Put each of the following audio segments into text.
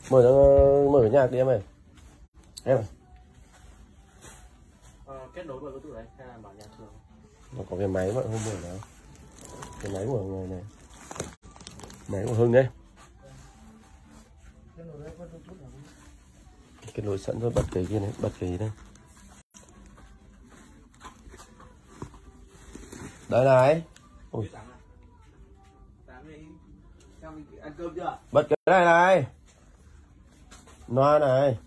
Mở nhạc đi em ơi. Em kết nối vào cái tủ đấy hay là bảo nhạc thường? nó có cái máy mà không mở nào. Cái máy của người này. Máy của Hưng đấy. Kết nối sẵn rồi, bật cái kia này, bật cái đây. Đây này. Ôi. Ăn cơm chưa? Bật cái này này. Loa này.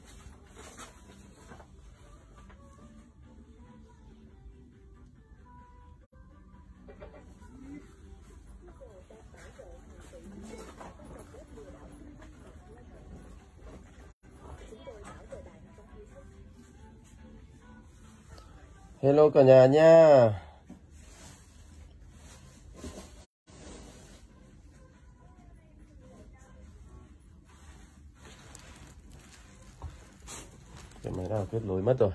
Hello cả nhà nha. Cái máy nào kết nối mất rồi.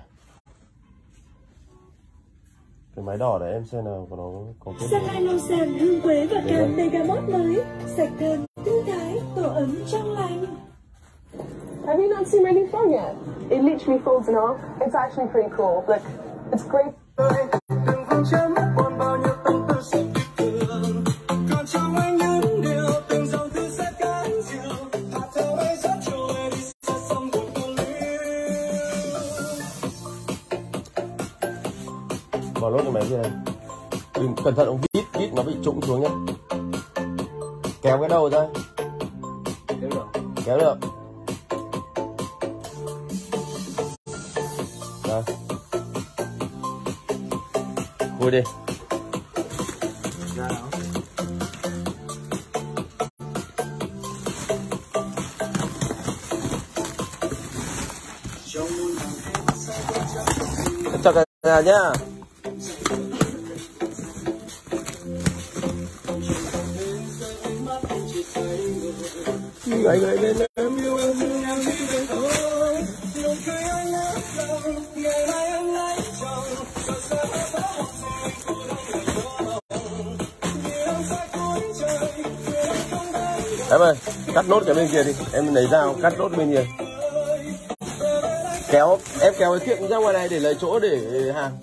Cái máy đỏ đấy em xem nào có nó có kết nối. Sapa nông sản hương quế và cam Bergamot mới, sạch thơm, thư thái, tổ ấm trong lành. Have you not seen my new phone yet? It literally folds in half. It's actually pretty cool. Look, it's great. Bỏ lốt cái máy kia này. Đừng cẩn thận ông vít nó bị trũng xuống nhé. Kéo cái đầu ra. Kéo được. Đây. Khui đi. Chào cả nhà nhá. Gửi lên em yêu em em ơi, cắt nốt cái bên kia đi, em lấy dao cắt nốt bên kia. Kéo, em kéo cái kiện ra ngoài này để lấy chỗ để hàng.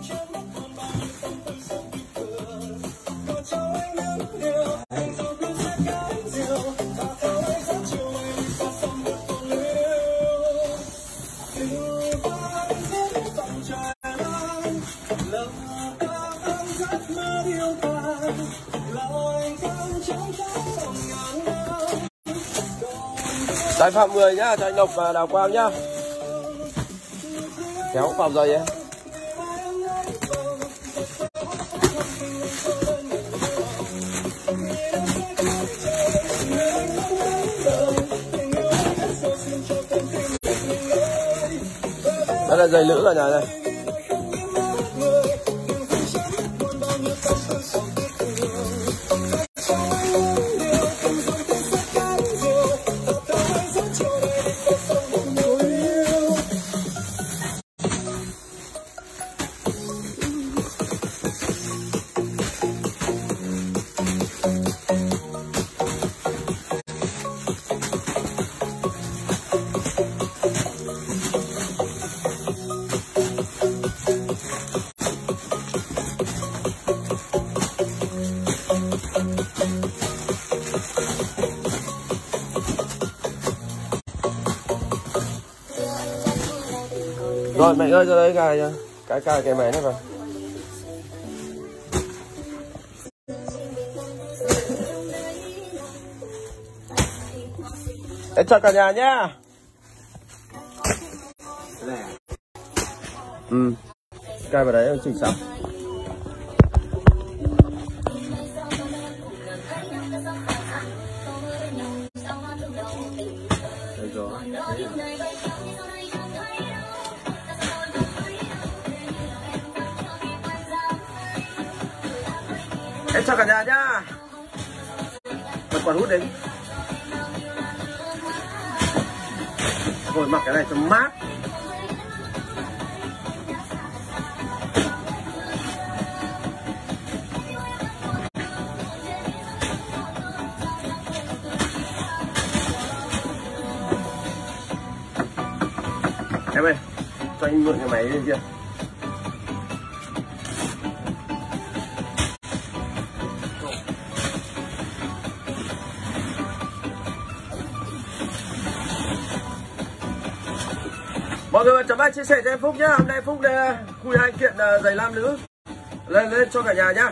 Tại Phạm 10 nhá, cho anh Lộc và Đào Quang nhá. Kéo vào giày ấy. Đây là giày nữ cả nhà này. Rồi mẹ ơi, ra đây cài nha. Cái máy này vào. Em chào cả nhà nhá. Cài vào đấy em chỉnh sẵn. Đây rồi. Em chào cả nhà nhá. Bật quạt hút đến. Rồi mặc cái này cho mát. cho anh mượn cái máy lên kia. Mọi người chấm like chia sẻ cho em Phúc nhá. Hôm nay Phúc khui 2 kiện giày nam nữ lên cho cả nhà nhá.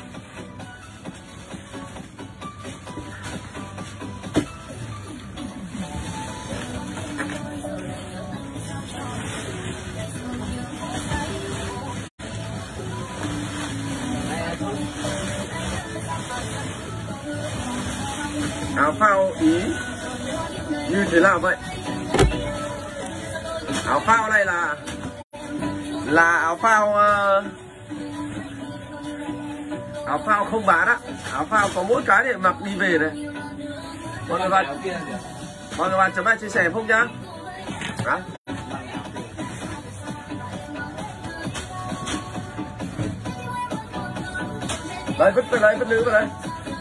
Áo phao Ý như thế nào vậy? Áo phao này là áo phao không bán á, áo phao có mỗi cái để mặc đi về này. Mọi người bạn chấm like chia sẻ Phúc nhá. Đó. Đây vứt vào đây, vứt nữ vào đây.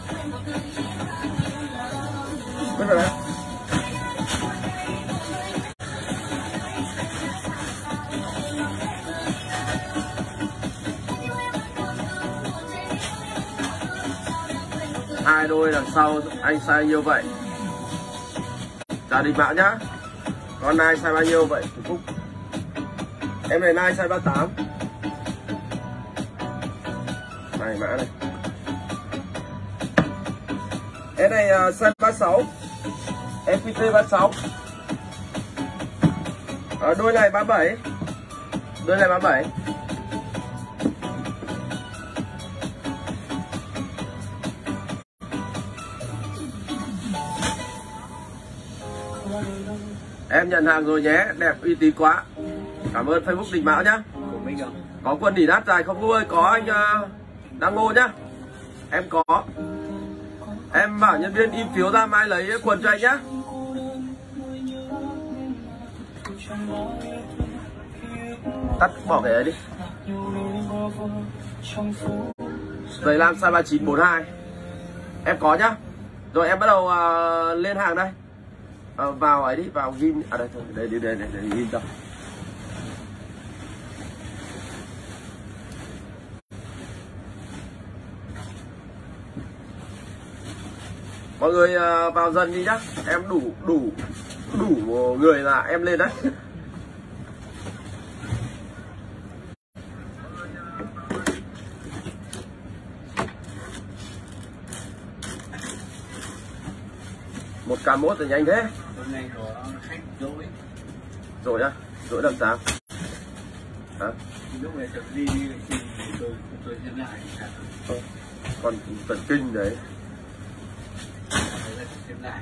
Vứt vào đây. Hai đôi đằng sau anh size nhiêu vậy? Chào Đình Mạo nhá. Con nai size bao nhiêu vậy Phúc? Em này nai size 38. Này mã này. Em này size 36. FPT 36. Đôi này 37. Đôi này 37. Em nhận hàng rồi nhé, đẹp uy tín quá. Cảm ơn Facebook Đình Mạo nhá. Của mình không? Có quần nỉ đắt dài không Phúc ơi? Có anh Đăng Ngô nhá. Em có. Em bảo nhân viên in phiếu ra mai lấy quần cho anh nhá. Tắt bỏ cái ấy đi. Giày lam size 39 42. Em có nhá. Rồi em bắt đầu lên hàng đây. Vào ấy đi, vào ghim. À đây thôi, đây ghim cho. Mọi người vào dần đi nhá. Em đủ người là em lên đấy. Một ca mốt thì nhanh thế. Hôm nay có khách Rồi á, rồi làm sao? Hả? Lúc này tập đi thì tôi xem lại. Còn tận kinh đấy. Xem lại.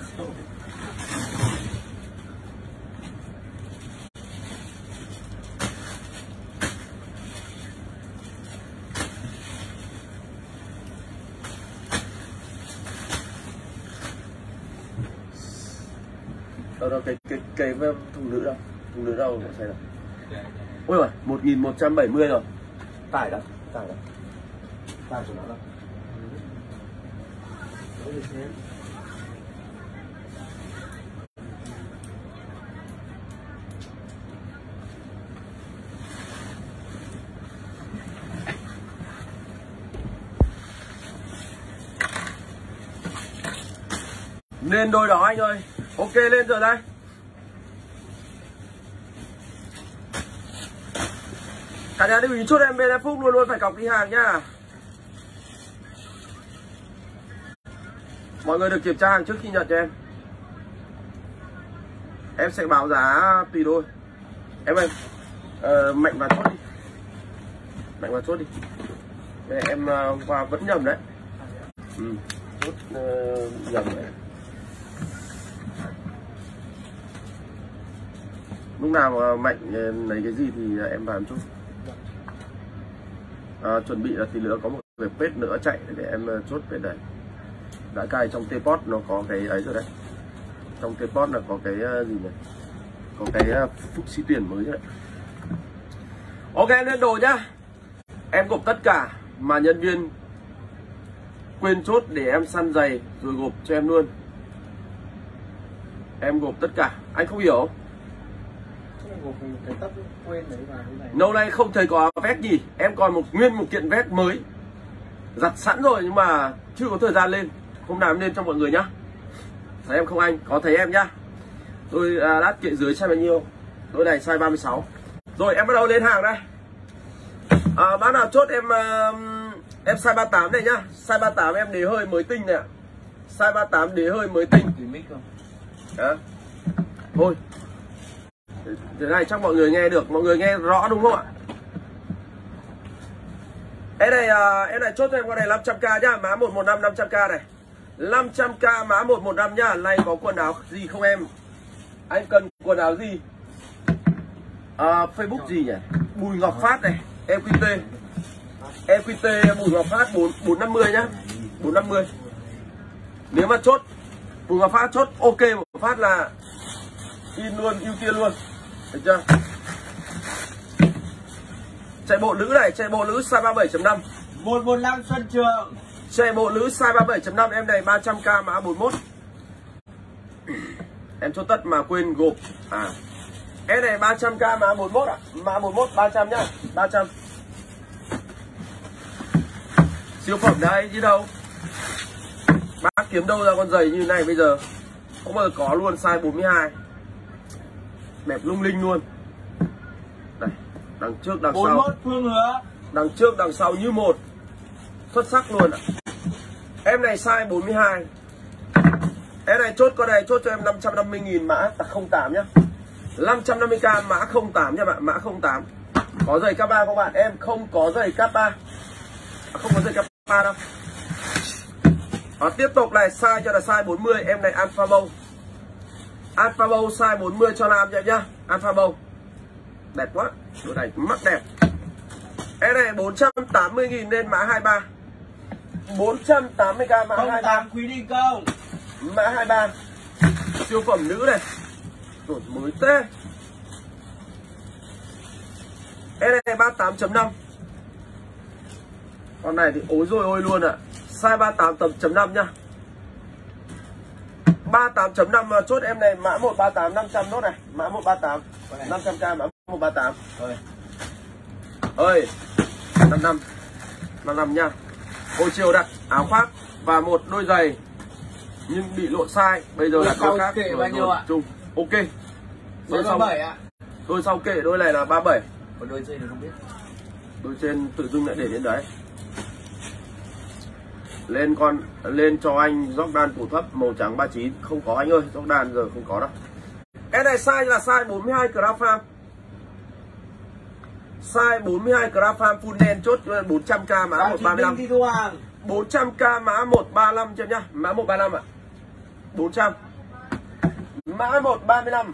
Đâu cái thùng nữ đâu? Thùng nữ đâu của xe nào? Ôi rồi, 1170 rồi. Tải đó. Tải của nó đâu? Lên đôi đó anh ơi. Ok lên rồi đây. Cả nhà lưu ý chốt em bên em Phúc luôn phải cọc đi hàng nhá. Mọi người được kiểm tra hàng trước khi nhận cho em. Em sẽ báo giá tùy đôi. Em ơi, Mạnh vào chốt đi. Mạnh vào chốt đi. Để em qua vẫn nhầm đấy. Chốt nhầm đấy. Lúc nào mà Mạnh lấy cái gì thì em vào em chốt. Chuẩn bị là tí nữa có một cái page nữa chạy để em chốt về đây. Đã cài trong T-Pot nó có cái ấy rồi đấy. Trong T-Pot là có cái gì nhỉ? Có cái Phúc Sĩ Tuyển mới đấy. Ok em lên đồ nhá. Em gộp tất cả mà nhân viên quên chốt để em săn giày rồi gộp cho em luôn. Em gộp tất cả. Anh không hiểu. của cái tóc quên đấy vào cái này. Nâu này không thấy có vét gì, em còn nguyên một kiện vét mới giặt sẵn rồi nhưng mà chưa có thời gian lên, hôm nào em lên cho mọi người nhá. Thấy em không anh? Có thấy em nhá. Tôi đắt kệ dưới size bao nhiêu? Đôi này size 36. Rồi em bắt đầu lên hàng đây. Bác nào chốt em size 38 này nhá. Size 38 em đế hơi mới tinh này ạ. Size 38 đế hơi mới tinh. Tùy mic không? Đó. Thôi. Thế này chắc mọi người nghe được, mọi người nghe rõ đúng không ạ? Em này chốt cho em con này 500k nhá, mã 115 500k này. 500k mã 115 nhá. Này có quần áo gì không em? Anh cần quần áo gì? Facebook gì nhỉ? Bùi Ngọc Phát này, EQT Bùi Ngọc Phát 450 nhá. 450. Nếu mà chốt Bùi Ngọc Phát chốt ok một phát là in luôn, ưu tiên luôn. Được chưa? Chạy bộ nữ này, chạy bộ nữ size 37.5. 115 Xuân Trường. Chạy bộ nữ size 37.5 em này 300k mã 41. Em chốt tất mà quên gộp. Em này 300k mã 41 ạ. Mã 41 300 nhá. 300. Siêu phẩm đây chứ đâu. Bác kiếm đâu ra con giày như này bây giờ. Không bao giờ có luôn, size 42. Đẹp lung linh luôn. Đây, đằng trước đằng 41 sau. Phương Hứa. Đằng trước đằng sau như một. Xuất sắc luôn ạ. Em này size 42. Em này chốt con này chốt cho em 550.000 mã 08 nhá. 550k mã 08 nha bạn, mã 08. Có giày cấp 3 không bạn? Em không có giày cấp 3. Không có giày cấp 3 đâu. Tiếp tục này, size cho là size 40, em này Alpha Bow. Alpha Bow size 40 cho nam vậy nhá. Alpha Bow. Đẹp quá, đồ này mắt đẹp. Em này 480.000 nên mã 23. 480k mã 23. Quý Đình Công. Mã 23. Siêu phẩm nữ này. Đổi mới tê. Em này 38.5. Con này thì ối rồi ôi luôn ạ. Size 38.5 nhá. 38.5 chốt em này mã 138 500 nốt này, mã 138 500k mã 138. Ơi. 55 nha. Hồi chiều đặt áo khoác và một đôi giày nhưng bị lộ size, bây giờ đặt đôi khác kệ bao nhiêu ạ? Chung. Ok. Đôi 37 ạ. Đôi sau kệ đôi này là 37. Còn đôi trên thì không biết. Đôi trên tự dưng lại để đến đấy. Lên cho anh Jordan cổ thấp màu trắng 39. Không có anh ơi, Jordan giờ không có đâu. Cái này size là size 42 Graph. Size 42 Graph full nen chốt 400k mã 135. 400k mã 135 cho nhá, mã 135 ạ. 400. Mã 135.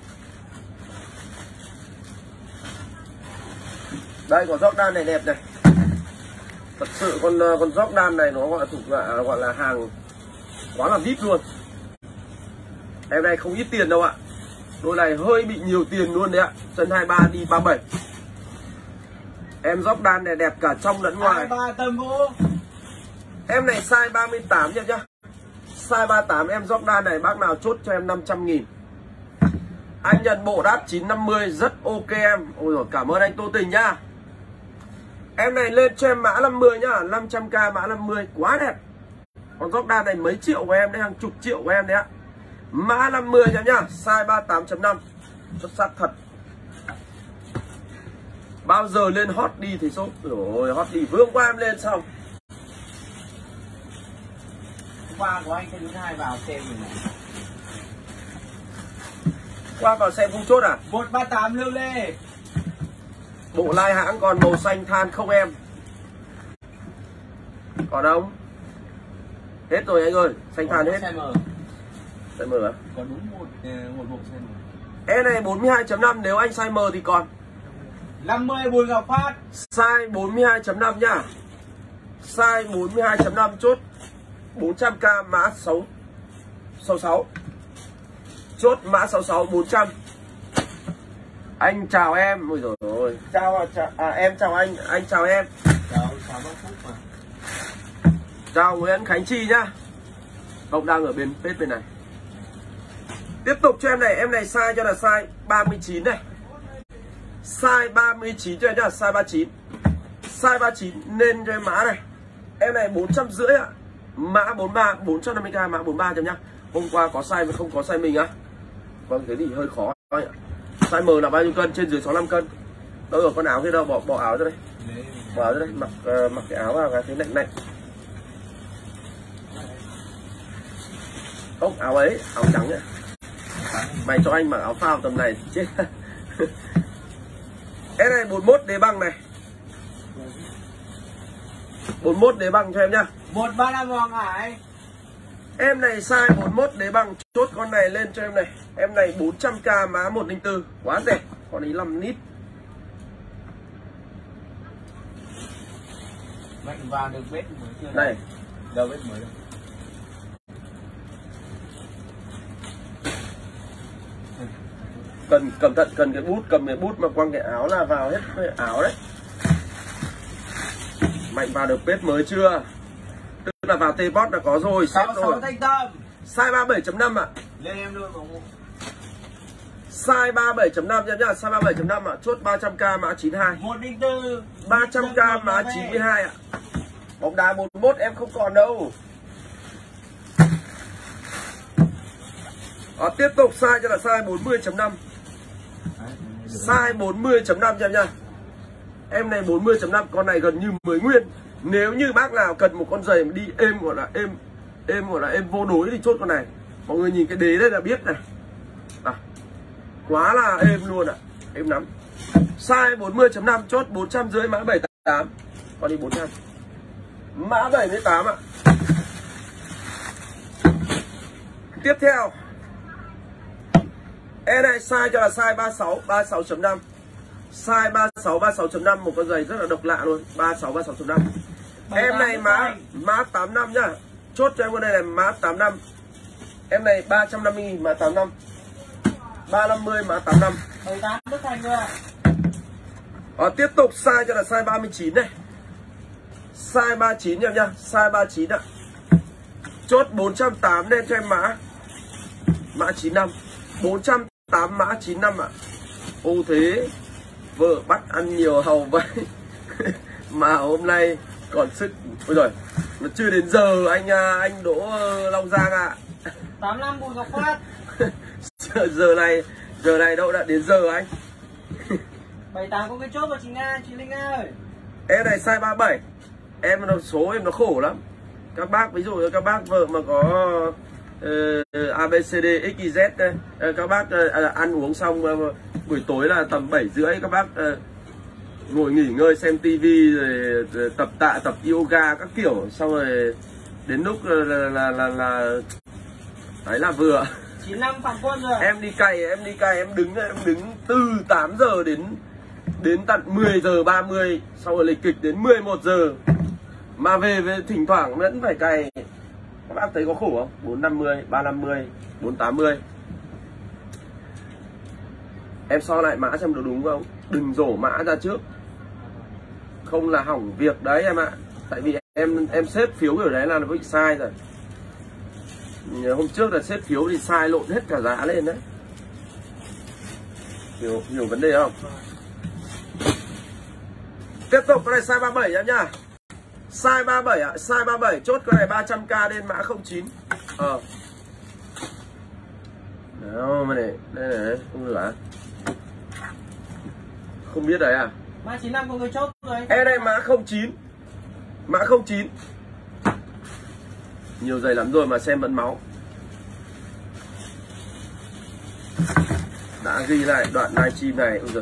Đây có Jordan này đẹp này. Thật sự con Jordan này nó gọi là hàng quá là VIP luôn. Em này không ít tiền đâu ạ. Đôi này hơi bị nhiều tiền luôn đấy ạ. Chân 23 đi 37. Em Jordan này đẹp cả trong lẫn ngoài. 23 tầm vũ. Em này size 38 nhá. Size 38 em Jordan này bác nào chốt cho em 500.000. Anh nhận bộ đắt 950 rất ok em. Ôi rồi cảm ơn anh Tô Tình nhá. Em này lên cho em mã 50 nhá, 500k mã 50 quá đẹp. Con Jordan này mấy triệu của em đấy, hàng chục triệu của em đấy ạ. Mã 50 nhá, size 38.5. Xuất sắc thật. Bao giờ lên hot đi thì sốt. Rồi hot đi vương qua em lên xong. Qua của anh cái thứ hai vào xem rồi này. Qua vào xem không chốt à? 138 Lưu Lê. Bộ lai hãng còn màu xanh than không em? Còn không? Hết rồi anh ơi, xanh than hết. Size M. Size M à? Còn đúng một bộ size M. Em này 42.5 nếu anh size M thì còn 50 Bùi Ngọc Phát. size 42.5 nhá. Size 42.5 chốt 400k mã 66. Chốt mã 66 400. Anh chào em. Ôi rồi ôi. Em chào anh chào em. Chào bác Phúc mà. Chào Nguyễn Khánh Chi nhá. Ông đang ở bên page bên này. Tiếp tục cho em này size cho là size 39 này. Size 39 cho em nhá, size 39. Size 39 nên cho em mã này. Em này 450 ạ. Mã 43, 450k, mã 43 cho em nhá. Hôm qua có size mà không có size mình á. Vâng, thế thì hơi khó. Size M là bao nhiêu cân? Trên dưới 65 cân. Đâu rồi, con áo kia đâu, bỏ áo ra đây. Bỏ áo ra đây, mặc cái áo vào cái lạnh lạnh. Không, áo ấy, áo trắng nhá. Mày cho anh mặc áo phao tầm này chết. Em này 41 đế băng này. 41 đế băng cho em nhá. 135 Hoàng Hải. Em này size 41 đế băng, chốt con này lên cho em này. Em này 400k má 104, quá rẻ. Con ấy 5 lít. Mạnh vào được vết mới chưa? Này, đâu vết mới đâu. cần cẩn thận, cần cái bút, cầm cái bút mà quăng cái áo là vào hết cái áo đấy. Mạnh vào được page mới chưa? Tức là vào T-Bot là có rồi, xếp rồi. Size 37.5 ạ. Lên em luôn không? Size 37.5 nha nhá, size 37.5 ạ, chốt 300k mã 92. 104. 300k mã 92 ạ. Bóng đá 41 em không còn đâu. Tiếp tục size cho là size 40.5. Size 40.5 cho em nha. Em này 40.5, con này gần như mới nguyên. Nếu như bác nào cần một con giày mà đi êm gọi là êm vô đối thì chốt con này. Mọi người nhìn cái đế đây là biết này. Quá là êm luôn ạ. Êm lắm. Size 40.5 chốt 450 mã 78. Còn đi 400. Mã 78 ạ. Tiếp theo. Em này size cho là size 36, 36.5. Size 36, 36.5, một con giày rất là độc lạ luôn. 36, 36.5. Em này mã 85 nhá. Chốt cho em con này là mã 85. Em này 350.000 mã 85. 350 mã 85. 78 Đức Thành rồi. Tiếp tục size cho là size 39 này. Size 39 nha nhá, size 39 ạ. Chốt 480 lên cho em mã 95. 408 mã 95 ạ. Ô thế vợ bắt ăn nhiều hầu vậy. Mà hôm nay còn sức. Ôi rồi, nó chưa đến giờ anh Đỗ Long Giang ạ. 85 Bùi Ngọc Phát. Giờ này đâu đã đến giờ anh. 78 có cái chốt rồi chị Nga, chị Linh ơi. Em này size 37. Em số em nó khổ lắm. Các bác ví dụ như các bác vợ mà có ABCD XYZ đây, các bác ăn uống xong buổi tối là tầm 7:30 các bác ngồi nghỉ ngơi xem tivi rồi tập tạ, tập yoga các kiểu, xong rồi đến lúc là đấy là vừa. 95 Phạm Quân rồi. Em đi cày em đứng từ 8 giờ đến tận 10 giờ 30, sau rồi lịch kịch đến 11 giờ mà về thỉnh thoảng vẫn phải cày. Các bác thấy có khổ không? 450, 350, 480. Em so lại mã xem có đúng không? Đừng rổ mã ra trước, không là hỏng việc đấy em ạ. Tại vì em xếp phiếu kiểu đấy là nó bị sai rồi. Hôm trước là xếp phiếu thì sai lộn hết cả giá lên đấy. Hiểu vấn đề không? Tiếp tục cái này size 37 em nhá. Size 37 ạ, size 37 chốt cái này 300k lên mã 09. Đó mà này, đây này, không được à? Không biết đấy à? Mã 95 có người chốt rồi. Em đây mã 09. Mã 09. Nhiều giày lắm rồi mà xem vẫn máu. Đã ghi lại đoạn livestream này. Ôi giời.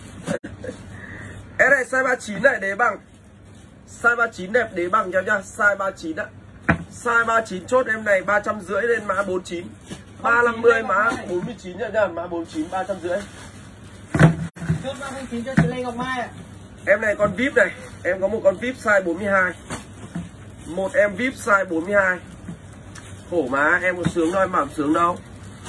Em này size 39 này đế bằng. Size 39 đẹp đế bằng cho nhá. Size 39 ạ. Size 39 chốt em này 350 lên mã 49. 350 mã 49 nha, mã 49 350. Chốt mã 49 cho chị Lê Ngọc Mai ạ. Em này con VIP này, em có một con VIP size 42. Một em VIP size 42. Khổ má, em có sướng đâu, em bảo sướng đâu.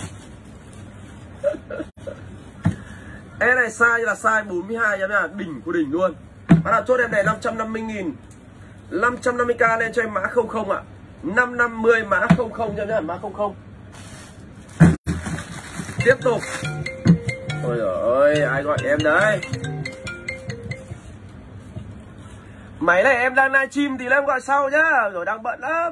Em này size là size 42 em nha, đỉnh của đỉnh luôn. Bắt đầu chốt em này 550.000. 550k lên cho em mã 00 ạ. 550 mã 00 cho nhá, mã 00. Tiếp tục. Ôi giời ơi, ai gọi em đấy? Máy này em đang livestream thì em gọi sau nhá, rồi đang bận lắm.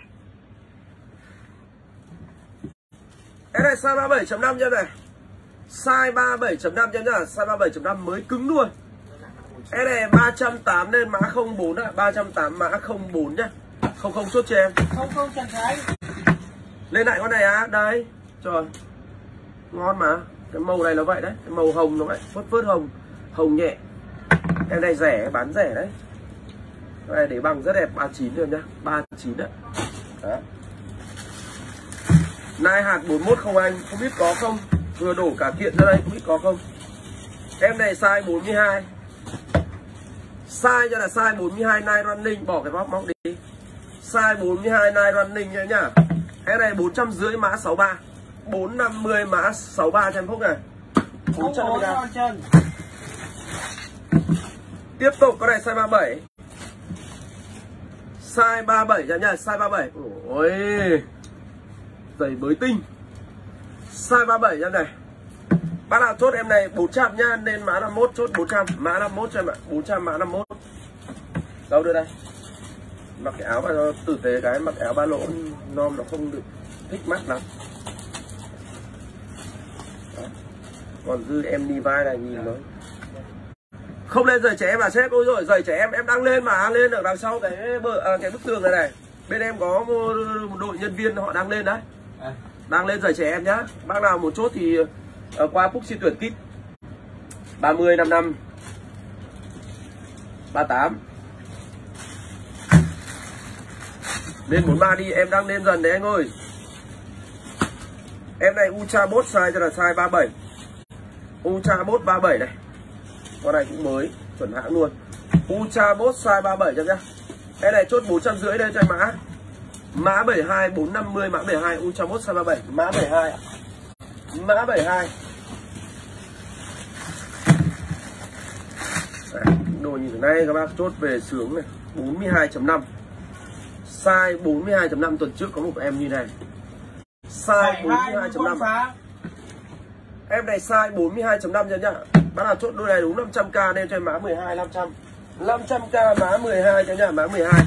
Cái này size 37.5 cho này. Size 37.5 cho nhá, size 37.5 mới cứng luôn. Cái này 380 nên mã 04 ạ, 380 mã 04 nhá. 00 chốt cho em. 00 chẳng thấy. Lên lại con này á, đây. Trời. Ngon mà. Cái màu này nó vậy đấy, cái màu hồng nó vậy, phớt hồng, hồng nhẹ. Em này rẻ, bán rẻ đấy. Cái này để bằng rất đẹp, 39 rồi nhá, 39 đấy. Đấy. Nai hạt 41 không anh, không biết có không? Vừa đổ cả kiện ra đây, không biết có không? Em này size 42. Size cho là size 42 Nai running, bỏ cái móc đi. Size 42 Nai running nhá. Cái này 450 mã 63. 450 mã 63 cho em Phúc này. 400g. Tiếp tục con này size 37. Size 37 cho nhá, size 37. Ôi. Giày mới tinh. Size 37 cho này. Bác nào chốt em này 400 nhá, nên mã 51 chốt 400, mã 51 cho em ạ, 400 mã 51. Đâu đưa đây. Mặc cái áo vào tử tế cái, mặc áo ba lỗ non nó không được thích mắt lắm. Đó. Còn dư em đi vai này nhìn nó. Không lên giày trẻ em à sếp? Ôi rồi giày trẻ em đang lên mà, lên ở đằng sau cái bức tường này này. Bên em có một đội nhân viên họ đang lên đấy. Đang lên giày trẻ em nhá. Bác nào một chốt thì qua Phúc xin tuyển kit 30 55 38. Lên 43 đi, em đang lên dần đấy anh ơi. Em này Ultra Bot size cho là size 37. Ultra Bot 37 này. Con này cũng mới, chuẩn hãng luôn. Ultra Bot size 37 cho nhá. Cái này chốt 450 đây cho anh mã. Mã 72 450 mã 72 Ultra Bot size 37, mã 72. Mã 72. Đấy, đồ như thế này các bác chốt về sướng này, 42.5. Size 42.5 tuần trước có một em như này. Size 42.5. Em này size 42.5 cho nhá. Bác nào chốt đôi này đúng 500k nên cho em mã 12 500. 500k mã 12 cho nhá, mã 12.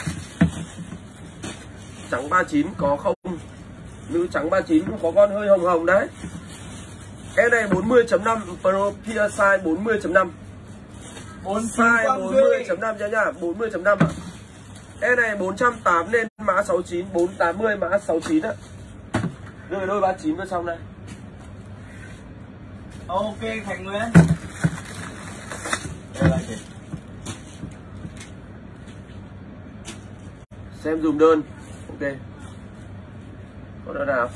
Trắng 39 có không? Nữ trắng 39 cũng có con hơi hồng hồng đấy. Em này 40.5 Pro Pia size 40.5. Size 40.5 cho nhá, 40.5 ạ. Em này 480 nên mã 69, 480 mã 69 á. Đưa đôi 39 vào trong đây. Ok Khánh Nguyễn. Xem dùm đơn. Ok. Có đơn nào?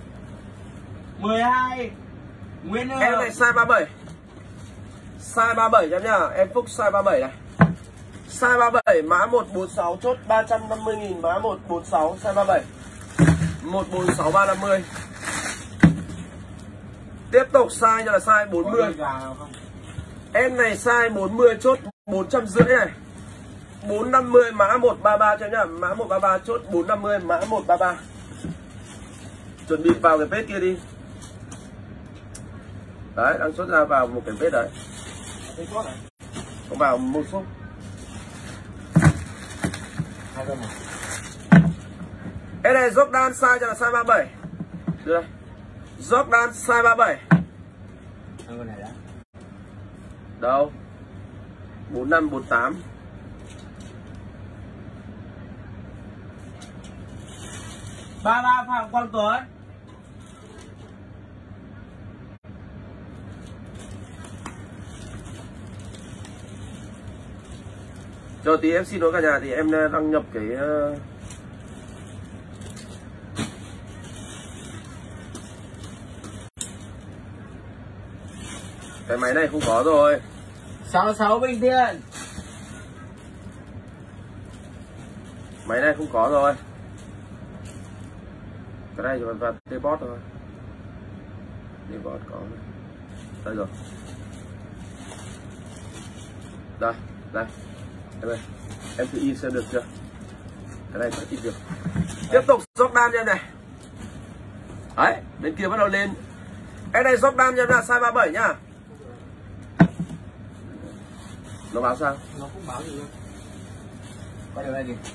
12 Nguyễn ơi. Em này size 37. Size 37 cho nhá, em Phúc size 37 này. Size 37 mã 146 chốt 350.000 mã 146 size 37. 146 350. Tiếp tục size cho là size 40. Em này size 40 chốt 450 này. 450 mã 133 cho nhá, mã 133 chốt 450 mã 133. Chuẩn bị vào cái page kia đi. Đấy, đang xuất ra vào một cái page đấy. Có vào một số. Cái này Jordan size cho là size 37. Đưa đây. Jordan size 37. Đâu? 45 48. Ba Phạm Quang Tuấn. Cho tí em xin lỗi cả nhà thì em đăng nhập cái máy này không có rồi. 66 Bình Thiên. Máy này không có rồi. Cái này chỉ vào T-Bot thôi. T-Bot có. Đây rồi. Đây, đây. Em ơi, em thử in xem được chưa? Cái này phải in được. Tiếp tục Jordan em này. Đấy, bên kia bắt đầu lên. Cái này Jordan em là size 37 nhá. Nó báo sao? Nó không báo gì luôn. Quay đường này đi.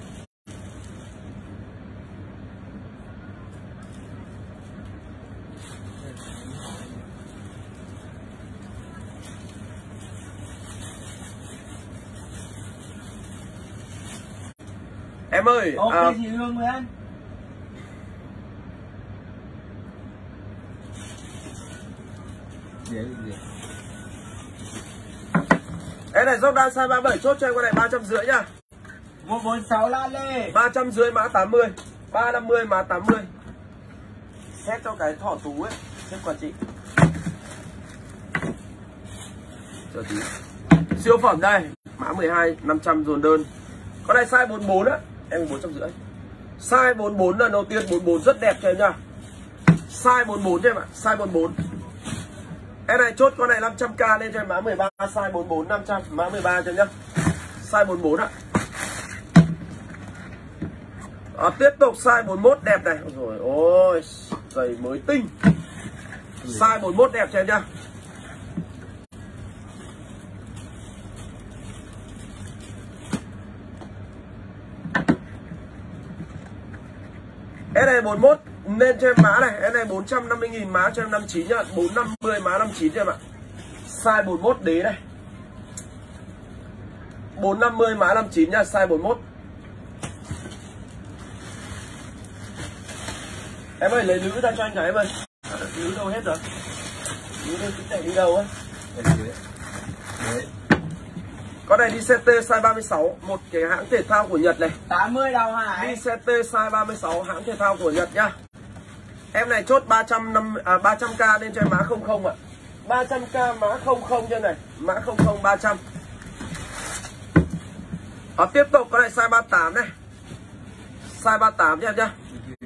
Em ơi, ok chị Hương với anh. Em này dốc đan size 37 chốt cho em con này 350 nhá. 146 lan đi. 350 mã 80, 350 mã 80. Xét cho cái thỏ tú ấy, xếp quản trị. Chờ tí. Siêu phẩm đây, mã 12 500 dồn đơn. Con này size 44 á, em 450. Size 44 lần đầu tiên, 44 rất đẹp cho em nha. Size 44 cho em ạ, size 44. Em này chốt con này 500k lên cho em mã 13 size 44 500, mã 13 cho em nhá. Size 44 ạ. Tiếp tục size 41 đẹp này. Rồi ôi, giày mới tinh. Size 41 đẹp cho em nhá. Em này 41 nên cho em mã này, em này 450.000 mã cho em 59 nhá, 450 mã 59 cho em ạ. Size 41 đế này. 450 mã 59 nhá, size 41. Em ơi lấy nữ ra cho anh cả em ơi. Nữ đâu hết rồi? Nữ đây đi đâu á? Con này đi CT size 36, một cái hãng thể thao của Nhật này. 80 Đào Hải. Đi CT size 36, hãng thể thao của Nhật nhá. Em này chốt 300k lên cho em mã 00 ạ. 300k mã 00 cho này, mã 00 300. Tiếp tục con này size 38 này. Size 38 cho em nhá.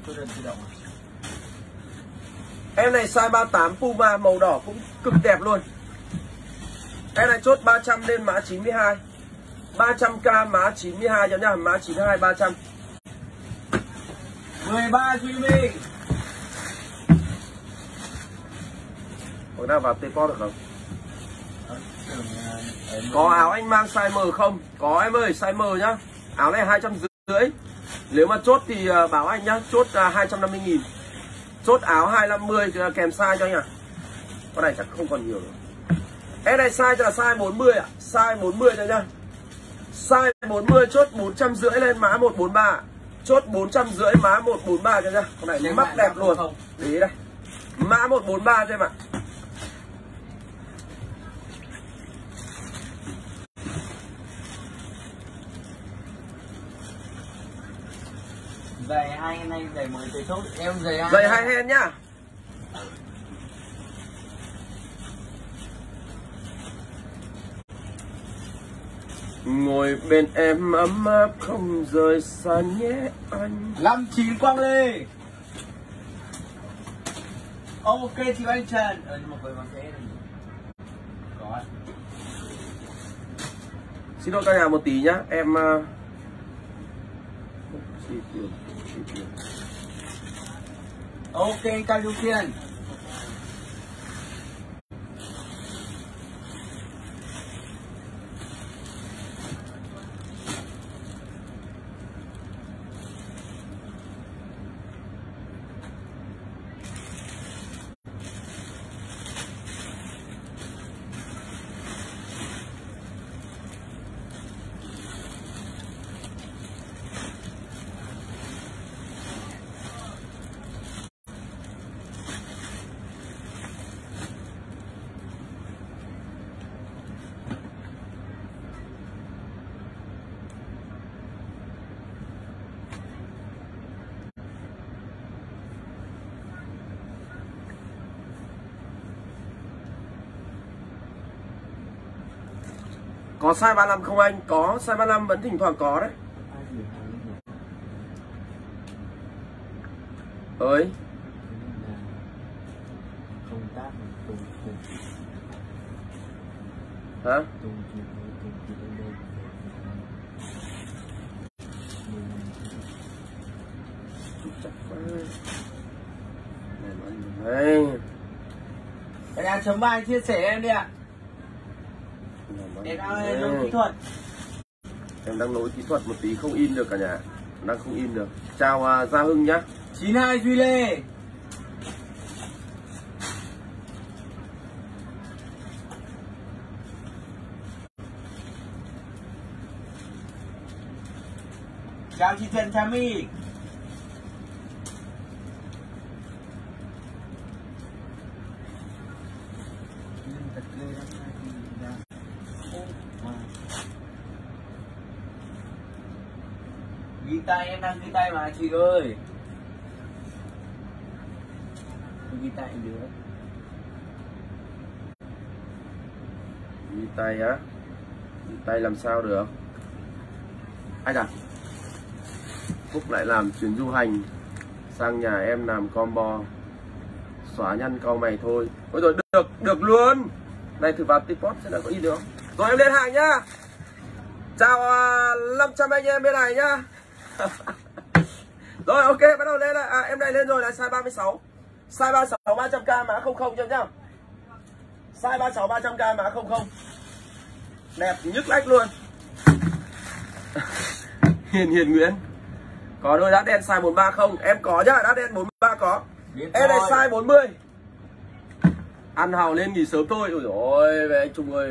Em này size 38 Puma màu đỏ cũng cực đẹp luôn. Em này chốt 300 lên mã 92. 300k mã 92 cho nhá, mã 92 300. 13 Duy Minh. Hồi nào vào T-Port được không? Có áo anh mang size M không? Có em ơi, size M nhá. Áo này 250. Nếu mà chốt thì bảo anh nhá, chốt 250.000. Chốt áo 250 kèm size cho anh à. Con này chắc không còn nhiều nữa. Em này size là size 40 ạ, size 40 cho nhá. Size 40 chốt 450 lên mã 143. Chốt 450 mã 143 cho nhá. Con này mắc đẹp luôn. Đấy đây. Mã 143 cho em ạ. Giày hai anh giày mới tới chốt. Em giày hai hen nhá. Ngồi bên em ấm áp không rời xa nhé anh. 59 Quang Lê. Ok chị anh Trần. Nhưng mà với bằng thế này. Có. Xin lỗi cả nhà một tí nhá, em ok Cao Lưu Kiên. Có size 35 không anh? Có, size 35 vẫn thỉnh thoảng có đấy. Ơi. Hả? Đây. Cái đang chấm bài chia sẻ em đi ạ. Để nào lên kỹ thuật. Em đang lỗi kỹ thuật một tí không in được cả nhà. Đang không in được. Chào Gia Hưng nhá. 92 Duy Lê. Chào chị Trần Trà My. Ghi tay, em đang ghi tay mà chị ơi. Ghi tay được. Ghi tay á? Ghi tay làm sao được? Ai à? Phúc lại làm chuyến du hành sang nhà em làm combo xóa nhăn cau mày thôi. Ôi rồi được luôn. Này thử vào T-Pot xem là có in được không? Rồi em lên hàng nhá. Chào 500 anh em bên này nhá. Rồi ok, bắt đầu lên lại. Em này lên rồi là size 36. Size 36 300k mã 00 cho nhá. Size 36 300k mã 00. Đẹp nhức lách luôn. Hiền Nguyễn. Có đôi đá đen size 43 không? Em có nhá, đá đen 43 có. Em này size 40. Ăn hào lên nghỉ sớm thôi. Ôi ôi về anh Trung ơi.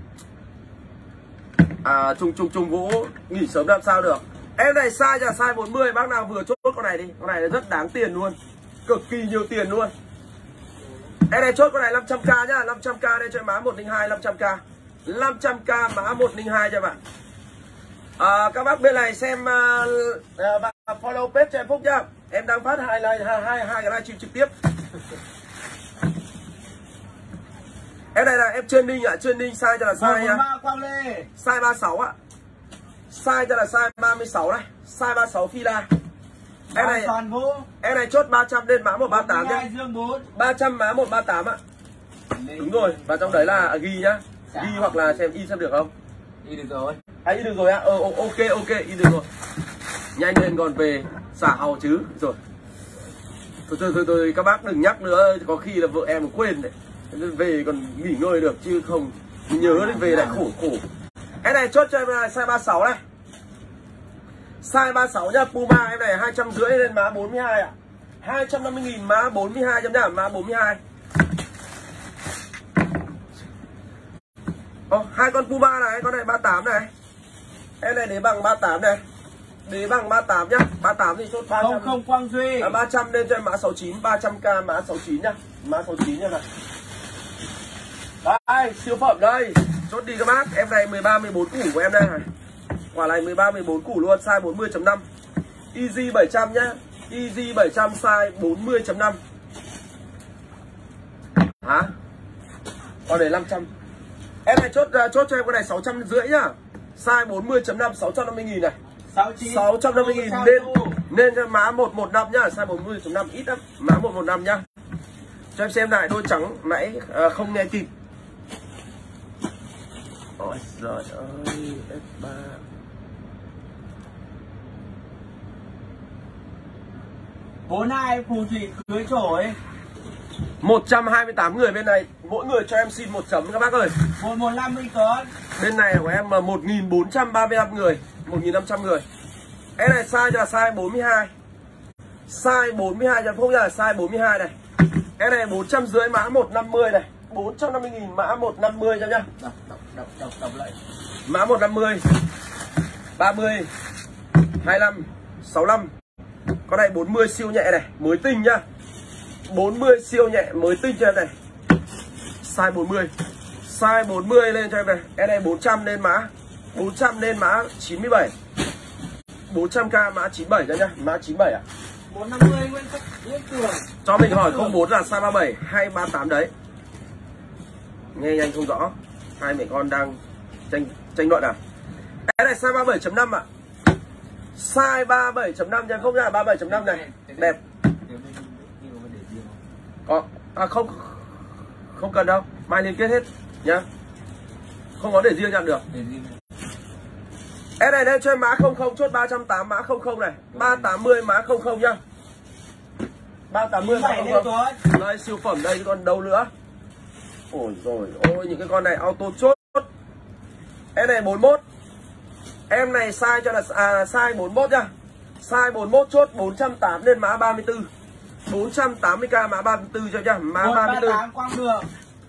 Trung Vũ nghỉ sớm làm sao được. Em này size là size 40, bác nào vừa chốt con này đi. Con này rất đáng tiền luôn. Cực kỳ nhiều tiền luôn. Em này chốt con này 500k nhá, 500k đây cho em mã 102 500k. 500k mã 102 cho bạn. Các bác bên này xem và follow page cho em Phúc nhá. Em đang phát hai cái livestream trực tiếp. Em này là em training ạ, training size cho là size nhá. Size 36 ạ. Size cho là size 36 này, size 36 Fila. Em này chốt 300 lên mã 138 nhá. 300 mã 138 ạ. Đúng rồi, và trong đấy là ghi nhá. Ghi hoặc là xem in xem được không? In được rồi. In được rồi á. Ok, in được rồi. Nhanh lên còn về xả hào chứ. Rồi. Thôi các bác đừng nhắc nữa, có khi là vợ em quên đấy. Về còn nghỉ ngơi được chứ không nhớ đến về lại khổ. Cái này chốt cho em là size 36 này. Size 36 nhá, Puma em này 250 lên mã 42 ạ. 250.000 mã 42 chấm nhá, mã 42. Hai con Puma này, con này 38 này. Em này đế bằng 38 này. Đế bằng 38 nhá. 38 thì chốt 300. Không Quang Duy. 300 lên cho em mã 69, 300k mã 69 nhá. Mã 69 nhá này. Đây, siêu phẩm đây. Chốt đi các bác. Em này 13 14 củ của em đây này. Quả này 13 14 củ luôn, size 40.5. Easy 700 nhá. Easy 700 size 40.5. Hả? Con này 500. Em này chốt cho em con này 650 nhá. Size 40.5 650.000 này. 650.000 nên cho mã 115 nhá, size 40.5 ít lắm, mã 115 nhá. Cho em xem lại đôi trắng nãy không nghe kịp. Ôi giời ơi, F3. Bốn hai phù thủy cưới chổi. 128 người bên này, mỗi người cho em xin 1 chấm các bác ơi. 115 Minh Tuấn. Bên này của em là 1435 người, 1500 người. Em này size là size 42. Size 42 cho Phúc là size 42 này. Em này 450 mã 150 này, 450.000 mã 150 cho nhá. Đọc lại. Mã 150 30 25 65. Con này 40 siêu nhẹ này, mới tinh nhá. 40 siêu nhẹ mới tinh cho em này. Size 40. Size 40 lên cho em này. Em này 400 lên mã 400 lên mã 97. 400k mã 97 cho nhá, mã 97 ạ. 450 Nguyễn Cường. Cho mình hỏi 04 là size 37 hay 38 đấy. Nghe nhanh không rõ. Hai mẹ con đang tranh luận à. Cái này size 37.5 ạ. Size 37.5 nha, không nha, 37.5 này. Đẹp. Có không cần đâu, mai liên kết hết nhá. Không có để riêng nhận được. Em này lên cho em mã 00 chốt 380 mã 00 này, 380 mã 00 nhá. 380 mã 00. Đây siêu phẩm đây còn đâu nữa. Ôi rồi ôi những cái con này auto chốt. Em này 41. Em này size cho là size 41 nhá. Size 41 chốt 480 lên mã 34. 480k mã 34 cho nhá, mã 34. Quang Đường.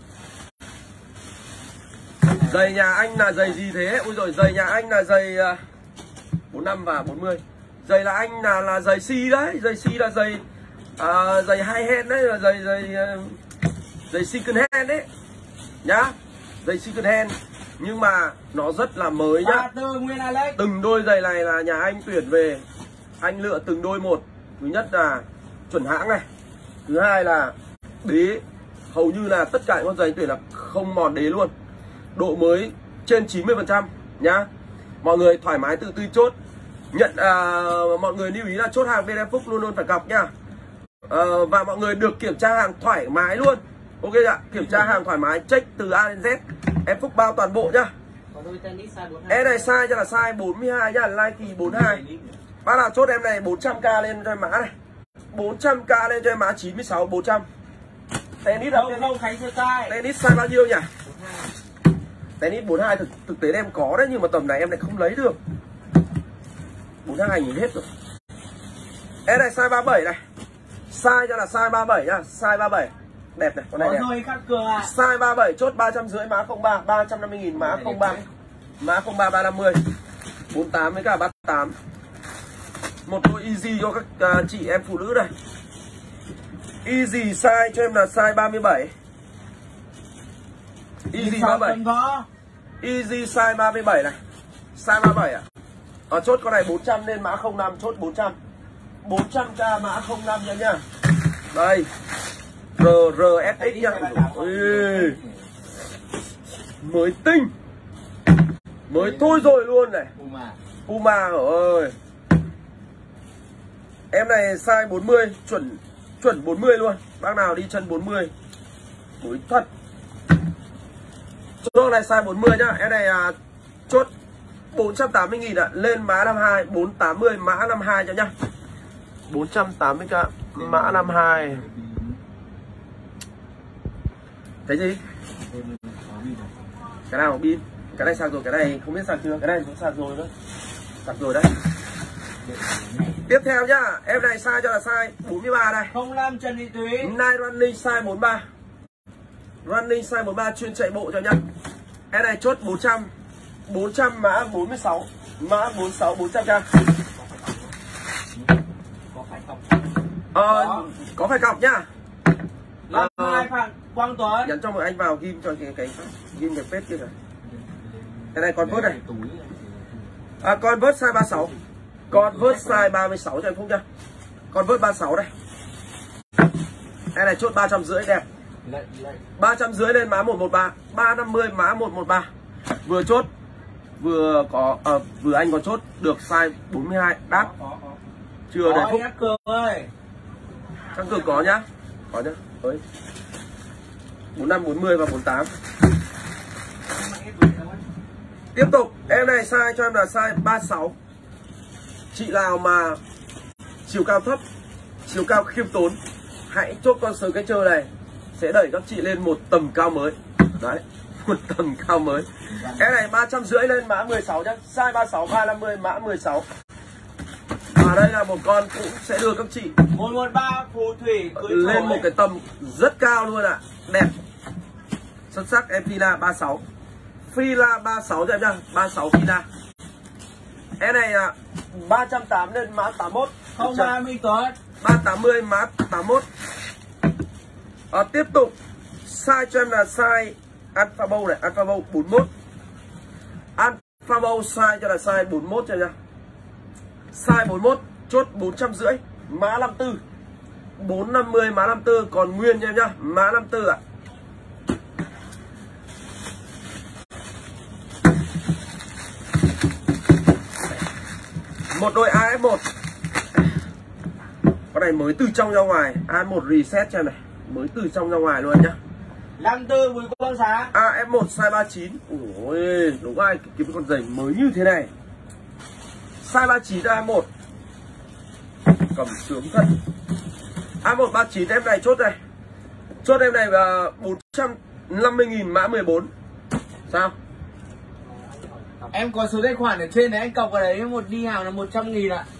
Giày nhà anh là giày gì thế? Ui rồi, giày nhà anh là giày 45 và 40. Giày là anh là giày C đấy, giày C là giày giày high hand đấy, là giày second hand đấy. Nhá. Giày second hand nhưng mà nó rất là mới nhá. Từng đôi giày này là nhà anh tuyển về, anh lựa từng đôi một. Thứ nhất là chuẩn hãng này, thứ hai là đế, hầu như là tất cả những con giày anh tuyển là không mòn đế luôn, độ mới trên 90% nhá. Mọi người thoải mái tự tin chốt. Nhận mọi người lưu ý là chốt hàng bên em Phúc luôn luôn phải cọc nhá. Và mọi người được kiểm tra hàng thoải mái luôn. Ok ạ, kiểm tra hàng thoải mái, check từ A đến Z. Em Phúc bao toàn bộ nhá. Em này size cho là size 42 nhá, Nike 42. Bác nào chốt em này 400k lên cho em mã này. 400k lên cho em mã 96 400. Tennis không Khánh chưa sai. Tennis size bao nhiêu nhỉ? Tennis 42 thực tế em có đấy, nhưng mà tầm này em lại không lấy được. 42 nhìn hết rồi. Em này size 37 này. Size cho là size 37 nhá, size 37. Đẹp này, con này đẹp. Size 37 chốt 350 mã 03, 350.000 mã 03. Mã 03 350. 48 với cả 38. Một đôi easy cho các chị em phụ nữ này. Easy size cho em là size 37. Easy 37. Easy size 37 này. Size 37 ạ. Chốt con này 400 lên mã 05, chốt 400. 400k mã 05 nha nha. Đây. RRSX nha. Mới tinh. Mới thôi rồi luôn này. Puma ơi. Em này size 40, chuẩn 40 luôn. Bác nào đi chân 40. Mới thật. Chốt này size 40 nhá. Em này chốt 480.000 ạ. Lên mã 52, 480 mã 52 cho nhá. 480k mã 52. Cái gì? Cái nào pin? Cái này sạc rồi, cái này không biết sạc chưa? Cái này cũng sạc rồi nữa. Sạc rồi đấy. Tiếp theo nhá, em này size cho là size 43 này. 05 Trần Thị Thúy. Nike Running size 43. Running size 43 chuyên chạy bộ cho nhá. Em này chốt 400. 400 mã 46. Mã 46 400k. Có phải cọc nhá. Quang Tuấn nhắn cho một anh vào ghim cho cái ghim cái page kia này. Cái này con vớt này. Con vớt size 36. Con vớt size 36 cho anh Phúc nhá. Con vớt 36 đây. Cái này chốt 350 đẹp. 350 lên mã 113, 350 mã 113. Vừa chốt vừa có vừa anh có chốt được size 42 đắt. Chưa đấy Phúc. Trang cường có nhá. Có nhá. Ơi. 45 40 và 48. Tiếp tục, em này size cho em là size 36. Chị nào mà chiều cao thấp, chiều cao khiêm tốn, hãy chốt con sờ cái chơi này sẽ đẩy các chị lên một tầm cao mới. Đấy, một tầm cao mới. Em này 350 lên mã 16 nhá, size 36 350 mã 16. Và đây là một con cũng sẽ đưa các chị 113 Phú Thủy lên một cái tầm rất cao luôn ạ. Đẹp. Xuất sắc em Fila 36. Fila 36 cho em nhá, 36 Fila. Em này 380 lên mã 81. 03 Minh Tuấn. 380 mã 81. Tiếp tục size cho em là size Alpha Bow này, Alpha Bow 41. Alpha Bow size cho là size 41 cho em nhá. Size 41 chốt 450 mã 54. 450 mã 54 còn nguyên cho em nhá, mã 54 ạ. Một đôi AF1. Con này mới từ trong ra ngoài, AF1 reset cho em này, mới từ trong ra ngoài luôn nhá. 54 Bùi Quang Sáng. AF1 size 39. Ôi, đúng ai kiếm con giày mới như thế này. Size 39 AF1. Cầm sướng thật. A1 39 em này chốt này. Chốt em này là 450.000 mã 14. Sao? Em có số tài khoản ở trên đấy, anh cọc vào đấy một đi hàng là 100.000 ạ.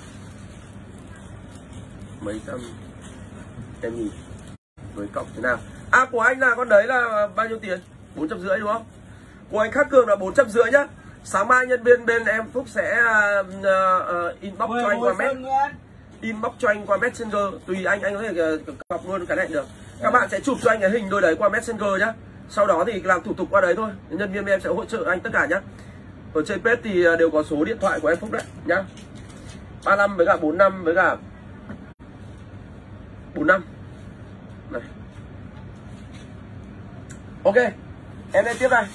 Mấy trăm em nhìn với cọc thế nào. À của anh là con đấy là bao nhiêu tiền? 450 đúng không? Của anh Khắc Cường là 450 nhá. Sáng mai nhân viên bên em Phúc sẽ inbox cho anh qua inbox cho anh qua Messenger. Tùy anh có thể cọc luôn cái này được. Các bạn sẽ chụp cho anh cái hình đôi đấy qua Messenger nhá. Sau đó thì làm thủ tục qua đấy thôi. Nhân viên bên em sẽ hỗ trợ anh tất cả nhá. Ở trên page thì đều có số điện thoại của em Phúc đấy nhá. 35 với cả 45 với cả 45 này. Ok, em lên tiếp này.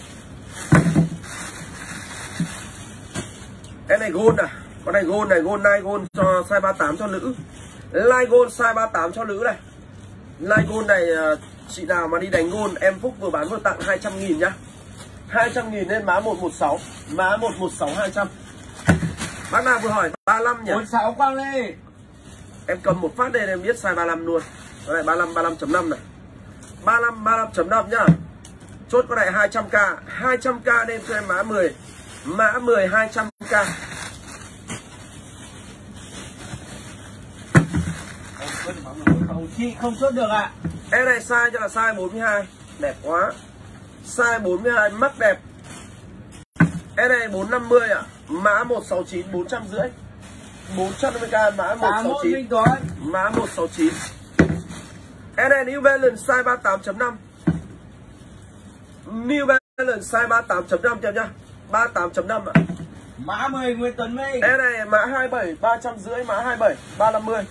Em này gold à, con này gold này, gold này gold cho size 38 cho nữ. Light gold size 38 cho nữ này. Light gold này chị nào mà đi đánh gold em Phúc vừa bán vừa tặng 200.000 nhá. 200.000 lên má 116, má 116 200. Bác nào vừa hỏi 35 nhỉ? 46 Quang Lê. Em cầm một phát đây em biết size 35 luôn. Con này 35 35.5 này. 35 35.5 nhá. Chốt con này 200k, 200k lên cho em mã 10. Mã 10 200k. Chị không chốt được ạ. Em này size cho là size 42, đẹp quá. Size 42 mắc đẹp. Em này 450 ạ, mã 169 450. 450k mã 169. Mã 169. Em này New Balance size 38.5. New Balance size 38.5 cho nhá. 38.5 ạ. Mã 10 Nguyễn Tuấn Minh. Em này mã 27 350, mã 27 350.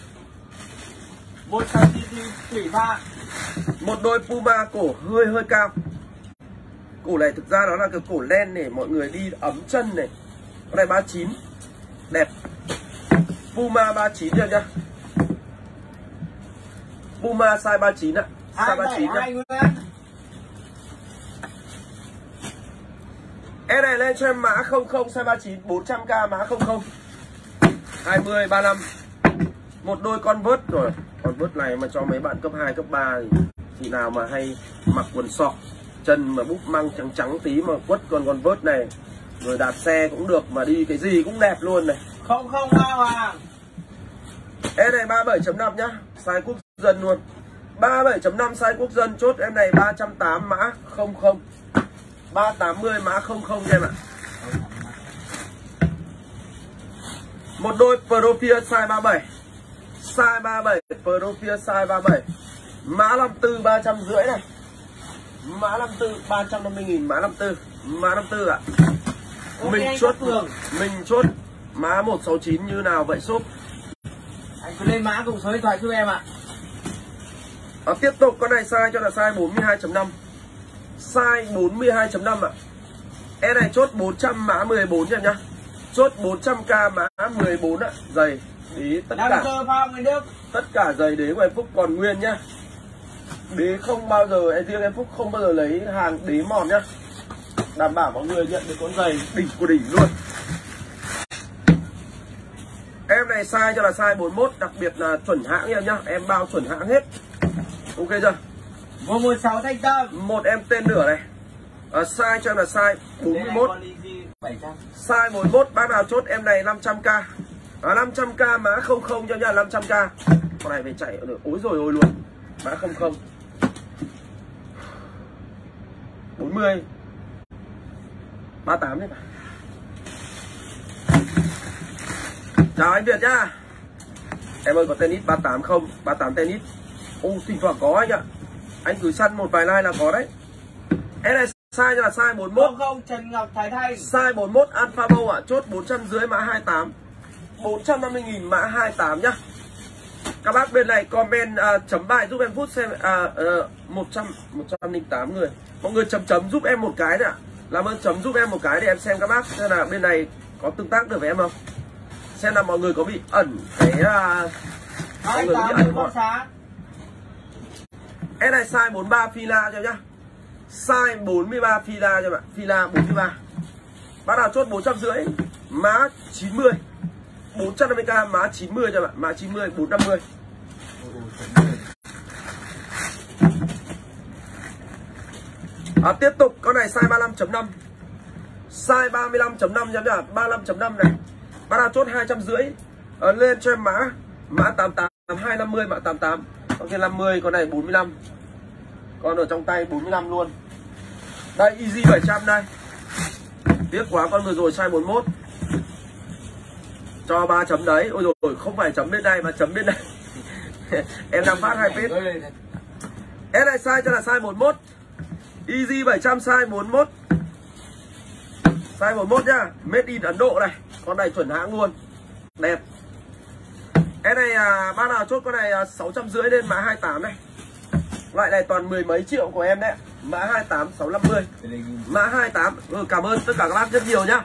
169 Thủy Pha. Một đôi Puma cổ hơi cao. Cổ này thực ra nó là cái cổ len này, mọi người đi ấm chân này. Con này 39. Đẹp. Puma 39 rồi nhá. Puma size 39 ạ. Size 39 nhá. Em này lên cho em mã 00 size 39 400k mã 00. 20 35. Một đôi Converse rồi. Converse này mà cho mấy bạn cấp 2 cấp 3 thì chị nào mà hay mặc quần sọt, chân mà búp măng trắng trắng tí mà quất con Converse này, rồi đạp xe cũng được mà đi cái gì cũng đẹp luôn này. 00 bao à. Em này 37.5 nhá, size quốc dân luôn. 37.5 size quốc dân, chốt em này 380 mã 00. 380 mã 00 cho em ạ. Một đôi Profile size 37. Size 37 Profile size 37. Mã 54 350 này. Mã 54 350.000 mã 54. Mã 54 ạ. Mình chốt mã 169 như nào vậy shop. Anh cứ lên mã cùng số điện thoại giúp em ạ. Tiếp tục con này size cho là size 42.5. Size 42.5 ạ. Em này chốt 400 mã 14 nha nhá. Chốt 400k mã 14 ạ. Giày đế tất cả. Tất cả giày đế của em Phúc còn nguyên nhá. Đế không bao giờ, riêng em Phúc không bao giờ lấy hàng đế mòn nhá. Đảm bảo mọi người nhận được con giày đỉnh của đỉnh luôn. Em này size cho là size 41, đặc biệt là chuẩn hãng em nhá. Em bao chuẩn hãng hết. Ok chưa? 116 Thanh Tâm. Một em tên nửa này. Size cho em là size 41. Size 41, bác nào chốt em này 500k. 500k mã 00 cho nha, 500k. Con này phải chạy được ối rồi ôi luôn. Mã 00. 40. 38 đấy. Chào anh Việt nhá. Em ơi có tennis 38 không? 38 tennis. Ô thỉnh thoảng có anh ạ. Anh cứ săn một vài like là có đấy. Em này size là size 41. 00 Trần Ngọc Thái Thanh. Size 41 Alpha Bow ạ, chốt 450 mã 28. 450.000 mã 28 nhá. Các bác bên này comment chấm bài giúp em Phút xem 108 người. Mọi người chấm giúp em một cái đấy ạ. Làm ơn chấm giúp em một cái để em xem các bác xem là bên này có tương tác được với em không. Xem là mọi người có bị ẩn cái mọi người có bị ẩn không. Em này size 43 Fila cho nhá. Size 43 Fila cho bạn. Fila 43. Bác nào chốt 450 mã 90. 450k mã 90 cho bạn. Mã 90 450. Tiếp tục con này size 35.5. Size 35.5 nhá, 35.5 này. Bác nào chốt 250. Lên cho em mã 88 250 mã 88. Con kia 50, con này 45. Con ở trong tay 45 luôn. Đây Easy 700 đây. Tiếc quá con vừa rồi size 41. Cho 3 chấm đấy. Ôi rồi không phải chấm bên này mà chấm bên này. Em đang phát 2 pít. Em này size cho là size 41. Easy 700 size 41. Size 41 nhá. Made in Ấn Độ này. Con này chuẩn hãng luôn. Đẹp. Em này bác nào chốt con này 650 lên mã 28 này. Loại này toàn mười mấy triệu của em đấy. Mã 28 650. Mã 28. Cảm ơn tất cả các bác rất nhiều nhá.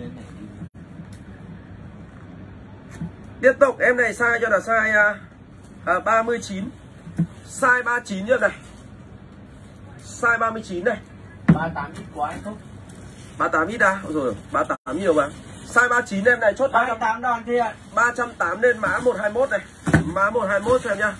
Tiếp tục em này size cho là size 39. Size 39 nhá này. Size 39 này. 38 ít quá anh không? 38 ít à? Ôi rồi, 38 nhiều mà. Size 39 em này chốt 38 đòn thiệt. 380 lên mã 121 này. Mã 121 cho em nhá.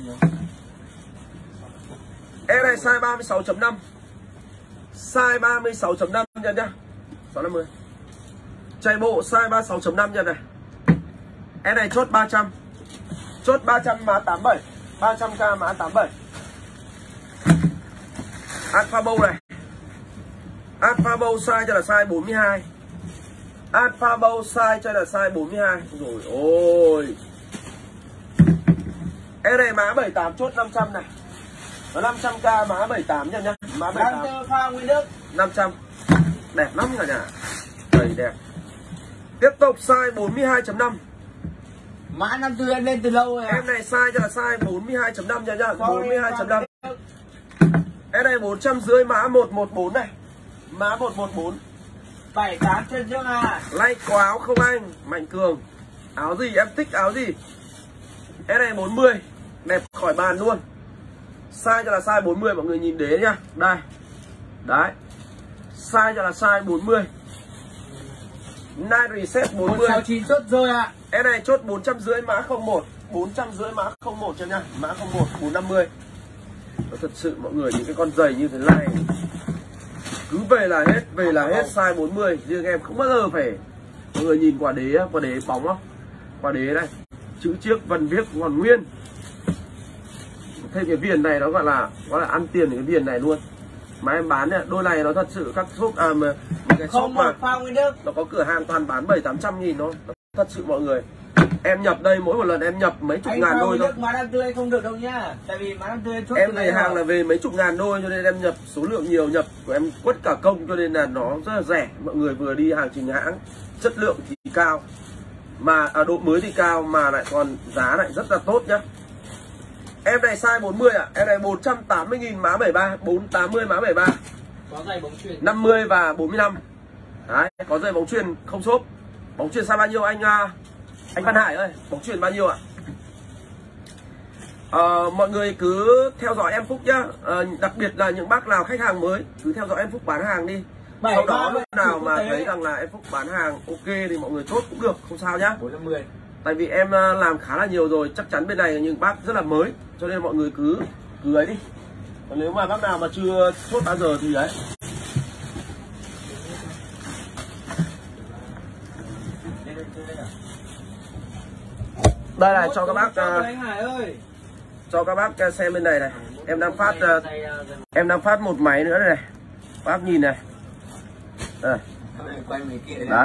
Em này size 36.5. Size 36.5 nha nhá. 650. Chạy bộ size 36.5 nha này. Em này chốt 300. Chốt 300 mã 87. 300k mã 87. Alpha Bow này. Alpha Bow size cho là size 42. Alpha Bow size cho là size 42. Rồi ôi. Em này mã 78 chốt 500 này. 500k mã 78 nha nhá. Mã 78. 500. Đẹp lắm cả nhà. Đầy đẹp. Tiếp tục size 42.5. Mã 54 em lên từ lâu rồi. Em này size cho là size 42.5 nha nhá. 42.5. Em này 450 mã 114 này. Mã 114. 78 chân trước à. Like có áo không anh? Mạnh Cường. Áo gì em thích áo gì? Em này 40. Đẹp khỏi bàn luôn. Size cho là size 40 mọi người nhìn đế nhá. Đây. Đấy. Size cho là size 40. Night Reset 40. 169 chốt rồi ạ. Em này chốt 450 mã 01. 450 mã 01 cho nha. Mã 01 450. Nó thật sự mọi người những cái con giày như thế này cứ về là hết size 40. Riêng em không bao giờ phải. Mọi người nhìn quả đế bóng không? Quả đế này. Chữ chiếc vân viết còn nguyên. Thêm cái viền này nó gọi là ăn tiền cái viền này luôn. Mà em bán này, đôi này nó thật sự các shop cái shop mà nó có cửa hàng toàn bán 700-800 nghìn nó thật sự mọi người. Em nhập đây mỗi một lần em nhập mấy chục ngàn đôi thôi. Má 54 không được đâu nhá. Tại vì má 54 chốt em về hàng là về mấy chục ngàn đôi cho nên em nhập số lượng nhiều, nhập của em quất cả công cho nên là nó rất là rẻ. Mọi người vừa đi hàng chính hãng, chất lượng thì cao mà độ mới thì cao mà lại còn giá lại rất là tốt nhá. Em này size 40 ạ. Em này 480.000 mã 73, 480 mã 73. Có giày bóng chuyền 50 và 45. Đấy, có giày bóng chuyền không xốp. Bóng chuyền size bao nhiêu anh Văn Hải ơi? Bóng chuyền bao nhiêu ạ? Mọi người cứ theo dõi em Phúc nhá. Đặc biệt là những bác nào khách hàng mới cứ theo dõi em Phúc bán hàng đi. Sau đó lúc nào mà thấy rằng là em Phúc bán hàng ok thì mọi người chốt cũng được, không sao nhá. 450. Tại vì em làm khá là nhiều rồi, chắc chắn bên này những bác rất là mới cho nên mọi người cứ ấy đi. Còn nếu mà bác nào mà chưa chốt bao giờ thì đấy. Đây này cho các bác cho các bác xem bên này này. Em đang phát một máy nữa đây này. Bác nhìn này. Đây. Đấy.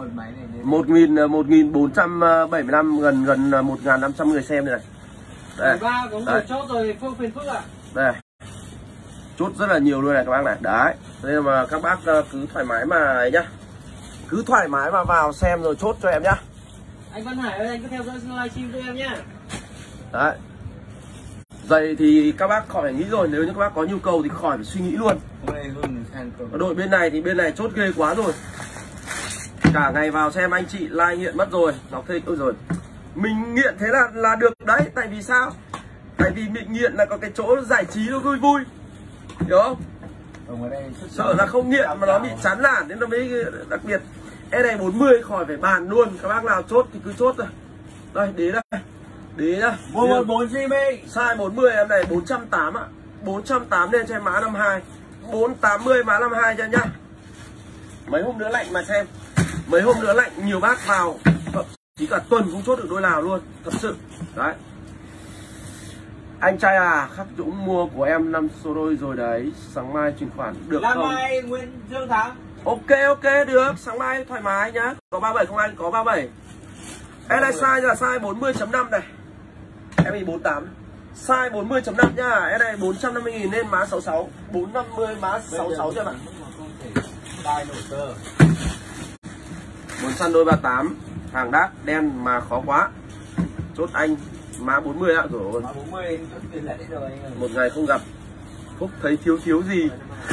1475 gần 1500 người xem đây này. Đây. Có người chốt rồi phiền phức ạ. Đây. Chốt rất là nhiều luôn này các bác này. Đấy. Nên mà các bác cứ thoải mái mà ấy nhá. Cứ thoải mái mà vào xem rồi chốt cho em nhá. Anh Văn Hải ơi, anh cứ theo dõi livestream cho em nhá. Đấy. Giày thì các bác khỏi phải nghĩ rồi, nếu như các bác có nhu cầu thì khỏi phải suy nghĩ luôn. Đội bên này thì bên này chốt ghê quá rồi. Cả ngày vào xem anh chị like nghiện mất rồi. Ngọc Thịnh ôi rồi. Mình nghiện thế là được đấy, tại vì sao? Tại vì mình nghiện là có cái chỗ giải trí nó vui vui. Hiểu không? Sợ là không nghiện mà nó bị chán nản nên nó mới đặc biệt. Em này 40 khỏi phải bàn luôn. Các bác nào chốt thì cứ chốt rồi. Đây, đế đây. Đế nhá. 414 GB. Size 40 em này 480 ạ. 480 lên cho em mã 52. 480 mã 52 cho em nhá. Mấy hôm nữa lạnh mà xem. Mấy hôm nữa lạnh nhiều bác vào, thậm chí cả tuần cũng chốt được đôi nào luôn, thật sự. Đấy. Anh trai à, Khắc Dũng mua của em 5 số đôi rồi đấy, sáng mai chuyển khoản được không? Mai Nguyễn Dương Thắng. Ok được, sáng mai thoải mái nhá. Có 37 không anh? Có 37. Em này size là size 40.5 này. Em bị 48. Size 40.5 nhá. Em này 450.000 nên má 66. 450 má 66 cho bạn. Đai nổi cơ. Muốn săn đôi 38, hàng đắt đen mà khó quá. Chốt anh má 40 ạ rồi. Má 40 chốt tiền lại rồi anh ơi. Một ngày không gặp Phúc thấy thiếu gì.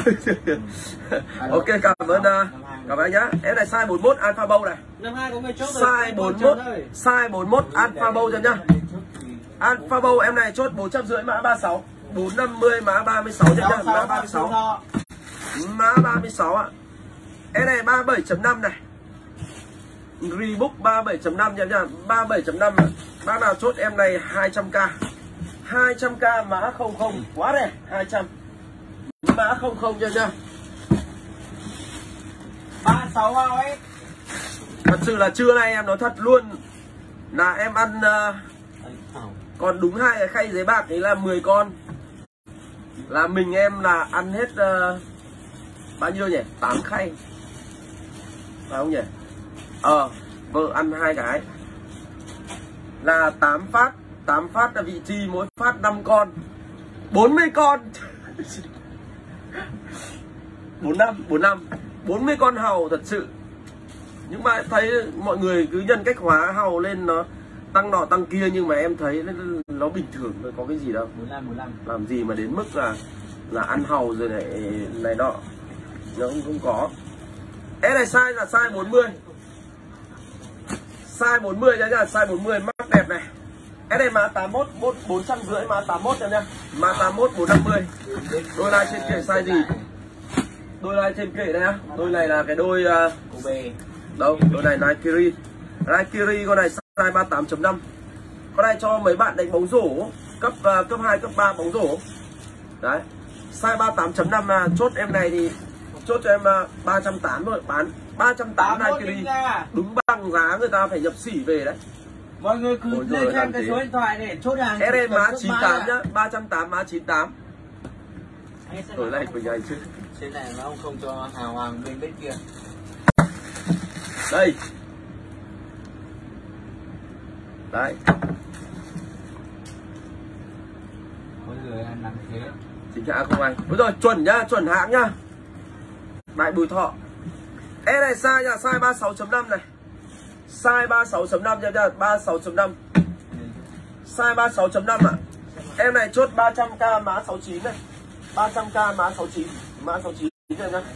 Ok, cảm ơn anh nhá. Em này size 41 Alpha Bow này. 52 có người chốt rồi. Size 41 Alpha Bow cho nhá. Alpha Bow em này chốt 450 mã 36, 450 mã 36 cho nhá, mã 36. Mã 36 ạ. Em này 37.5 này. Reebok 37.5 nha, 37.5 ạ. Bác nào chốt em này 200k. 200k mã 00 quá đẹp, 200. Mã 00 cho nha. 36 ao ấy. Thật sự là trưa nay em nói thật luôn là em ăn còn đúng 2 cái khay giấy bạc ấy là 10 con. Là mình em là ăn hết bao nhiêu nhỉ? 8 khay. Phải không nhỉ? Vợ ăn 2 cái. Là 8 phát. 8 phát là vị trí mỗi phát 5 con. 40 con. 45 40 con hàu thật sự. Nhưng mà thấy mọi người cứ nhân cách hóa hàu lên nó tăng nọ tăng kia, nhưng mà em thấy nó bình thường thôi, có cái gì đâu. 45. Làm gì mà đến mức là ăn hàu rồi này nọ. Nó không có. Em này size là size 40. Size 40 nha, size 40 mắc đẹp này. Em này mã 81 450 mã 81 cho nha. Mã 81 450. Đôi này trên kệ size gì? Đôi này trên kệ đây á. Đôi này là cái đôi đâu? Đôi này Nike. Nike con này size 38.5. Con này cho mấy bạn đánh bóng rổ cấp 2, cấp 3 bóng rổ. Đấy. Size 38.5 là chốt em này thì chốt cho em 380 thôi, bán 380 Nike. Đúng bằng giá người ta phải nhập xỉ về đấy. Mọi người cứ lên cho em cái số điện thoại để chốt hàng. Em đây má 98 nhá, 380 má 98. Đổi lại của anh chứ. Trên này nó không cho hào hoàng bên kia. Đây. Đấy. Mọi người ăn nặng thế. Chính hãng không anh? Đúng rồi, chuẩn nhá, chuẩn hãng nhá. Đại Bùi Thọ. Em này size nha, size 36.5 này. Size 36.5 nha, 36.5. Size 36.5 ạ. Em này chốt 300k mã 69 này. 300k mã 69. Mã 69 rồi nhá.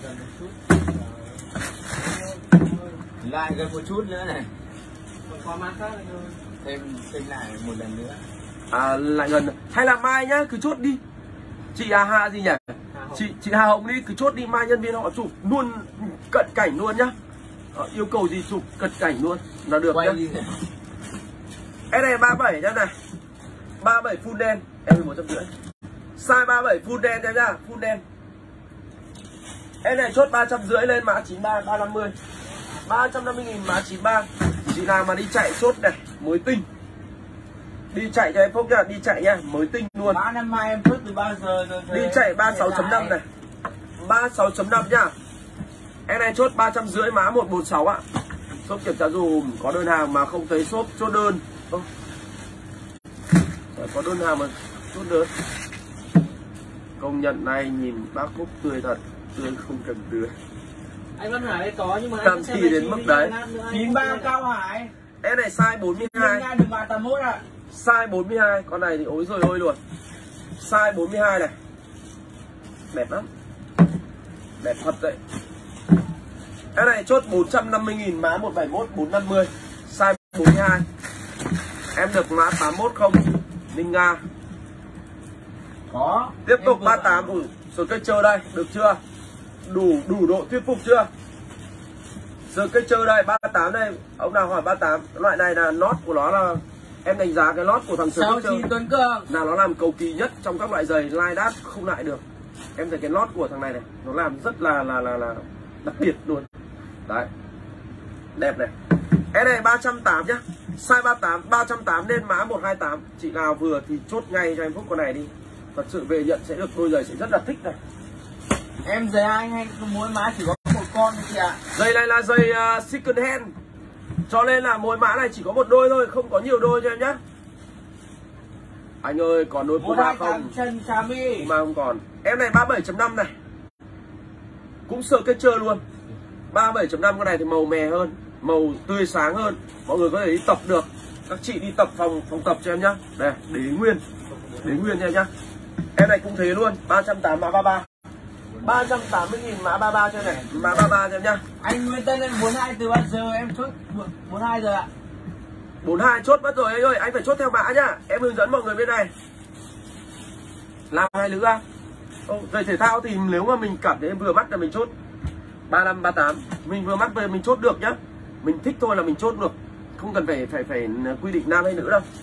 Lại gần một chút nữa này. Còn có mã khác nữa. Thêm lại một lần nữa. Lại gần. Hay là mai nhá, cứ chốt đi. Chị Hà gì nhỉ? Chị Hà Hồng đi, cứ chốt đi, mai nhân viên họ chụp luôn cận cảnh luôn nhá. Yêu cầu gì chụp cận cảnh luôn là được nhá. Em này 37 nhá này. 37 full đen, em 150. Size 37 full đen nhá, full đen. Em này chốt 350 lên mã 93 350. 350.000 mã 93. Chị nào mà đi chạy chốt này, mới tinh. Đi chạy cho em Phúc nhá, đi chạy nhá, mới tinh luôn. Mã năm mai em chốt từ bao giờ rồi? Đi chạy 36.5 này. 36.5 nhá. Em này chốt 350 mã 146 ạ. Shop kiểm tra dùm, có đơn hàng mà không thấy shop chốt đơn. Có đơn hàng mà chốt đơn. Công nhận này nhìn bác Phúc tươi thật, tươi không cần tươi. Anh Văn Hải đây có nhưng mà làm gì đến mức đấy. 93 Cao Hải. Em này size 42. Đừng vào 81 ạ. Size 42, con này thì ối rồi ôi luôn. Size 42 này. Đẹp lắm. Đẹp thật đấy. Cái này chốt 450.000 mã 171 450. Size 42. Em được mã 81 không? Ninh Nga. Có. Tiếp tục 38. Rồi cây chơi đây, được chưa? Đủ độ thuyết phục chưa? Rồi cây chơi đây, 38 đây. Ông nào hỏi 38. Loại này là lót của nó là em đánh giá cái lót của thằng Sơn Tuấn Cường là nó làm cầu kỳ nhất trong các loại giày Line Dash không lại được. Em thấy cái lót của thằng này này, nó làm rất là đặc biệt luôn. Đấy. Đẹp này. Cái này 380 nhá. Size 38, 380 nên mã 128. Chị nào vừa thì chốt ngay cho em Phúc con này đi. Thật sự về nhận sẽ được đôi giày sẽ rất là thích này. Em giày anh hay mỗi mã chỉ có một con thôi chị ạ. Giày này là giày second hand. Cho nên là mỗi mã này chỉ có một đôi thôi, không có nhiều đôi cho em nhá. Anh ơi, còn đôi Puma không? Chân Chami. Puma không còn. Em này 37.5 này. Cũng sợ kết chơi luôn. 37.5 con này thì màu mè hơn, màu tươi sáng hơn. Mọi người có thể đi tập được. Các chị đi tập phòng tập cho em nhá. Đây, đế nguyên cho em nhá. Em này cũng thế luôn, 380 mã 33. 380.000 mã 33 cho này, mã 33 cho em nhá. Anh Nguyễn Tân em 42 từ bao giờ em chốt 42 rồi ạ. 42 chốt mất rồi anh ơi, anh phải chốt theo mã nhá. Em hướng dẫn mọi người bên này. Làm hai lứa à? Giày thể thao thì nếu mà mình cảm thấy em vừa mắt là mình chốt 35 38, mình vừa mắt về mình chốt được nhá. Mình thích thôi là mình chốt được, không cần phải quy định nam hay nữ đâu.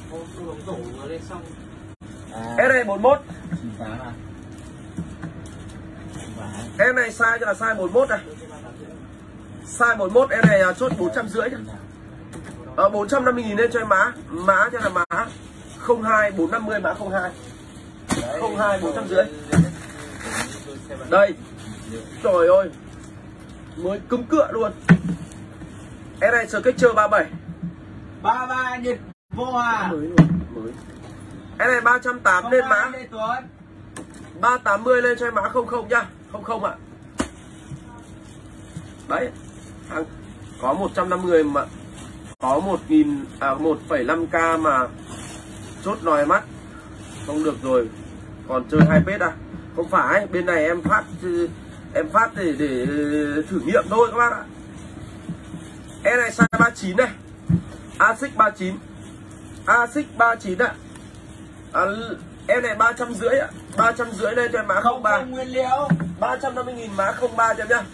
Em này 41. Em này size cho là size 41 này. Size 41 em này chốt 450 nhá. 450.000 lên cho em mã cho là mã 02 450 mã 02. 02 450. Đây. Trời ơi. Mới cứng cựa luôn. Em này Skechers 37. 33 nhiệt vô à. Mới luôn, mới. Em này 380 lên mã 380 lên cho em mã 00 nhá. 00 ạ. Đấy. Có 150 mà có 1,5k mà chốt nòi mắt không được rồi, còn chơi 2 pết à? Không phải, bên này em phát để thử nghiệm thôi các bác ạ. Em này size 39 này, Asics 39, Asics 39 ạ. Em này 350 ạ, 350 lên cho em mã 03. Nguyên liệu 350.000 mã 03 cho em nhá.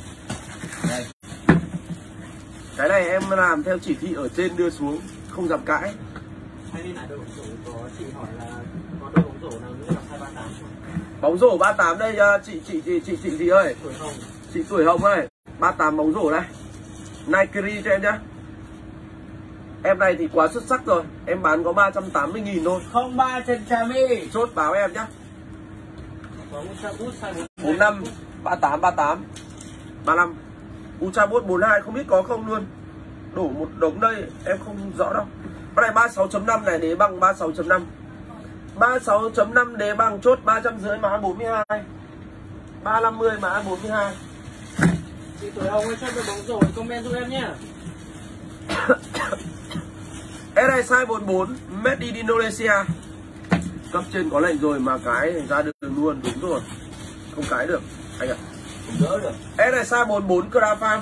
Cái này em làm theo chỉ thị ở trên đưa xuống, không dám cãi. Hay đi lại đội bóng rổ có chị hỏi là có đội bóng rổ nào nữa là 238 không? Bóng rổ 38 đây chị gì ơi? Tuổi Hồng. Chị Tuổi Hồng ơi, 38 bóng rổ đây. Nike cho em nhá. Em này thì quá xuất sắc rồi, em bán có 380.000 thôi. 03 chân Chami. Chốt báo em nhá. Có Ultra Boost 45 38 35. Ultra Boost 42 không biết có không luôn. Đổ một đống đây em không rõ đâu. Con này 36.5 này, đế bằng 36.5. 36.5 đế bằng chốt 350 mã 42. 350 mã 42. Chị Tuổi Hồng ơi, cho đội bóng rổ comment giúp em nhé. Em này size 44, made in Indonesia. Cấp trên có lệnh rồi mà cái ra đường luôn, đúng rồi. Không cái được anh ạ. Không đỡ được. Em này size 44 Gram Farm.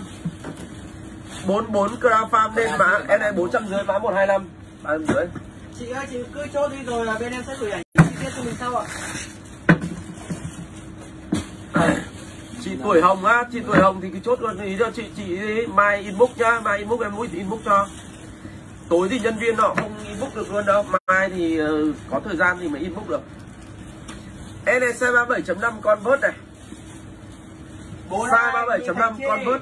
44 Gram Farm lên mã, em này 450 mã 125. 350. Chị ơi, chị cứ chốt đi rồi là bên em sẽ gửi ảnh chi tiết cho mình sau ạ. Chị Tuổi Hồng á, chị Tuổi Hồng thì cứ chốt luôn ý cho chị mai inbox nhá, mai inbox em mũi thì inbox cho. Tối thì nhân viên họ không inbox được luôn đâu, mai thì có thời gian thì mới inbox được. Em này size 37.5 con vớt này. Size 37.5 con vớt.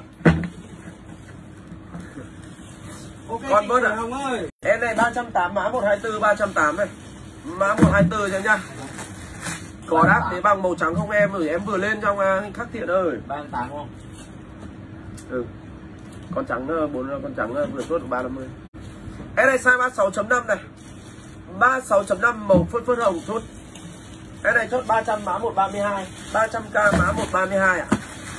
Okay, con vớt ạ. ơi. Em này 380 mã 124 380 này. Mã 124 cho nhá. Có đáp thế bằng màu trắng không em rồi, em vừa lên trong khắc thiện ơi. 38 không? Ừ. Con trắng con trắng vừa chốt được 350. Em này size 36.5 này. 36.5 màu phớt hồng chốt. Em này chốt 300 mã 132, 300k mã 132 ạ.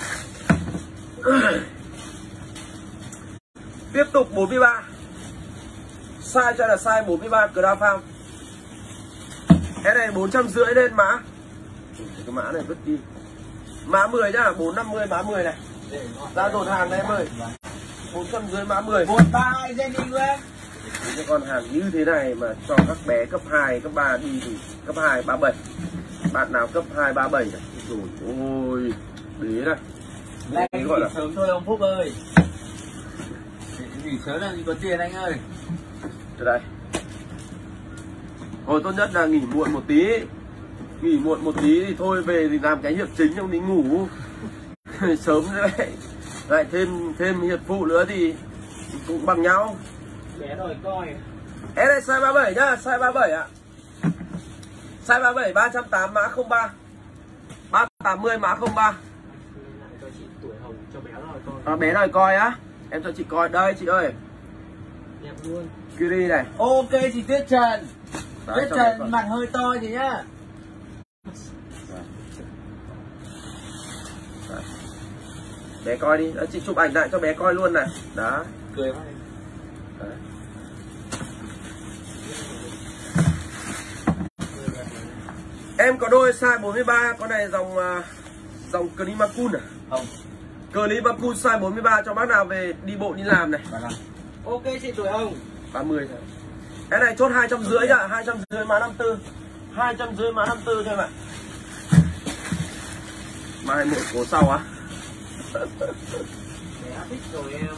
Tiếp tục 43. Size cho là size 43 Gram Farm. Cái này 450 lên mã. Cái mã này vứt đi. Mã 10 nhá, 450 mã 10 này. Ra dồn hàng đây em ơi. 450 mã 10. 132 Jenny Nguyễn. Cái con hàng như thế này mà cho các bé cấp 2, cấp 3 đi thì cấp 2 37. Bạn nào cấp 2 37 này. Rồi ôi, đế này. Này anh nghỉ sớm thôi ông Phúc ơi. Nghỉ sớm là gì có tiền anh ơi. Từ đây. Thôi tốt nhất là nghỉ muộn một tí. Nghỉ muộn một tí thì thôi về thì làm cái việc chính, không đi ngủ. Sớm đấy. Lại thêm hiệp phụ nữa thì cũng bằng nhau. Bé rồi coi. Em này size 37 nhá, size 37 ạ. Size 37 380 mã 03. 380 mã 03. Cho chị tuổi hồng cho bé rồi coi. À, bé rồi coi á. Em cho chị coi đây chị ơi. Đẹp luôn. Curie này. Ok chị Tuyết Trần. Đấy, Tuyết Trần mặt hơi to chị nhá. Đấy. Bé coi đi, chị chụp ảnh lại cho bé coi luôn này. Đó. Cười quá. Đấy. Em có đôi size 43, con này dòng Climacool à? Không. Climacool size 43 cho bác nào về đi bộ đi làm này. Ok chị tuổi hồng. 30 thôi. Cái này chốt 250 nhá, 250 mã 54. 250 mã 54 thôi ạ. Mai một cố sau á. Bé thích rồi em.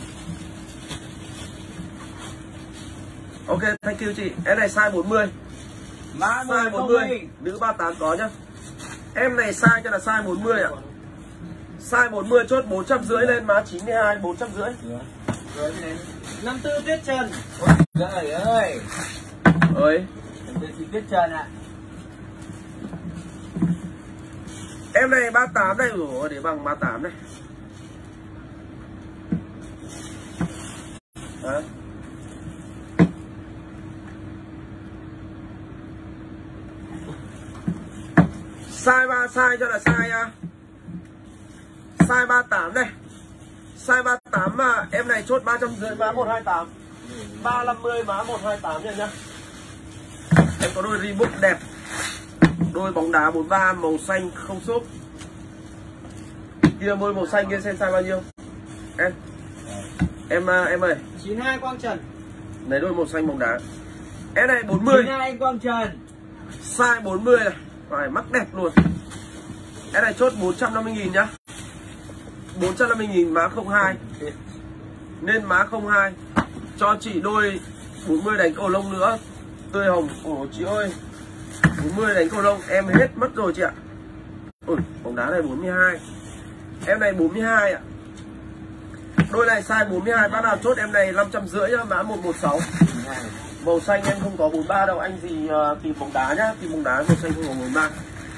Ok, thank you chị. Em này size 40. Mã Size 40, nữ 38 có nhá. Em này size cho là size 40 ạ. Size 40 chốt 450 lên mã 92 450. Rồi cái này 54 Tuyết Trần. Trời ơi. Ơi. Chị Tuyết Trần ạ. Em này 38 đây, ủa để bằng 38 đây. Đó. Size cho là size 38 đây. Size 38 mà em này chốt 350 mã 128. 350 mã 128 nhá. Em có đôi Reebok đẹp. Đôi bóng đá 43 màu xanh không xốp. Kia môi màu xanh kia xem size bao nhiêu. Em ơi. 92 Quang Trần. Lấy đôi màu xanh bóng đá. Em này 40. 92 Quang Trần. Size 40 này. Phải mắc đẹp luôn. Em này chốt 450.000 nhá. 450.000 mã 02. Nên mã 02. Cho chị đôi 40 đánh cầu lông nữa. Tươi hồng. Ồ chị ơi. 40 đánh cầu lông em hết mất rồi chị ạ. Ui, bóng đá này 42. Em này 42 ạ. Đôi này size 42, bác nào chốt em này 550 nhá, mã 116. Màu xanh em không có 43 đâu, anh gì tìm bóng đá nhá, tìm bóng đá màu xanh không có 43.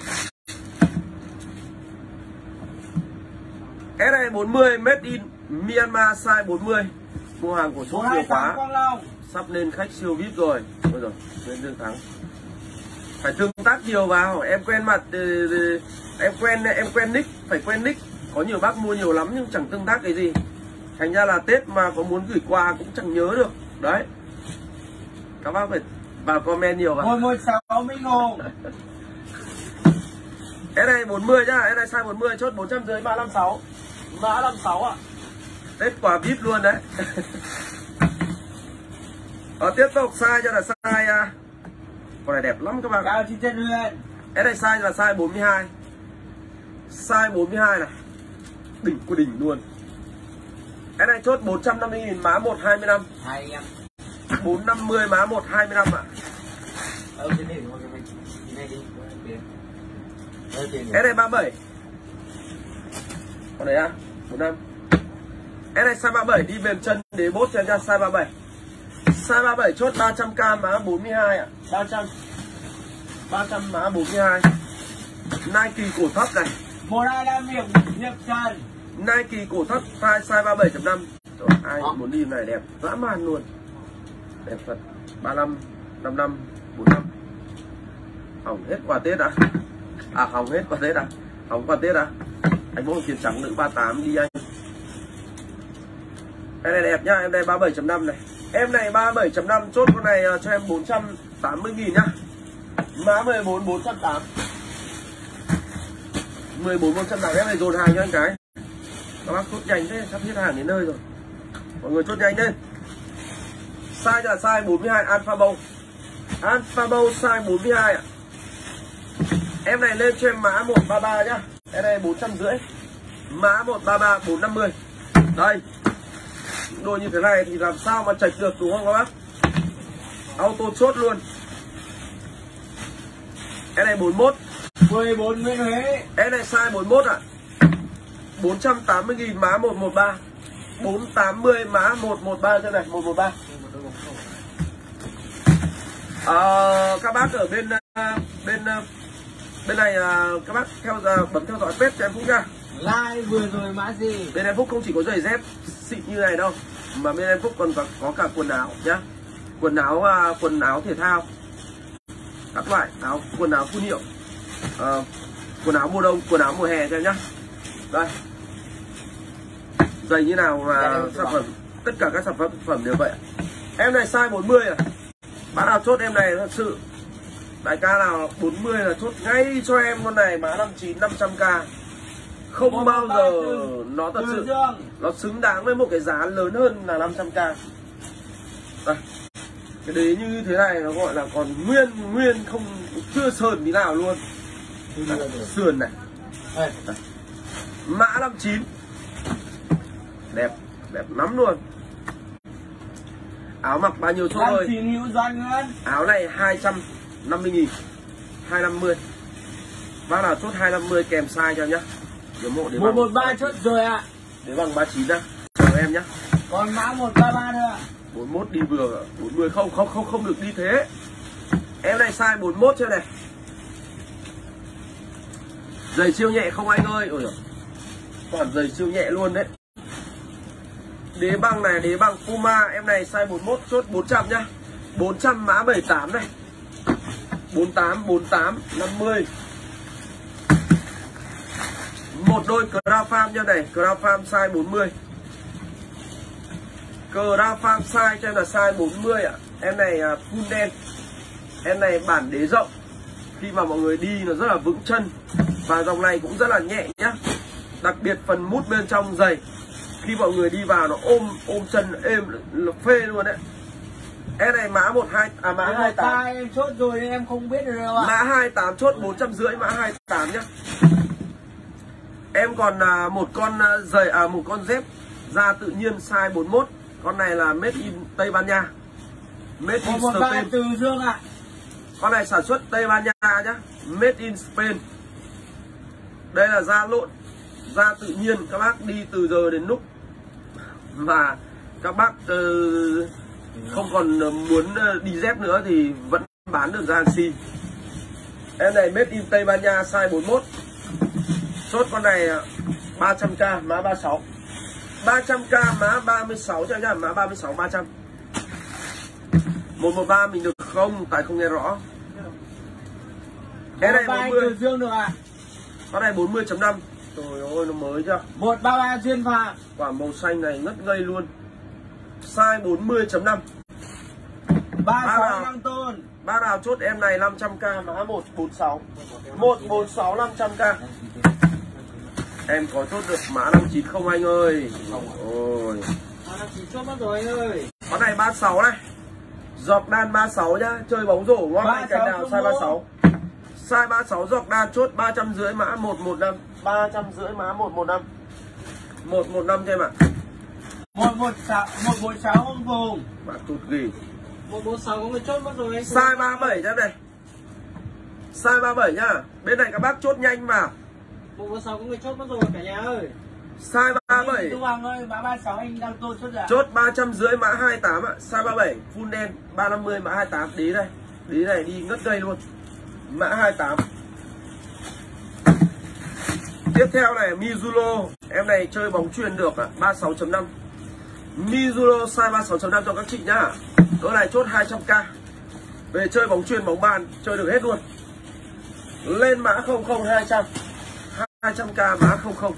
Cái này 40 made in Myanmar size 40. Mua hàng của shop nhiều quá. Sắp lên khách siêu VIP rồi. Ôi rồi, lên Dương Thắng. Phải tương tác nhiều vào, em quen mặt em quen nick, phải quen nick. Có nhiều bác mua nhiều lắm nhưng chẳng tương tác cái gì. Thành ra là Tết mà có muốn gửi quà cũng chẳng nhớ được. Đấy. Các bác phải vào comment nhiều vào. 116 Minh Hùng. Cái này 40 nhá, cái này size 40 chốt 450 mã 56. Mã 56 ạ. Tết quà VIP luôn đấy. Tiếp tục size cho là size con này đẹp lắm các bạn. Cao Chi Trân Huyền. Cái này size là size 42. Size 42 này. Đỉnh của đỉnh luôn. Cái này chốt 450.000 mã 125. Hay em. 450 mã 125 ạ. Cái này đi. Cái này 37. Con này á, 45. Cái này size 37 đi mềm chân để bốt cho em ra size 37. Size 37 chốt 300k mã 42 ạ. 300 mã 42. Nike cổ thấp này. 125 Hiệp Trần. Nike cổ thấp size 37.5. Ai muốn đi này đẹp dã man luôn. Đẹp thật. 35, 55, 45. Hỏng hết quà Tết à? À hỏng hết quà Tết à? Hỏng quà Tết à? Anh bố tiền trắng nữ 38 đi anh. Em này đẹp nhá, em này 37.5 này. Em này 37.5 chốt con này cho em 480.000 nhá. Mã 14 480. 14 480 em này dồn hàng cho anh cái. Các bác chốt nhanh thế, sắp hết hàng đến nơi rồi. Mọi người chốt nhanh lên. Size là size 42 Alpha Bow. Alpha Bow size 42 ạ. Em này lên cho em mã 133 nhá. Em này 450. Mã 133 450. Đây. Đôi như thế này thì làm sao mà chạch được đúng không các bác? Auto chốt luôn. Em này 41. 14 Nguyễn Huế. Em này size 41 ạ. 480.000 mã 113. 480 mã 113 cho này, 113. Các bác ở bên này các bác bấm theo dõi page cho em Phúc nha. Like vừa rồi mã gì? Bên em Phúc không chỉ có giày dép xịn như này đâu, mà bên em Phúc còn có cả quần áo nhá. Quần áo thể thao, các loại quần áo phun hiệu, quần áo mùa đông, quần áo mùa hè cho em nhá. Đây, giày như nào mà sản phẩm, tất cả các sản phẩm đều vậy. Em này size 40 à? Bác nào chốt em này thật sự, đại ca nào 40 là chốt ngay cho em con này mã 59 500k. Không bao giờ nó thật sự nó xứng đáng với một cái giá lớn hơn là 500k. Đây, cái đấy như thế này nó gọi là còn nguyên không, chưa sờn tí nào luôn. Sườn này. Đây. Mã 59 đẹp lắm luôn. Áo mặc bao nhiêu chốt ơi? Áo này 250.000, 250. Bác nào chốt 250 kèm size cho nhá. 113 chốt rồi ạ. Để bằng 39 ra cho em nhá. Còn mã 133 nữa ạ. 41 đi vừa, 40 không được đi thế. Em này size 41 cho này. Giày siêu nhẹ không anh ơi. Ôi giời. Toàn giày siêu nhẹ luôn đấy. Đế băng này, đế băng Puma, em này size 41 chốt 400 nhá. 400 mã 78 này. 48 50. Một đôi Crown Farm cho này, Crown Farm size 40. Crown Farm size cho em là size 40 ạ. Em này full đen. Em này bản đế rộng. Khi mà mọi người đi nó rất là vững chân. Và dòng này cũng rất là nhẹ nhá. Đặc biệt phần mút bên trong giày, khi mọi người đi vào nó ôm chân êm phê luôn đấy. Em này mã 28 em chốt rồi em không biết được đâu ạ. Mã 28 chốt 450, mã 28 nhá. Em còn một con giày một con dép da tự nhiên size 41. Con này là made in Tây Ban Nha. Made in Spain. Từ Dương ạ. Con này sản xuất Tây Ban Nha nhá. Made in Spain. Đây là da lộn, da tự nhiên, các bác đi từ giờ đến lúc mà các bác không còn muốn đi dép nữa thì vẫn bán được ra hàng xi. Em này made in Tây Ban Nha size 41. Chốt con này 300k mã 36. 300k mã 36 cho nhá, mã 36 300. 113 mình được không? Tại không nghe rõ. Cái này 40 Dương được ạ. Con này 40.5. Trời ơi nó mới chưa? 133 Duyên Phạm. Quả màu xanh này ngất ngây luôn. Size 40.5. 36 Đăng Tôn. Bác nào chốt em này 500k mã 146. 146 500k. Em có chốt được mã 59 không anh ơi? Ôi. Mã 59 chốt mất rồi anh ơi. Con này 36 này. Jordan 36 nhá, chơi bóng rổ ngon lành cái nào size 36. Size 36 Jordan chốt 350 mã 115. 350 mã 115. 115 cho em ạ. 146 ông Vùng. Bạn tụt gì? 146 có người chốt mất rồi anh. Size 37 cho em này. Size 37 nhá. Bên này các bác chốt nhanh vào. 146 có người chốt mất rồi cả nhà ơi. Size 37. Tú Hoàng ơi, mã 36 anh đang tôn chốt rồi. Chốt 350 mã 28 ạ. Size 37 full đen 350 mã 28. Đí đây. Đí này đi ngất cây luôn. Mã 28. Tiếp theo này Mizuno. Em này chơi bóng chuyền được ạ. 36.5. Mizuno size 36.5 cho các chị nhá. Cỡ này chốt 200k. Về chơi bóng chuyền bóng bàn chơi được hết luôn. Lên mã 00 200. 200k mã 00.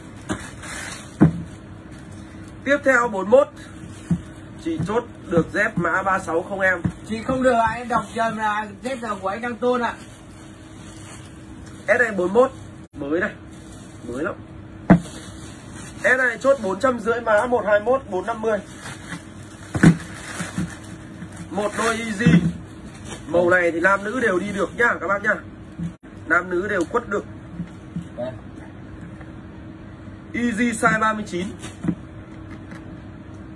Tiếp theo 41. Chị chốt được dép mã 36 không em? Chị không được ạ, em đọc nhầm là dép là của anh Đăng Tôn ạ. S này 41 mới này, mới lắm. S này chốt 450 mã 121 450. Một đôi Easy. Màu này thì nam nữ đều đi được nhá các bác nhá. Nam nữ đều quất được. Easy size 39.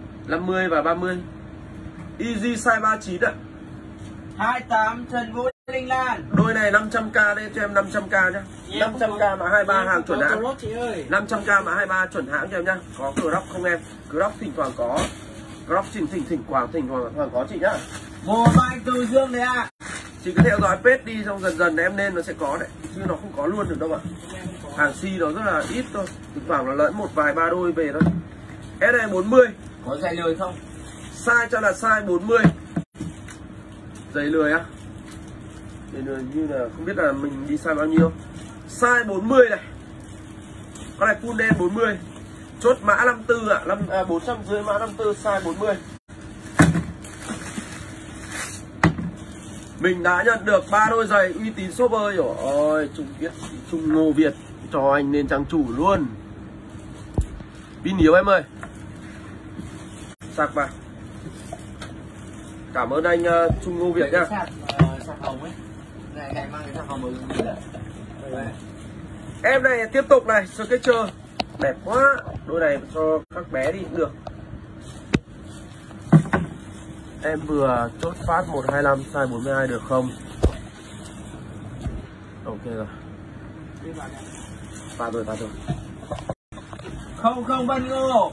50 và 30. Easy size 39 ạ. 28 Trần Vũ Linh Lan. Đôi này 500k đây cho em 500k nhá. 500k mã 23 hàng chuẩn hãng. 500k mã 23 chuẩn hãng cho em nhá. Có crop không em? Crop thỉnh thoảng có. Crop thỉnh thoảng có chị nhá. Mùa mai Từ Dương đấy ạ. Chị cứ theo dõi page đi, xong dần dần em nên nó sẽ có đấy, chứ nó không có luôn được đâu ạ. Hàng si nó rất là ít thôi, thỉnh thoảng nó lẫn một vài ba đôi về thôi. S này 40. Có giày lười không? Size cho là size 40. Giày lười á? Giày lười như là không biết là mình đi size bao nhiêu. Size 40 này. Con này full đen 40. Chốt mã 54 ạ, 450 mã 54 size 40. Mình đã nhận được 3 đôi giày uy tín shopper rồi. Ôi, Trung Ngô Việt cho anh lên trang chủ luôn. Pin yếu em ơi. Sạc vào. Cảm ơn anh Trung Ngô Việt nhá. Sạc hồng ấy. Này mang cái sạc hồng mới. Em này tiếp tục này, Skechers. Đẹp quá. Đôi này cho các bé đi cũng được. Em vừa chốt phát 125 size 42 được không? Ok rồi. Phát rồi. Không Vân Ngô.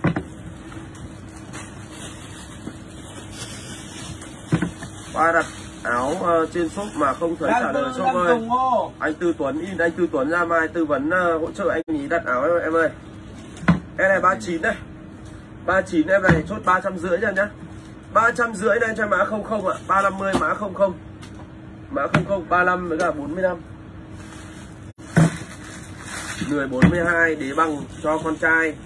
Ba đặt áo trên shop mà không thấy trả lời shop ơi. Anh Tư Tuấn ra mai tư vấn hỗ trợ anh ý đặt áo em ơi. Em này 39 đây. 39 em này chốt 350 cho nhá. 350 đây cho mã 00 ạ. 350 mã 00. Mã 00 35 với cả 45. Người 42 đế bằng cho con trai.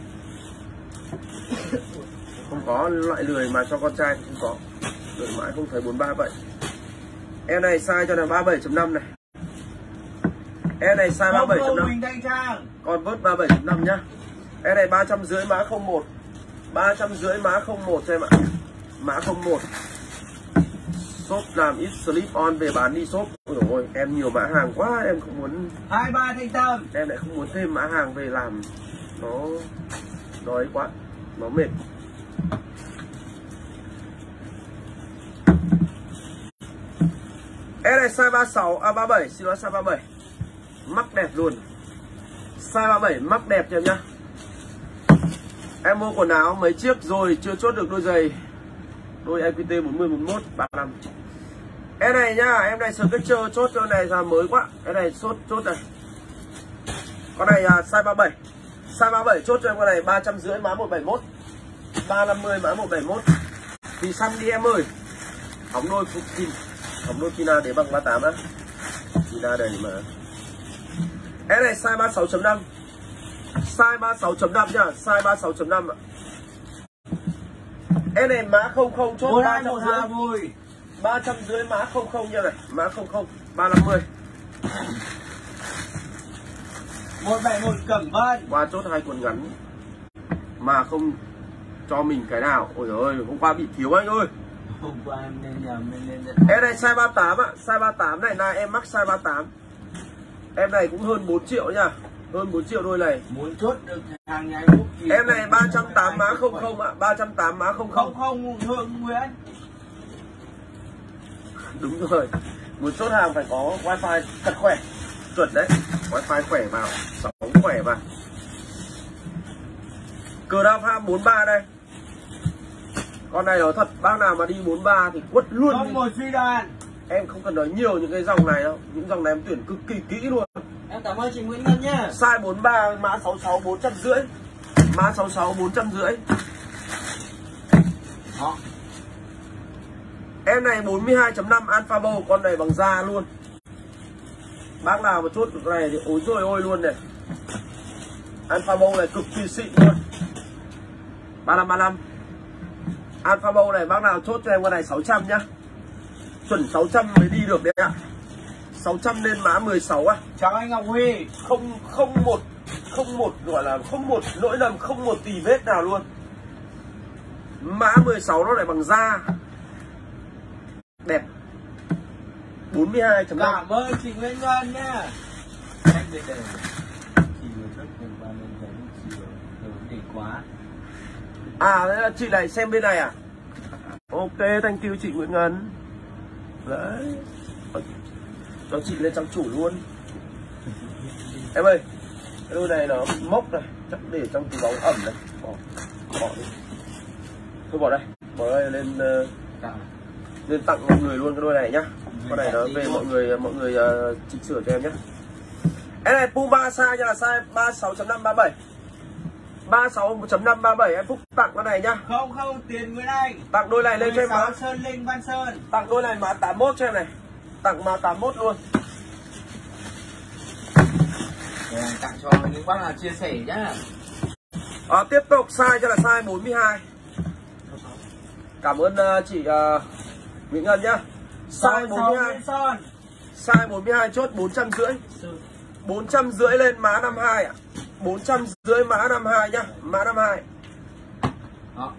Không có loại lười mà cho con trai không có. Đợi mãi không thấy 43 vậy. Em này size cho là 37.5 này. Em này size 37.5. Con vớt 37.5 nhá. Em này 350 mã 01. 350 mã 01 cho em ạ. Mã 01. Shop làm ít slip on về bán đi shop. Ôi dồi ôi, em nhiều mã hàng quá, em không muốn 23 Thanh Tâm. Em lại không muốn thêm mã hàng về làm nó ấy quá, nó mệt. Em này size 36 37, xin lỗi size 37. Mắc đẹp luôn. Size 37 mắc đẹp cho em nhá. Em mua quần áo mấy chiếc rồi chưa chốt được đôi giày. Đôi EQT 40 41 35. Em này nhá, em này Skechers chốt cho này là mới quá. Cái này chốt này. Con này size 37. Size 37 chốt cho em con này 350 mã 171. 350 mã 171. Thì săn đi em ơi. Hóng đôi Fukin. Hóng đôi Kina để bằng 38 á. Kina đây mà. Em này size 36.5. Size 36.5 nhá, size 36.5 ạ. Em này mã 00 chốt 350. 350 mã 00 nha này, mã 00 350. 171 Cẩm Vân. Qua chốt 2 quần ngắn mà không cho mình cái nào. Ôi giời ơi, hôm qua bị thiếu anh ơi. Hôm qua em nên nhầm nên em này size 38 ạ, size 38 này là em mắc size 38. Em này cũng hơn 4 triệu nha. Hơn 4 triệu đôi này. Muốn chốt được hàng nhái bút thì em này 380 mã 00 ạ, 380 mã 00. 00 Hương Nguyễn. Đúng rồi. Muốn chốt hàng phải có wifi thật khỏe. Chuẩn đấy. Wifi khỏe vào, sóng khỏe vào. Cờ đao ham 43 đây. Con này nó thật, bác nào mà đi 43 thì quất luôn. Không một suy đàn. Em không cần nói nhiều những cái dòng này đâu. Những dòng này em tuyển cực kỳ kỹ luôn. Em cảm ơn chị Nguyễn Ngân nhá. Size 43 mã 66 450. Mã 66 450. Đó. Em này 42.5 Alpha Bow, con này bằng da luôn. Bác nào mà chốt được cái này thì ối trời ơi luôn này. Alpha Bow này cực kỳ xịn luôn. 3535. Alpha Bow này bác nào chốt cho em con này 600 nhá. Chuẩn 600 mới đi được đấy ạ. 600 lên mã 16 á. Chào anh Ngọc Huy. Không một gọi là không một lỗi lầm, không một tì vết nào luôn. Mã 16 nó lại bằng da. Đẹp. 42.5. Cảm ơn chị Nguyễn Ngân nhá. Em về đây. Chị vừa chốt được 3 lên thấy chị để quá. À đấy là chị này xem bên này à. Ok, thank you chị Nguyễn Ngân. Đấy. cho chị lên trang chủ luôn. Em ơi, cái đôi này nó mốc này, chắc để trong túi bóng ẩm này. Bỏ đi. Thôi bỏ đây lên lên tặng mọi người luôn cái đôi này nhá. Con này nó về mọi người chỉnh sửa cho em nhé. Cái này Puma size là size 36.537. 36.537 em Phúc tặng con này nhá. Không tiền Nguyễn Anh. Tặng đôi này lên cho em mã Sơn Linh Văn Sơn. Tặng đôi này mã 81 cho em này. Tặng mã 81 luôn. Tặng cho những bác nào chia sẻ nhá. Tiếp tục size cho là size 42. Cảm ơn chị Mỹ Ngân nhá. Size 42. Size 42 chốt 450. 450 lên mã 52 ạ. 450 mã 52 nhá, mã 52. Đó.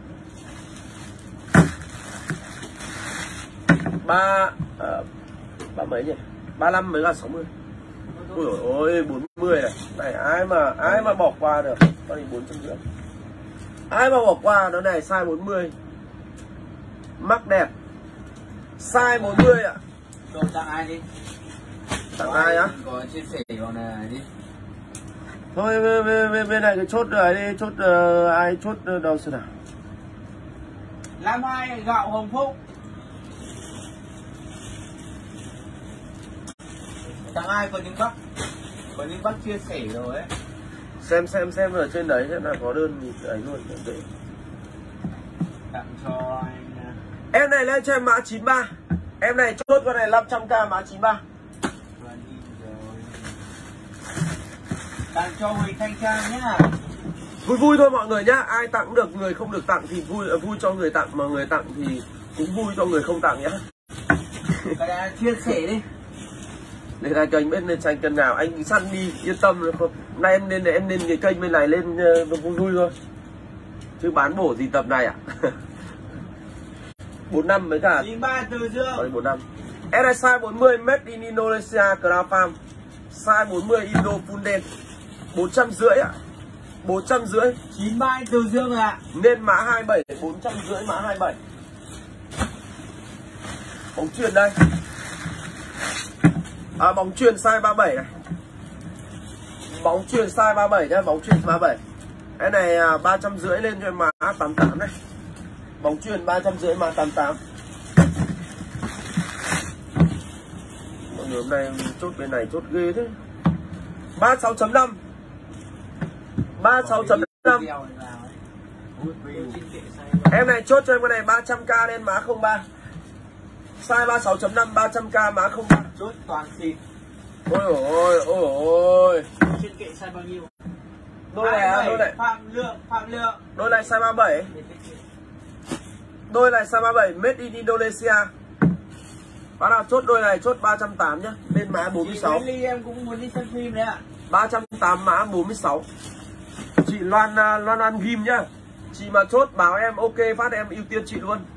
Ba mấy nhỉ? 35 mới là 60. Ui dồi ôi 40 này. Này ai mà bỏ qua được. Con này 450. Ai mà bỏ qua nó này size 40. Mắc đẹp. Size 40 ạ. Rồi tặng ai đi? Tặng ai á? Có chia sẻ con này đi. Thôi bên này cái chốt này đi, chốt ai chốt đâu xem nào. Lam 2 gạo Hồng Phúc. Tặng ai có những bác chia sẻ rồi ấy. Xem ở trên đấy xem là có đơn gì ấy luôn để. Tặng cho anh. Em này lên cho em mã 93. Em này chốt con này 500k mã 93. Tặng cho Huỳnh Thanh Trang nhá. Vui thôi mọi người nhá. Ai tặng được, người không được tặng thì vui cho người tặng, mà người tặng thì cũng vui cho người không tặng nhá. Cái này chia sẻ đi. Để hai kênh bên lên tranh cân nào anh săn đi yên tâm. Nay em nên cái kênh bên này lên vui thôi. Chứ bán bổ gì tập này ạ. 45 với cả 93 Từ Dương. 45. Em này size 40 made in Indonesia Crown Farm. Size 40 Indo full đen. 450 ạ. 450. 93 Từ Dương ạ. Nên mã 27, 450 mã 27. Bóng chuyền đây. Bóng chuyền size 37 này. Bóng chuyền size 37 nhá, bóng chuyền 37. Cái này 350 lên cho mã 88 này. Bóng chuyền 350 mã 88. Mọi người hôm nay chốt bên này chốt ghê thế. 36.5. 36.5. Em này chốt cho em cái này 300k lên mã 03. Size 36.5 300k mã 03. Chốt toàn xịt. Ôi ôi. Trên kệ size bao nhiêu? Đôi này Phạm Lượng. Đôi này size 37. Đôi này size 37 made in Indonesia. Bác nào chốt đôi này chốt 380 nhá, lên mã 46. Chị em cũng muốn đi xem phim đấy ạ. 380 mã 46. Chị Loan Ghim nhá. Chị mà chốt báo em ok phát em ưu tiên chị luôn.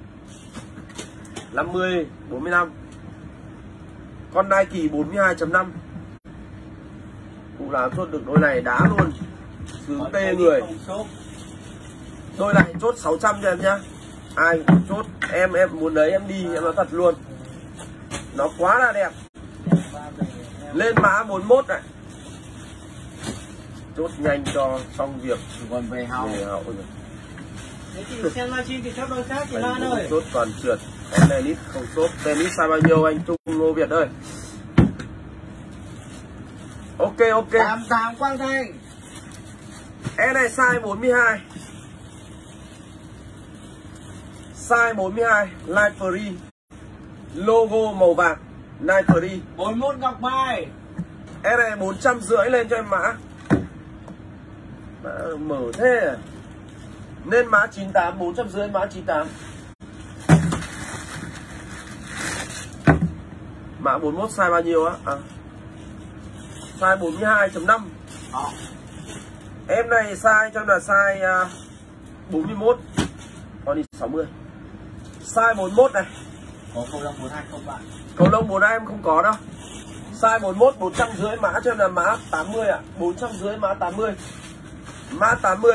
50 45. Con Nike 42.5. Cũng là chốt được đôi này đá luôn. Sướng tê người. Đôi này chốt 600 cho em nhá. Ai chốt em muốn đấy em đi em nói thật luôn. Nó quá là đẹp. Lên mã 41 này. Chốt nhanh cho xong việc. Còn về hậu rồi. Thế thì xem livestream thì chốt đôi khác chị Lan ơi. Chốt còn trượt. Có tennis không chốt. Tennis size bao nhiêu anh Trung Ngô Việt ơi. Ok. 88 Quang Thanh. Em này size 42. Size 42 Light Free. Logo màu vàng Light Free. 41 Ngọc Mai. Em này 450 lên cho em mã. Mở thế à? Nên mã 98 450 mã 98. Mã 41 size bao nhiêu á? Size 42.5. Em này size cho là size 41. Còn đi 60. Size 41 này. Có cầu lông 42 không bạn? Cầu lông 42 em không có đâu. Size 41 450 mã cho là mã 80 ạ. 450 mã 80. Mã 80.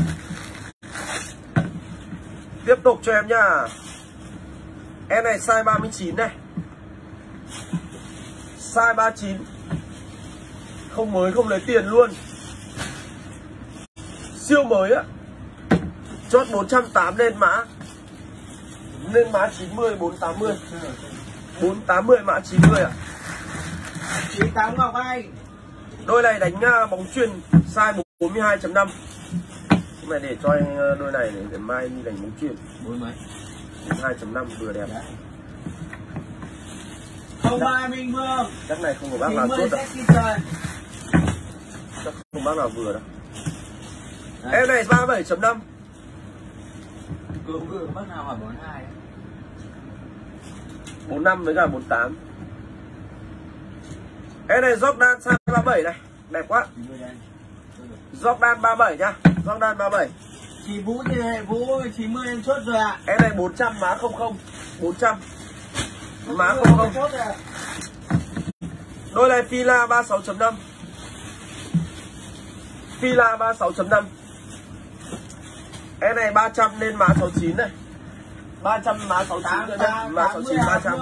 Tiếp tục cho em nhá. Em này size 39 này. size 39. Không mới không lấy tiền luôn. Siêu mới á. Chốt 480 lên mã. Lên mã 90 480. 480 mã 90 à. 98 Ngọc Anh. Đôi này đánh bóng chuyền size 42.5. Hôm nay để cho anh đôi này để mai đi đánh bóng chuyền. 42.5 vừa đẹp. Không ba Minh Vương. Chắc này không có bác nào chốt đâu. Chắc không bác nào vừa đâu. Em này 37.5. Vừa bác nào hỏi 42. 45 với cả 48. Em này Jordan size 37 này, đẹp quá. Jordan 37 nhá, Jordan 37. Chị Vũ thì Vũ 90 em chốt rồi ạ. Em này 400 má 00, 400. Má 00. Đôi này Fila 36.5. Fila 36.5. Em này 300 lên má 69 này. 300 má 69 rồi nhá, má 69 300.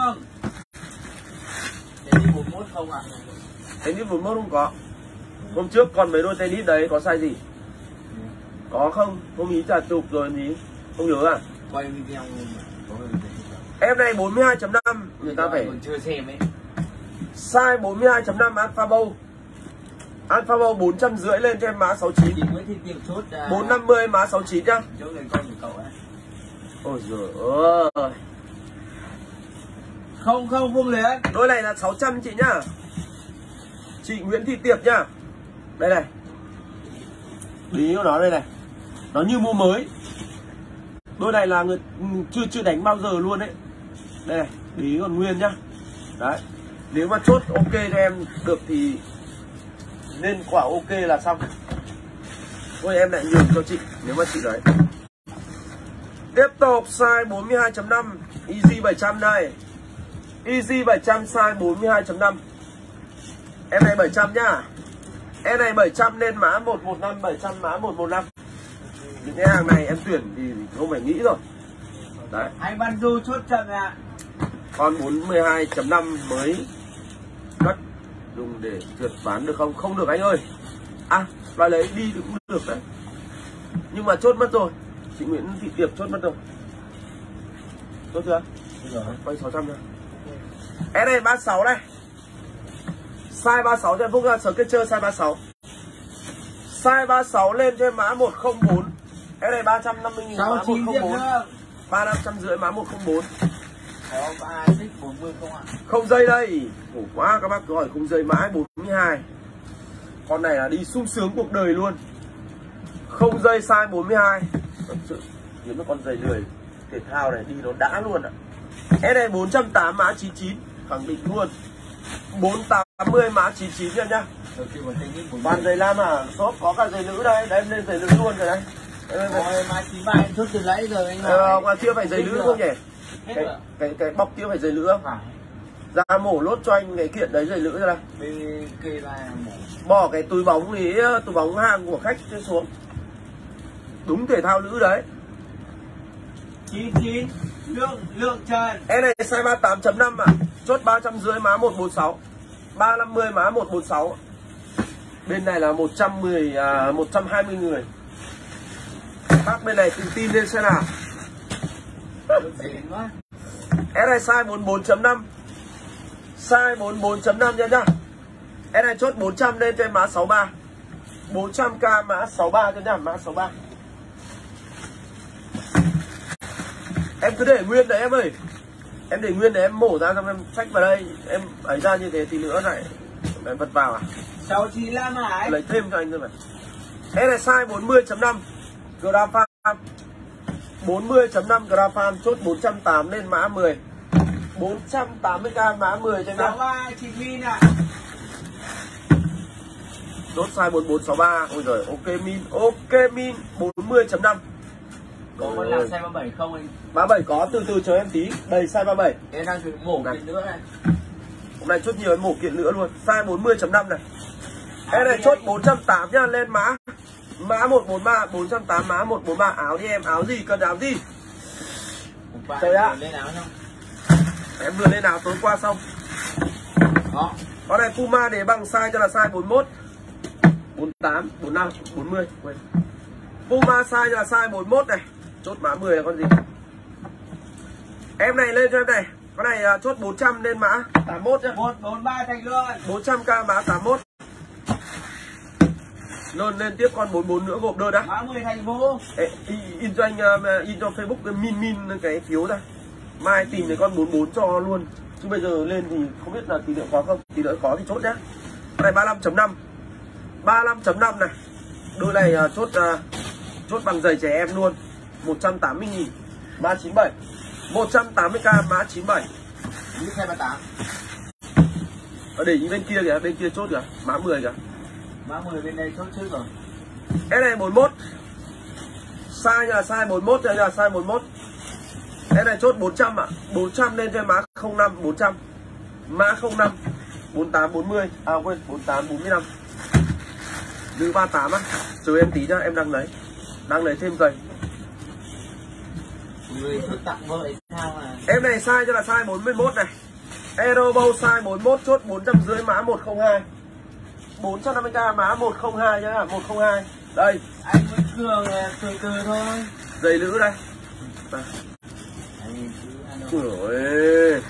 Tennis 41 không ạ? Tennis 41 không có. Hôm trước còn mấy đôi tennis đấy có size gì? Có không? Hôm ý trả chụp rồi gì? Không nhớ à? Quay video Em này 42.5 người ta phải chưa xem ấy. size 42.5 Alpha Bow. Alpha Bow 450 lên cho em má 69. Chị mới thi tiền chốt 450 má 69 nhá. chỗ người con của cậu ấy. Ôi giời ơi. Không liền. Đôi này là 600 chị nhá. Chị Nguyễn Thị Tiệp nhá. Đây này. Lý của nó đây này. Nó như mua mới. Đôi này là người chưa đánh bao giờ luôn đấy. Đây này, lý còn nguyên nhá. Đấy. Nếu mà chốt ok cho em được thì nên quả ok là xong. Thôi em lại nhường cho chị nếu mà chị đấy. Tiếp tục size 42.5 Easy 700 đây. Easy 700 size 42.5. Em này 700 nhá. Em này 700 lên mã 115, 700 mã 115. Những cái hàng này em tuyển thì không phải nghĩ rồi. Đấy. Anh Văn Du chốt trận ạ. Con 42.5 mới cất dùng để trượt bán được không? Không được anh ơi. À, và lấy đi thì cũng được đấy. Nhưng mà chốt mất rồi. Chị Nguyễn Thị Tiệp chốt mất rồi. Chốt chưa? Quay 600 nha. Em này 36 này. Size 36 cho em Phúc ra sở kết chơi size 36. Size 36 lên cho em mã 104. Em này 350.000 mã 104. 350 mã 104. Có 3 tích 40 không ạ? Không dây đây. Khổ quá các bác cứ hỏi không dây mãi 42. Con này là đi sung sướng cuộc đời luôn. Không dây size 42. Thật sự kiếm một con dây lười thể thao này đi nó đã luôn ạ. Em này 480 mã 99. Khẳng định luôn. 480 mã 99 nha nhá. Bàn giày lam à, shop có cả giày nữ đây, đấy em lên giày nữ luôn rồi đấy. Rồi mã 93 em chốt từ nãy rồi anh ơi. Ngoài kia phải giày nữ không nhỉ? Cái bọc kia phải giày nữ không? Phải. Ra mổ lốt cho anh cái kiện đấy giày nữ ra đây. Bên kê là mổ. Bỏ cái túi bóng thì túi bóng hàng của khách xuống. Đúng thể thao nữ đấy. 99 lượng trần. Em này size 38.5 à. Chốt 350 má 146. 350 má 146. Bên này là 120 người. Bác bên này tự tin lên xem nào. Em này size 44.5. Size 44.5 nha nhá. Em này chốt 400 lên trên má 63. 400k mã 63 cho nhá, mã 63. Em cứ để nguyên đấy em ơi. Em để nguyên để em mổ ra xong em xách vào đây. Em ấy ra như thế thì nữa lại em vật vào à. 695 hả? Lấy thêm cho anh thôi mà. Em này size 40.5 gram farm. 40.5 gram farm chốt 480 lên mã 10. 480k mã 10 cho em. 63 chị Min ạ. Chốt size 4463. Ôi giời, ok min. Ok min 40.5. Có con nào size 37 không anh? 37 có, từ từ chờ em tí. Đây size 37. Em đang thử mổ kiện nữa này. Hôm nay chốt nhiều em mổ kiện nữa luôn. Size 40.5 này. Em này chốt 480 nha, lên mã. Mã 143, 480 mã 143. Áo đi em, áo gì, cần áo gì? Trời ạ. Lên áo không? Em vừa lên áo tối qua xong. Đó. Con này Puma để bằng size cho là size 41, 48, 45, 40. Quên. Puma size cho là size 41 này. Chốt mã 10 là con gì? Em này lên cho em này. Con này chốt 400 lên mã 81 nhá. 143 thành luôn. 400k mã 81. Lên tiếp con 44 nữa gộp đơn đã. Mã 10 thành vô. In cho anh in cho Facebook cái min cái phiếu ra. Mai tìm cái con 44 cho luôn. Chứ bây giờ lên thì không biết là tỷ lệ có không. Tỷ lệ có thì chốt nhá. Con này 35.5. 35.5 này. Đôi này chốt bằng giày trẻ em luôn. 180.000 mã 97. 180k mã 97. Như 238. Để ý bên kia kìa, bên kia chốt kìa, mã 10 kìa. Mã 10 bên đây chốt trước rồi. Em này 41. Size là size 41 cho là size 41. Em này chốt 400 ạ. 400 lên cho mã 05 400. Mã 05 48 40. À quên, 48 45. Nữ 38 á. Chờ em tí nhá, em đang lấy. Đang lấy thêm giày. Người chốt tặng vợ sao mà. Em này size cho là size 41 này. Aerobow size 41 chốt 450 mã 102. 450k mã 102 nhá, 102. Đây, Anh Nguyễn Cường từ thôi. giày nữ đây. Ôi.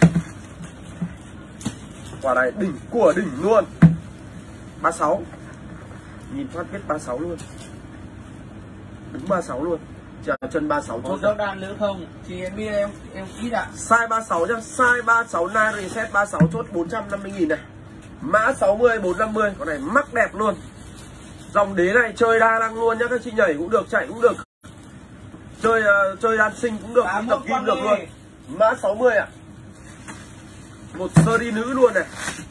Quả này đỉnh của đỉnh luôn. 36. Nhìn phát biết 36 luôn. Đúng 36 luôn. Chà, chân 36 chốt. Có dấu đàn nữ không? Thì em biết em ít ạ. Size 36 nhá, size 36 Nike Reset 36 chốt 450.000 này. Mã 60 450, con này mắc đẹp luôn. Dòng đế này chơi đa năng luôn nhá, các chị nhảy cũng được, chạy cũng được. Chơi đan sinh cũng được, tập gym được luôn. Mã 60 ạ. Một sơ đi nữ luôn này.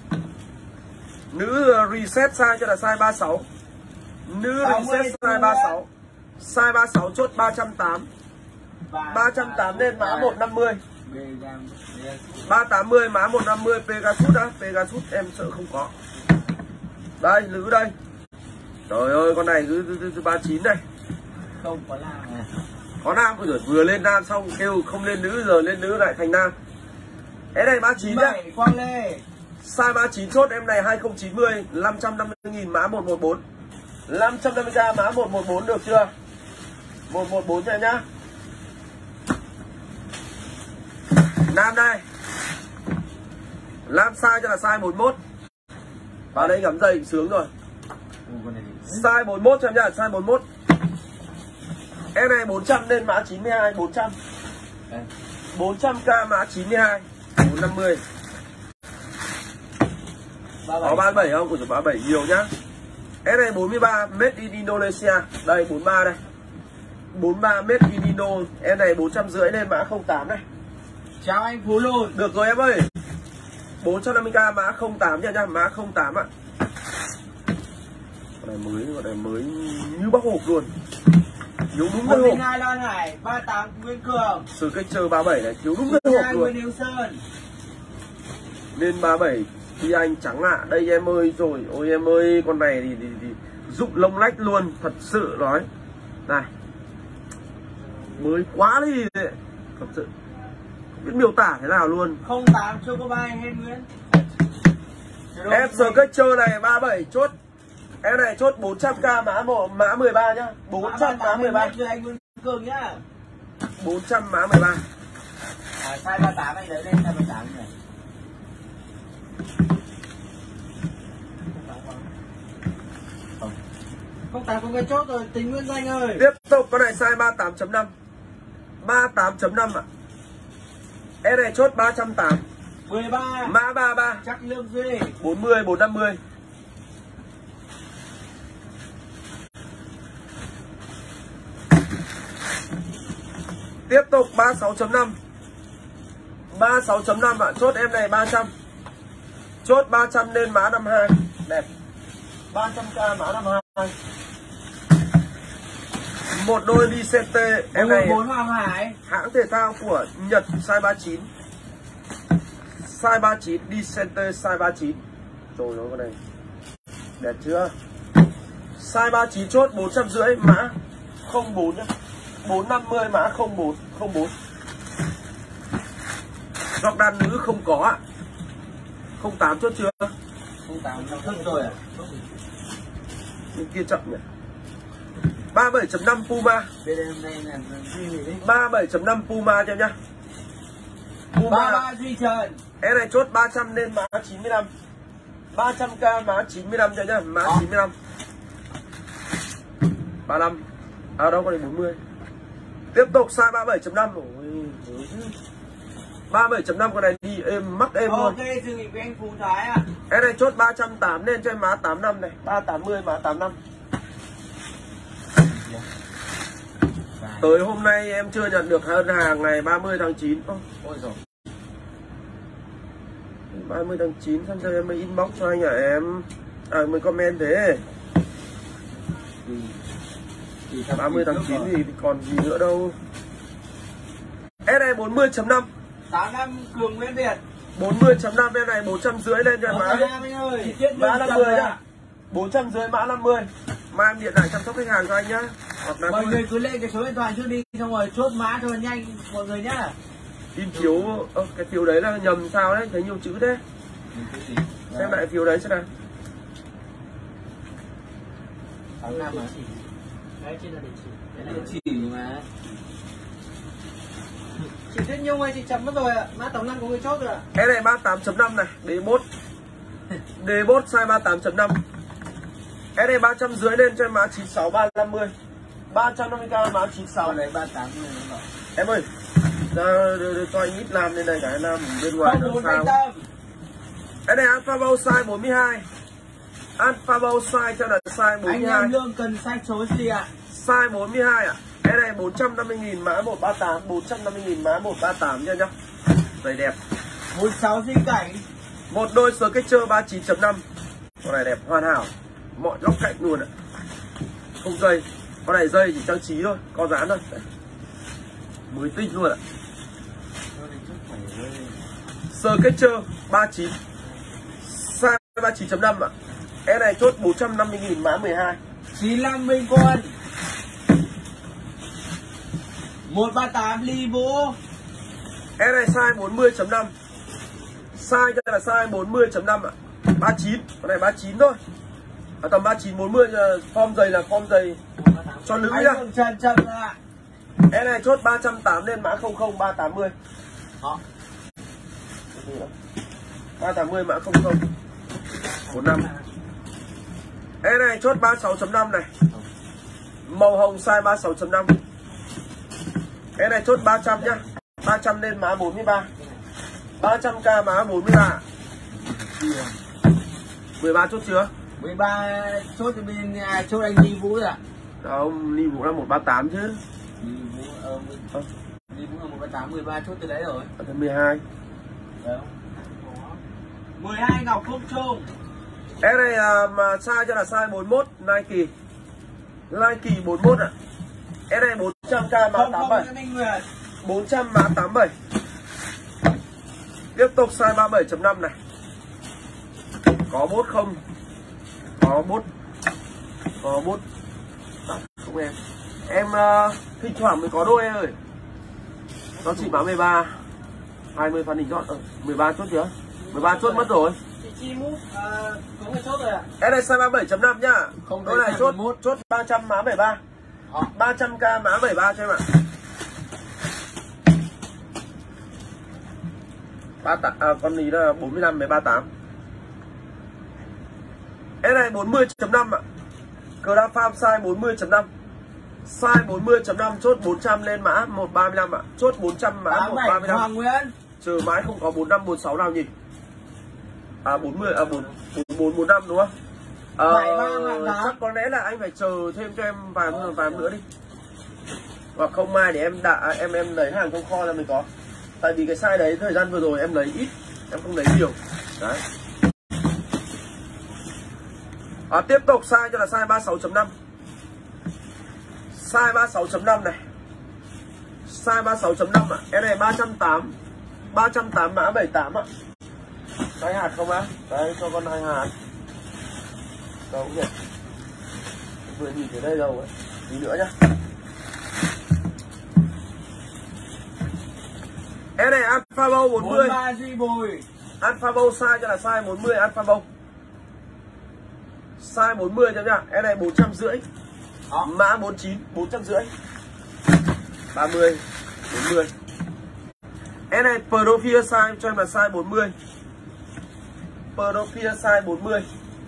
Nữ reset size cho là size 36. Nữ reset size 36. Size 36 chốt 380. 380 lên mã 150. 380 mã 150 Pegasus á, Pegasus em sợ không có. Đây, nữ đây. Trời ơi, con này cứ 39 này. Không có nam à. Có nam vừa lên nam xong kêu không lên nữ, giờ lên nữ lại thành nam. Cái này 39 nhá. Quang Lê. Size 39 chốt em này 2090, 550.000 mã 114. 550k mã 114 được chưa? 114 cho em nhá. Nam đây. Nam size cho là size 41. Vào đây gắm dây sướng rồi. Size 41 cho em nhá, size 41. Em này 400 lên mã 92, 400. 400k mã 92, 450. Có 37 không? Của 37 nhiều nhá. Em này 43 made in Indonesia. Đây 43 đây. 43 made in Indo. Em này 450 lên mã 08 này. Chào anh Phú Lùn. Được rồi em ơi. 450k mã 08 nha, mã 08 ạ. Con này mới như bóc hộp luôn. Thiếu đúng cái hộp. 12 Lan Hải, 38 Nguyễn Cường. Sự cách chơi 37 này thiếu đúng cái hộp luôn. Nguyễn Sơn. Nên 37 thì anh trắng ạ. Đây em ơi rồi. Ôi em ơi, con này thì rụng lông lách luôn, thật sự nói. Này. Mới quá đi đấy. Thật sự. Không biết miêu tả thế nào luôn. 08 Chocobai Hen Nguyễn. Em sờ cách chơi này 37 chốt. Em này chốt 400k mã 13 nhá. 400 mã 13. Rồi anh Nguyễn Cường nhá. 400 mã 13. Size 38 anh lấy lên size 38 này. Không 8 không cái chốt rồi, tính nguyên danh ơi. Tiếp tục con này size 38.5. 38.5 ạ. Em này chốt 380. 13. Mã 33. Chắc Lương Duy. 40 450. Tiếp tục 36.5. 36.5 ạ, chốt em này 300. Chốt 300 lên mã 52. Đẹp. 300k mã 52. Một đôi Vicente em này 4 Hoàng Hải. hãng thể thao của Nhật size 39. Size 39 Vicente size 39. Trời ơi con này. Đẹp chưa? Size 39 chốt 450 mã 04 nhá. 450 mã 04 04. Dọc đàn nữ không có ạ. 08 chốt chưa? 08 nó thức rồi à? Bên kia chậm nhỉ. 37.5 Puma. Bên em đây là gì đấy? 37.5 Puma cho em nhá. Puma 33 Duy Trần. em này chốt 300 lên mã 95. 300k mã 95 cho nhá, mã 95. 35. À đâu có này 40. Tiếp tục size 37.5. Ôi 37.5 con này đi êm mắc êm luôn. Ok, chương trình với anh Phú Thái à. Em này chốt 380 lên cho em mã 85 này, 380 mã 85. Tới hôm nay em chưa nhận được đơn hàng ngày 30 tháng 9. Ôi rồi. 30 tháng 9 xong rồi em mới inbox cho anh hả em? À mới comment thế. 30 tháng 9 thì còn gì nữa đâu. Em này 40.5. 85 Cường Nguyễn Việt. 40.5 em này 450 lên cho em mã. Mã 50 nhá. 450 mã 50. Mai em điện lại chăm sóc khách hàng cho anh nhá. Hoặc là mọi người cứ lên cái số điện thoại trước đi xong rồi chốt mã cho nhanh mọi người nhá. in phiếu, cái phiếu đấy là nhầm sao đấy, thấy nhiều chữ thế. Xem lại phiếu đấy xem nào. Đấy trên là địa chỉ. Đấy là địa chỉ mà. Chị Tuyết Nhung ơi, chị chấm mất rồi ạ. Mã 85 có người chốt rồi ạ. Cái này 38.5 này, D1. D1 size 38.5. Cái này 350 lên cho em mã 96 350. 350k mã 96 này 38 này đúng không? Em ơi, ra cho anh ít làm lên này, cái làm bên ngoài nó sao. Cái này Alpha Bow size 42. Alpha Bow size cho là size 42. Anh em Lương cần size số gì ạ? Size 42 ạ. Cái này 450.000 mã 138, 450.000 mã 138 nha nhá. Giày đẹp. 16 di cảnh. Một đôi Skechers 39.5. Con này đẹp hoàn hảo. Mọi góc cạnh luôn ạ. Không dây. Con này dây chỉ trang trí thôi, có dán thôi. Mới tinh luôn ạ. Skechers 39. Size 39.5 ạ. Cái này chốt 450.000 mã 12. 95 Minh Quân. 138 Ly Vũ. Cái này size 40.5. Size cho là size 40.5 ạ. 39, con này 39 thôi. À, tầm 39 40 form giày là form giày cho nữ nhá. Cái này chốt 380 lên mã 00 380. Đó. 380 mã 00 45. Cái này chốt 36.5 này. Màu hồng size 36.5. Cái này chốt 300 nhá. 300 lên mã 43. 300k mã 43. 13 chốt chưa? 13 chốt thì bên chốt anh Ly Vũ rồi ạ. Không, Ly Vũ là 138 chứ. Ly Vũ là 138, 13 chốt từ đấy rồi. 12. Đấy. 12 Ngọc Phúc Trung. Cái này mà size cho là size 41 Nike. Nike 41 ạ. Cái này 400k mã 87. 400 mã 87. Tiếp tục size 37.5 này. Có bốt không? Có bốt. Có bốt. Không em. Em thỉnh thoảng mới có đôi em ơi. Nó chỉ mã 13. 20 phan hình chọn. 13 chốt chưa? 13 chốt mất rồi. Chị Mũ có người chốt rồi ạ. Cái này size 37.5 nhá. Đôi này chốt 300 mã 73. 300k mã 73 cho em ạ. Con này là 45 với 38. Cái này 40.5 ạ. Cờ Farm size 40.5. Size 40.5 chốt 400 lên mã 135 ạ. Chốt 400 mã 135. Hoàng Nguyễn. Trừ mãi không có 45 46 nào nhỉ? 40 4445 đúng không? Chắc có lẽ là anh phải chờ thêm cho em vài nữa đi. Hoặc không mai để em lấy hàng trong kho ra mới có. Tại vì cái size đấy thời gian vừa rồi em lấy ít, em không lấy nhiều. Đấy. Tiếp tục size cho là size 36.5. Size 36.5 này. Size 36.5 ạ. Cái này 380. 380 mã 78 ạ. Hai hạt không á? Đấy cho con 2 hạt. Đâu nhỉ? Vừa nhìn tới đây đâu ấy. Tí nữa nhá. Cái này Alpha Bow 40. 43 Duy Bùi. Alpha Bow size cho là size 40 Alpha Bow. Size 40 cho nhá. Em này 450. Mã 49 450. 30 40. Em này profile size cho em là size 40. Profile size 40.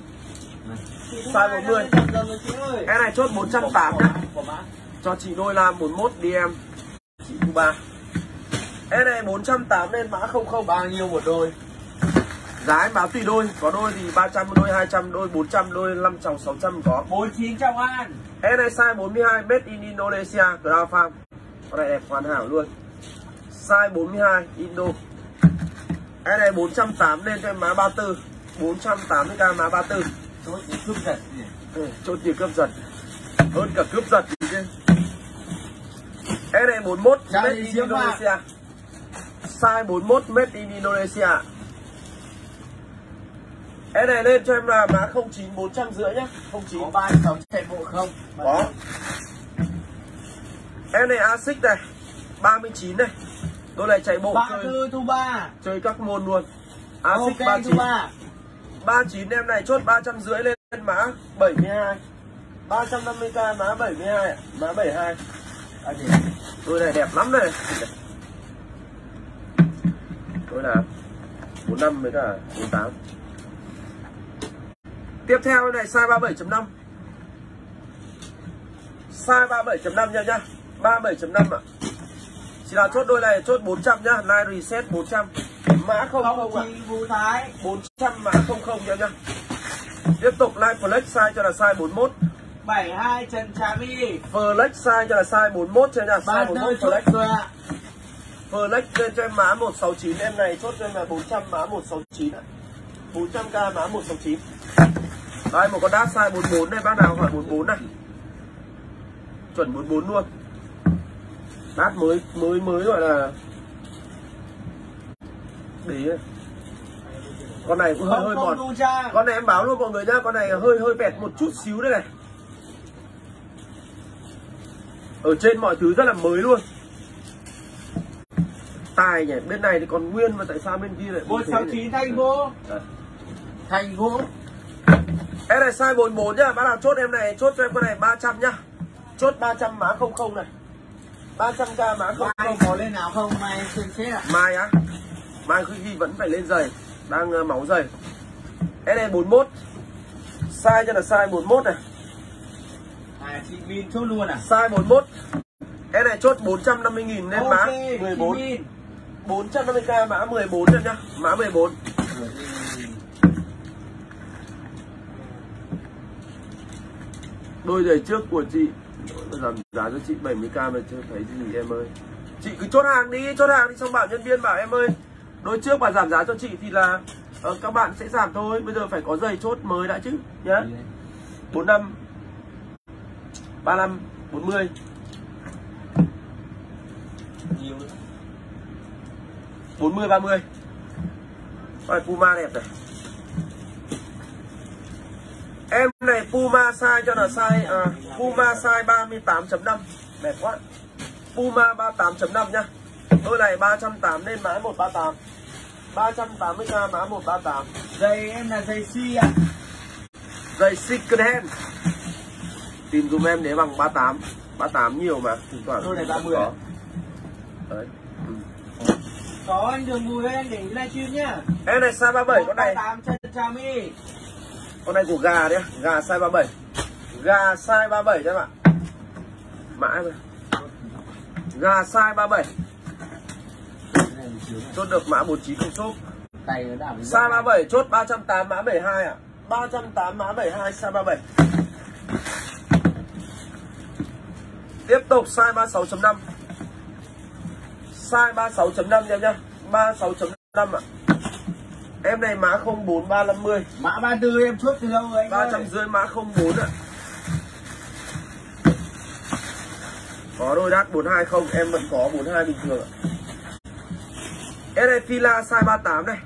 Size 40. Em này chốt 480 nhá. Cho chị đôi lam 41 đi em. Chị thứ 3. Em này 480 nên mã 00 bao nhiêu một đôi. Giá em báo tùy đôi, có đôi thì 300, đôi 200, đôi 400, đôi 500, 600 có. 4900 an. Em này size 42 made in Indonesia, Crown Farm. Con này đẹp hoàn hảo luôn. Size 42 Indo. Em này 480 nên cho em mã 34. 480k mã 34. Chốt như cướp giật. Chốt như cướp giật. Hơn cả cướp giật gì chứ. Em này 41 made in Indonesia. Size 41 made in Indonesia. Em này lên cho em là mã 09 450 nhá. 09 có 36 chạy bộ không? Có. Em này Asics này 39 này. Đôi này chạy bộ 34 thu 3. Chơi các môn luôn. Asics ok 39. thu 3. 39 em này chốt 350 lên mã 72. 350k mã 72 ạ. Mã 72. Đôi này đẹp lắm này. Đôi là 45 với cả 48. Tiếp theo này size 37.5. Size 37.5 nha nhá. 37.5 ạ. Chỉ là chốt đôi này chốt 400 nhá. Night reset 400. Mã 00 ạ. Vũ Thái 400 mã 00 nha nhá. Tiếp tục Light Flex size cho là size 41. 72 Trần Trà My. Flex size cho là size 41 cho nha. Size 41 Flex rồi ạ. Flex lên cho em mã 169. Em này chốt cho em là 400 mã 169 ạ. 400k mã 169. Đây một con đát size 44 này, bác nào hỏi 44 này. Chuẩn 44 luôn. Đát mới gọi là để con này cũng hơi mòn. Con này em báo luôn mọi người nhá, con này hơi vẹt một chút xíu đây này. Ở trên mọi thứ rất là mới luôn. Tài nhỉ, bên này thì còn nguyên mà tại sao bên kia lại 169 Thành Phố. Thành Phố. Em này size 44 nhá, bác nào chốt em này, chốt cho em con này 300 nhá. Chốt 300 mã 00 này. 300k mã 00. Mai có lên nào không? Mai xem xét ạ. Mai á? Mai khi vẫn phải lên giày, đang máu giày. Em này 41. Size cho là size 41 này. À chị Min chốt luôn à? Size 41. Em này chốt 450.000 lên mã 14. 450k mã 14 cho nhá, mã 14. Đôi giày trước của chị giảm giá cho chị 70k mà chưa thấy gì em ơi. Chị cứ chốt hàng đi xong bảo nhân viên bảo em ơi, đôi trước bà giảm giá cho chị thì là các bạn sẽ giảm thôi. Bây giờ phải có giày chốt mới đã chứ nhá. 45 35 40 nhiều 40 30. Rồi Puma đẹp này. Em này Puma size cho là size Puma size 38.5. Đẹp quá. Puma 38.5 nhá. Đôi này 380 nên mã 138. 380k mã 138. Giày em là giày si ạ. Giày second hand. Tìm dùm em để bằng 38. 38 nhiều mà. Thỉnh thoảng đôi này 30 có. Đấy. Có anh Đường Bùi em để livestream nhá. Em này size 37 con này. 38 Trần Trà My. Con này của gà đấy, gà size 37. Gà size 37 cho em ạ. Mã rồi. Gà size 37. Chốt được mã 49 không shop. Size 37 chốt 380 mã 72 ạ. 380 mã 72 size 37. Tiếp tục size 36.5. Size 36.5 em nhá. 36.5 ạ. Em này mã 04 350. Mã 34 em chốt từ lâu rồi anh 350 mã 04 ạ. Có đôi đắt 420 em vẫn có 42 bình thường ạ. Em này Fila size 38 này.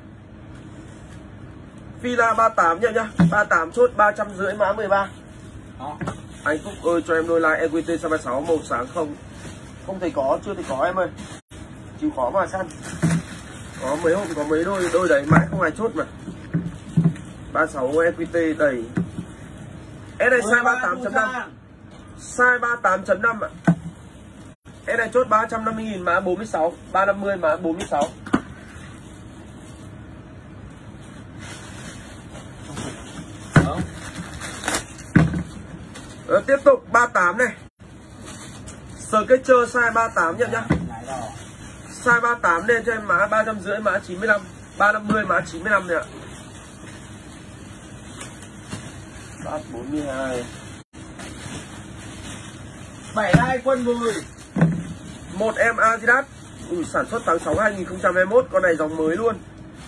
Fila 38 nhá. 38 chốt 350 mã 13. Đó. Anh Phúc ơi cho em đôi like EQT 136 màu sáng không? Không thấy có, chưa thấy có em ơi. Chịu khó mà săn. Có mấy hôm có mấy đôi đấy mãi không ai chốt mà. 36 EQT đầy. Em này size 38.5. Size 38.5 ạ. Em này chốt 350.000 mã 46, 350 mã 46. Tiếp tục 38 này. Skechers size 38 nhận nhá. Size 38 lên cho em mã 350 mã 95, 350 mã 95 này ạ. Bát 42. 72 Quân Bùi. Một em Adidas. Sản xuất tháng 6 2021, con này dòng mới luôn.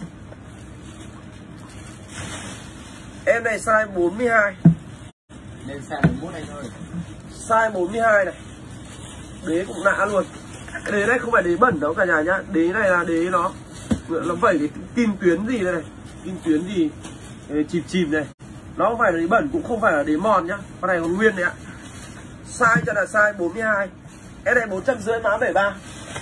Em này size 42. Lên size 41 anh ơi. Size 42 này. Đế cũng lạ luôn. Đế này không phải đế bẩn đâu cả nhà nhá. Đế này là đế nó vẩy cái kim tuyến gì đây này. Kim tuyến gì chìm chìm này. Nó không phải là đế bẩn cũng không phải là đế mòn nhá. Con này còn nguyên đấy ạ. Size cho là size 42. Em này 450 mã 73.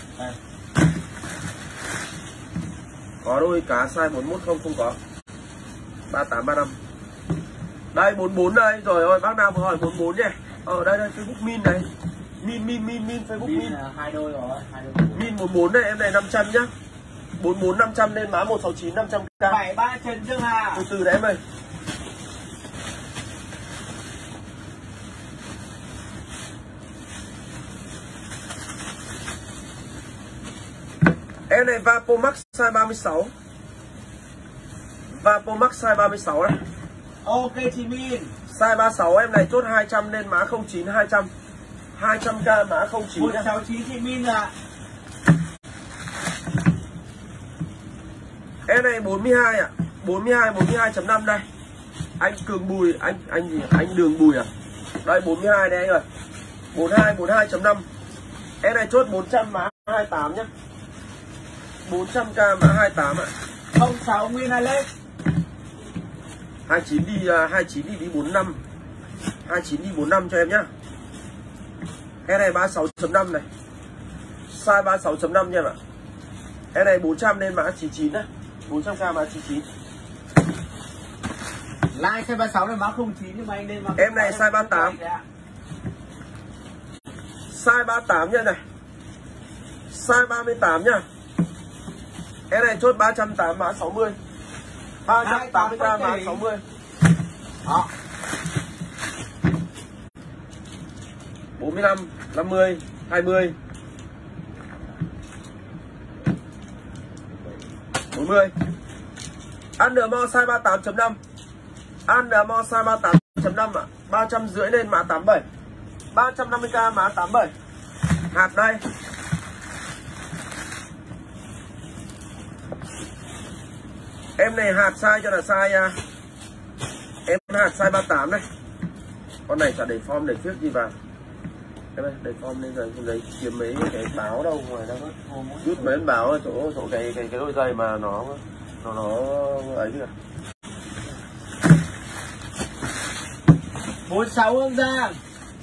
Có đôi cá size 41 không có. 38 35. Đây 44 đây, rồi ơi bác nào vừa hỏi 44 nhỉ. Ở đây Facebook Min này. Min Facebook Min. Hai đôi rồi, hai đôi. Min 44 này em này 500 nhá. 44 500 lên mã 169 500k. 73 Trần Dương Hà. Từ từ đấy em ơi. Em này Vapomax size 36. Vapomax size 36 này. Ok chị Min. Size 36 em này chốt 200 lên mã 09 200. 200k mã 09 nhá. 169 chị Min ạ. Em này 42 ạ. 42.5 đây. Anh Cường Bùi, anh gì? Anh Đường Bùi à? Đây 42 đây anh ơi. 42.5. Em này chốt 400 mã 28 nhá. 400k mã 28 ạ. 06 Nguyên Alex. 29 đi 45. 29 đi 45 cho em nhá. Cái này 36.5 này. Size 36.5 nha em ạ. Cái này 400 lên mã 99 đấy. 400k mã 99. Like size 36 này mã 09 nhưng mà anh lên mã. Em này size 38. Size 38 nha này. Size 38 nha. Cái này chốt 380 mã 60. 380k mã 60. Đó. 45, 50, 20. 40. Undermore size 38.5. Undermore size 38.5 ạ. 350 lên mã 87. 350k mã 87. Hạt đây. Em này hạt size cho là size em hạt size 38 này. Con này chả để form để phiếc gì vào. Em ơi, để form lên rồi không lấy kiếm mấy cái báo đâu ngoài đó. Rút mấy cái báo ở chỗ cái đôi giày mà nó ấy kìa. 46 Hương Giang.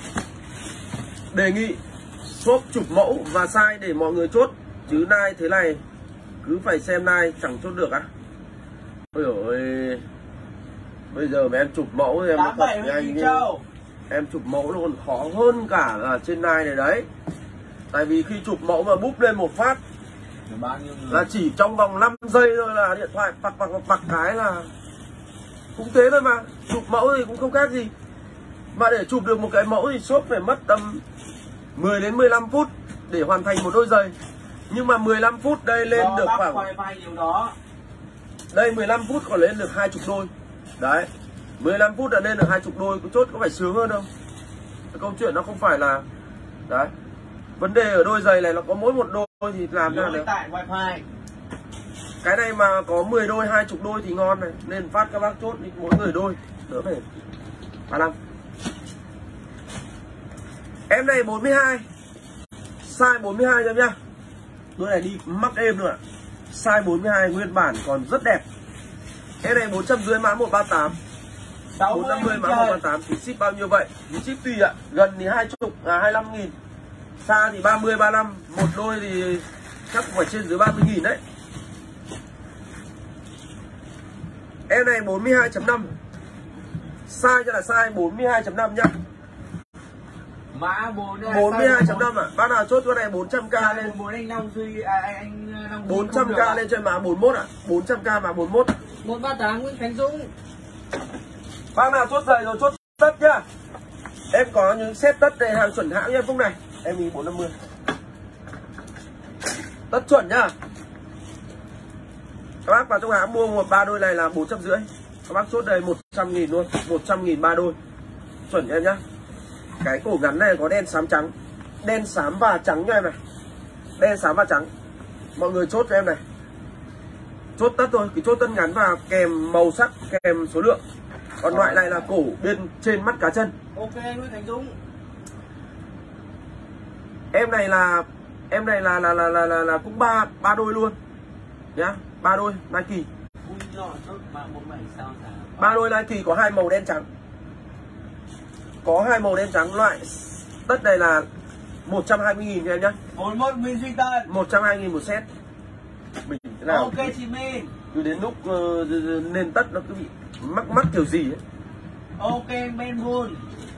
Đề nghị shop chụp mẫu và size để mọi người chốt, chứ nai thế này cứ phải xem nai chẳng chốt được á. Ôi dồi ôi. Bây giờ mà em chụp mẫu thì em nói thật với anh, em chụp mẫu nó còn khó hơn cả là trên nai này đấy. Tại vì khi chụp mẫu mà búp lên một phát là chỉ trong vòng 5 giây thôi là điện thoại pặc cái là cũng thế thôi mà. Chụp mẫu thì cũng không khác gì. Mà để chụp được một cái mẫu thì shop phải mất tầm 10 đến 15 phút để hoàn thành một đôi giày. Nhưng mà 15 phút đây lên được khoảng đây 15 phút còn lên được 20 đôi. Đấy, 15 phút đã lên được 20 đôi, chốt có phải sướng hơn không? Cái câu chuyện nó không phải là đấy. Vấn đề ở đôi giày này nó có mỗi một đôi thì làm ra được. Cái này mà có 10 đôi, 20 đôi thì ngon này. Nên phát các bác chốt đi mỗi người đôi, đỡ phải 35. Em này 42. Size 42 cho nhá. Đôi này đi mắc êm luôn ạ. Size 42 nguyên bản còn rất đẹp. Em này 450 mã 138. 450 mã 138 thì ship bao nhiêu vậy? Thì ship tùy ạ. Gần thì 25.000. Xa thì 30 35, một đôi thì chắc phải trên dưới 30.000 đấy. Em này 42.5. Size cho là size 42.5 nhá. Mã 4 42.5 à? Bác nào chốt chỗ này 400k lên. 4 anh Long Duy anh Long 400k lên cho mã 41 ạ. 400k mã 41. 138 Nguyễn Khánh Dũng. Bác nào chốt giày rồi chốt tất nhá. Em có những set tất này hàng chuẩn hãng em Phúc này. Em ý 450. Tất chuẩn nhá. Các bác vào trong hãng mua một 3 đôi này là 450. Các bác chốt đây 100.000 luôn, 100.000 3 đôi. Chuẩn em nhá. Cái cổ ngắn này có đen xám trắng. Đen xám và trắng cho em này. Đen xám và trắng. Mọi người chốt cho em này. Chốt tất thôi, cái chốt tất ngắn và kèm màu sắc, kèm số lượng. Còn loại này là cổ bên trên mắt cá chân. Ok Nguyễn Thành Dũng. Em này là cũng ba đôi luôn. Nhá, 3 đôi Nike. 3 đôi Nike có 2 màu đen trắng. Có 2 màu đen trắng, loại tất này là 120.000 cho em nhá. 41 Nguyễn Duy Tân. 120.000 một set. Mình thế nào? Ok chị My. Cứ đến lúc nên tất nó cứ bị mắc kiểu gì ấy. Ok Ben Bull.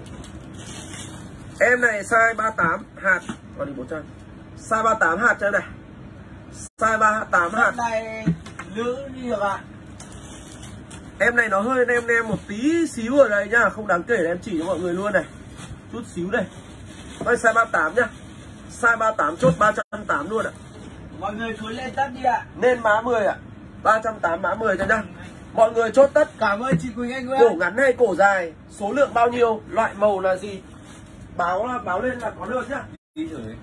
Em này size 38 hạt, còn đi 400. Size 38 hạt cho em này. Size 38 hạt. Này nữ đi được ạ. Em này nó hơi nem một tí xíu ở đây nhá, không đáng kể, em chỉ cho mọi người luôn này. Chút xíu đây. Đây size 38 nhá. Size 38 chốt 380 luôn ạ. Mọi người xuống lên tất đi ạ. Nên má 10 ạ. 380 má 10 cho nhá. Mọi người chốt tất. Cảm ơn chị Quỳnh Anh Nguyễn. Cổ ngắn hay cổ dài, số lượng bao nhiêu, loại màu là gì, báo lên là có được nhá. Đi thử.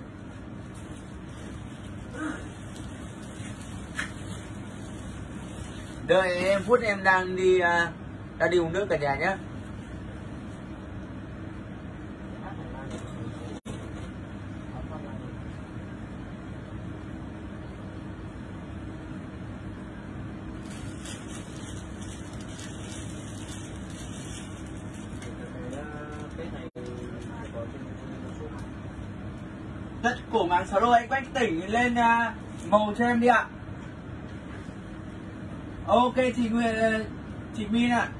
Đợi em phút, em đang đi uống nước cả nhà nhé. Tất cổ ngắn 6 đôi anh Quách Tỉnh lên màu cho em đi ạ. Ok chị Min ạ.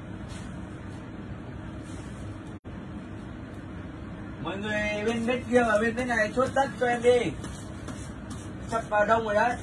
Mọi người bên bếp kia và bên này chốt tất cho em đi. Sắp vào đông rồi đấy.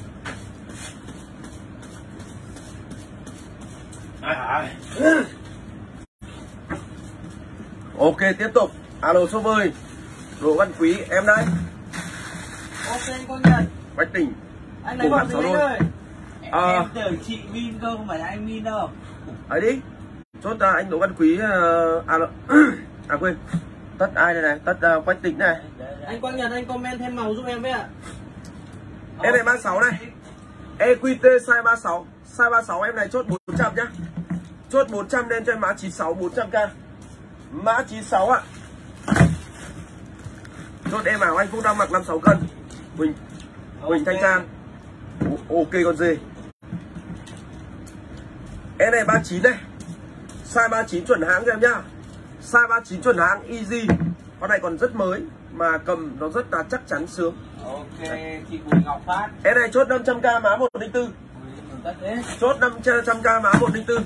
Ok tiếp tục. Alo shop ơi, Đỗ Văn Quý em đây. Ok anh Quang Nhật. Quách Tỉnh. Anh lấy bọn mình ơi. À, em tưởng chị Min cơ, không phải là anh Min đâu. ấy đi. Chốt anh Đỗ Văn Quý quên. Tất ai đây này, tất Quách Tỉnh này. Anh Quang Nhật, anh comment thêm màu giúp em với ạ. Em này 36 này. EQT size 36. Size 36 em này chốt 400 nhá. Chốt 400 lên cho em mã 96 400k. Mã 96 ạ. Chốt em bảo anh Phúc đang mặc 56 cân. Huỳnh Thanh Trang. Ok con dê. Em này 39 này. Size 39 chuẩn hãng cho em nhá. Size 39 chuẩn hãng easy. Con này còn rất mới mà cầm nó rất là chắc chắn sướng. Ok, chị Bùi Ngọc Phát. Em này chốt 500k mã 104. Chốt 500k mã 104.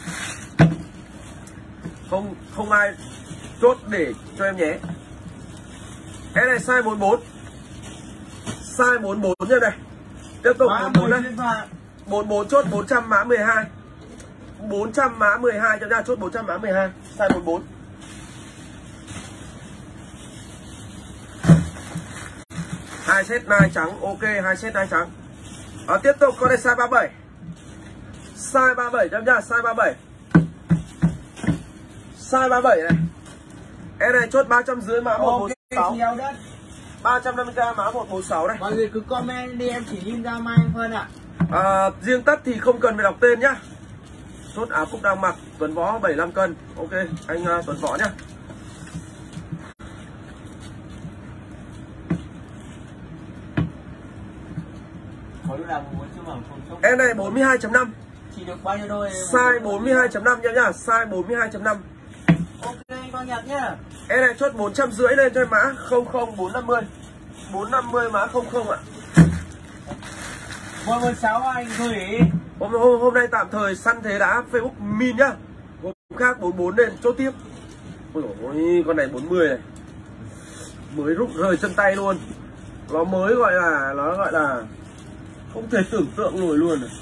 Không ai chốt để cho em nhé. Em này size 44. Size 44 như này. Tiếp tục 44 đây. 44 chốt 400 mã 12. 400 mã 12 cho ra, chốt 400 mã 12. Size 44. Hai set nai trắng, ok, hai set nai trắng. Tiếp tục con này size 37. Size 37 cho em nhá, size 37. Size 37 này. Em này chốt 350 mã 146. 350k mã 146 này. Mọi người cứ comment đi, em chỉ in ra mai hơn ạ. Riêng tất thì không cần phải đọc tên nhá. Chốt áo Phúc đang mặc, Tuấn Võ 75 cân. Ok, anh Tuấn Võ nhá. Em này 42.5. Chỉ được bao nhiêu đôi? Size 42.5 nha nhá, size 42.5. Ok anh Quang Nhật nhá. Em này chốt 450 lên cho em mã 00450. 450 mã 00 ạ. 116 anh gửi. Hôm nay tạm thời săn thế đã Facebook min nhá. khác 44 nên chốt tiếp. Ôi dồi, con này 40 này. Mới rụng rời chân tay luôn. Nó mới gọi là không thể tưởng tượng nổi luôn này.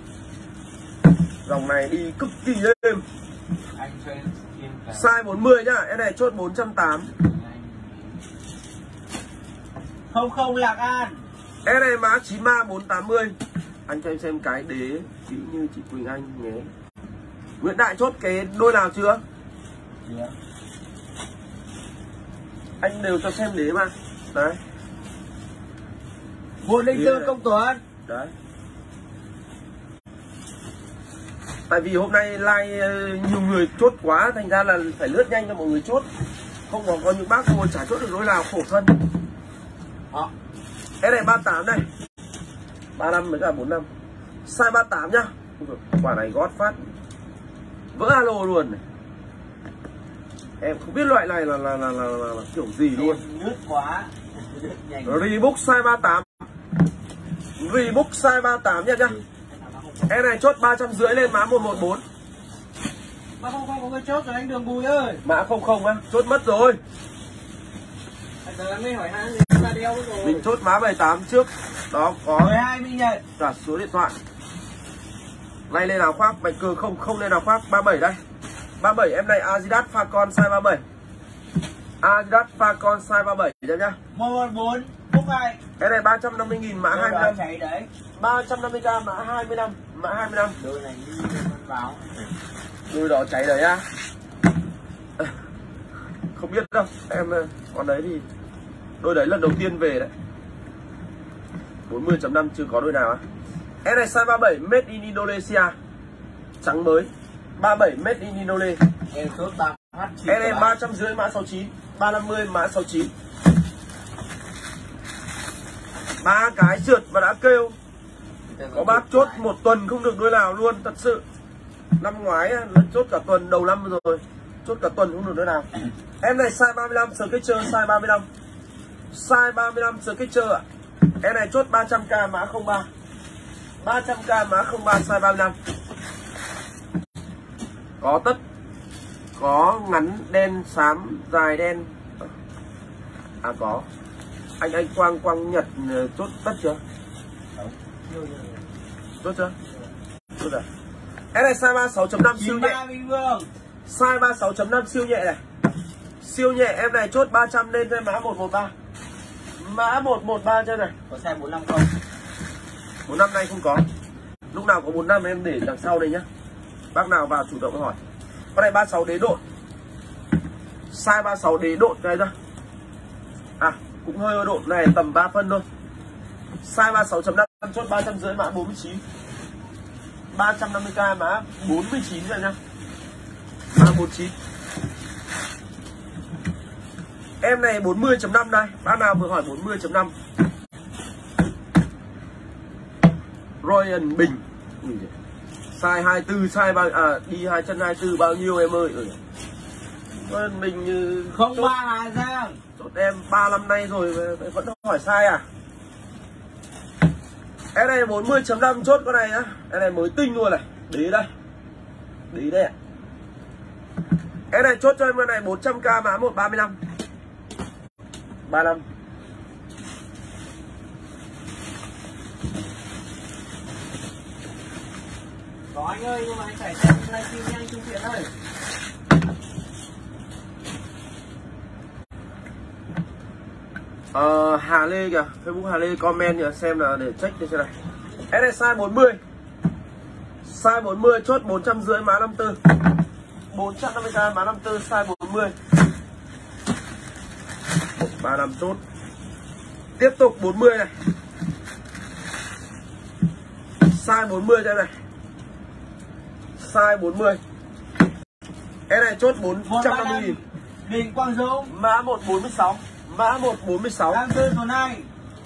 Dòng này đi cực kỳ êm. Size 40 nhá, em này chốt 480. Không Lạc An. Em này mã 93480. Anh cho em xem cái đế kỹ như chị Quỳnh Anh nhé. Nguyễn Đại chốt cái đôi nào chưa? Yeah. Anh đều cho xem đế mà. Đấy. 104 Công Tuấn. Đấy. Tại vì hôm nay like nhiều người chốt quá, thành ra là phải lướt nhanh cho mọi người chốt. Không có những bác ngồi chả chốt được đôi nào, khổ thân. Đó. Cái này 38 này, 35 với cả 45. Size 38 nhá. Quả này gót phát vỡ alo luôn này. Em không biết loại này là kiểu gì luôn. Lướt quá. Reebok size 38. Reebok size 38 nha. Em này chốt 350 lên mã 114. Mã 00 có người chốt rồi anh Đường Bùi ơi. Mã 00 á, chốt mất rồi. Giờ em mới hỏi hàng gì ra đeo rồi. Mình chốt mã 78 trước. Đó có 12 Minh Nhật. cả số điện thoại. Này lên nào khoác, bạch cờ không lên nào khoác. 37 đây. 37 em này Adidas Falcon size 37. Adidas Falcon size 37 nhá. 114 Phúc Hải. Cái này 350.000 mã 25. Cháy đấy. 350k mã 25, mã 25. Đôi này như con báo. Đôi đó cháy đấy á. Không biết đâu, em con đấy thì đôi đấy lần đầu tiên về đấy. 40.5 chưa có đôi nào á. Em này size 37 made in Indonesia. Trắng mới. 37 made in Indonesia. Em chốt 3H. Em này 350 mã 69, 350 mã 69. 3 cái trượt và đã kêu. Có bác chốt một tuần không được đôi nào luôn, thật sự. Năm ngoái chốt cả tuần, đầu năm rồi chốt cả tuần không được đôi nào. Em này size 35 Skechers size 35. Size 35 Skechers ạ. Em này chốt 300k mã 03. 300k mã 03 size 35. Có tất. Có ngắn đen xám dài đen. À có. Anh Quang Nhật chốt tất chưa? Chốt chưa? Chốt rồi. Em này size 36.5 siêu nhẹ. Size 36.5 siêu nhẹ này. Siêu nhẹ em này chốt 300 lên cho mã 113. Mã 113 cho này. Có size 45 không? 45 này không có. Lúc nào có 45 em để đằng sau đây nhá. Bác nào vào chủ động hỏi. Con này 36 đế độn. Size 36 đế độn đây ra. À, cũng hơi độn này tầm 3 phân thôi. Size 36.5 chốt 350 mã 49. 350k mã 49 rồi nha. Mã 49. Em này 40.5 đây. Bác nào vừa hỏi 40.5. Royal Bình. Size 24, size đi 2 chân 24 bao nhiêu em ơi. Royal Bình như 03 Hà Giang. chốt em 3 năm nay rồi vẫn hỏi sai à. Em này 40.5 chốt con này nhá. Em này mới tinh luôn này. Đế đây. Đế đây ạ. Em này chốt cho em con này 400k mã 135. 35. Có anh ơi, nhưng mà anh phải xem livestream nhanh Trung Thiện ơi. Hà Lê kìa, Facebook Hà Lê comment kìa, xem là để check cho xem này. Em này size 40. Size 40 chốt 450 mã 54. 450k mã 54 size 40. 35 chốt. Tiếp tục 40 này. Size 40 cho em này. Size 40. Em này chốt 450.000. Đình Quang Dũng. Mã 146. Mã 146. Đang tư tuần này.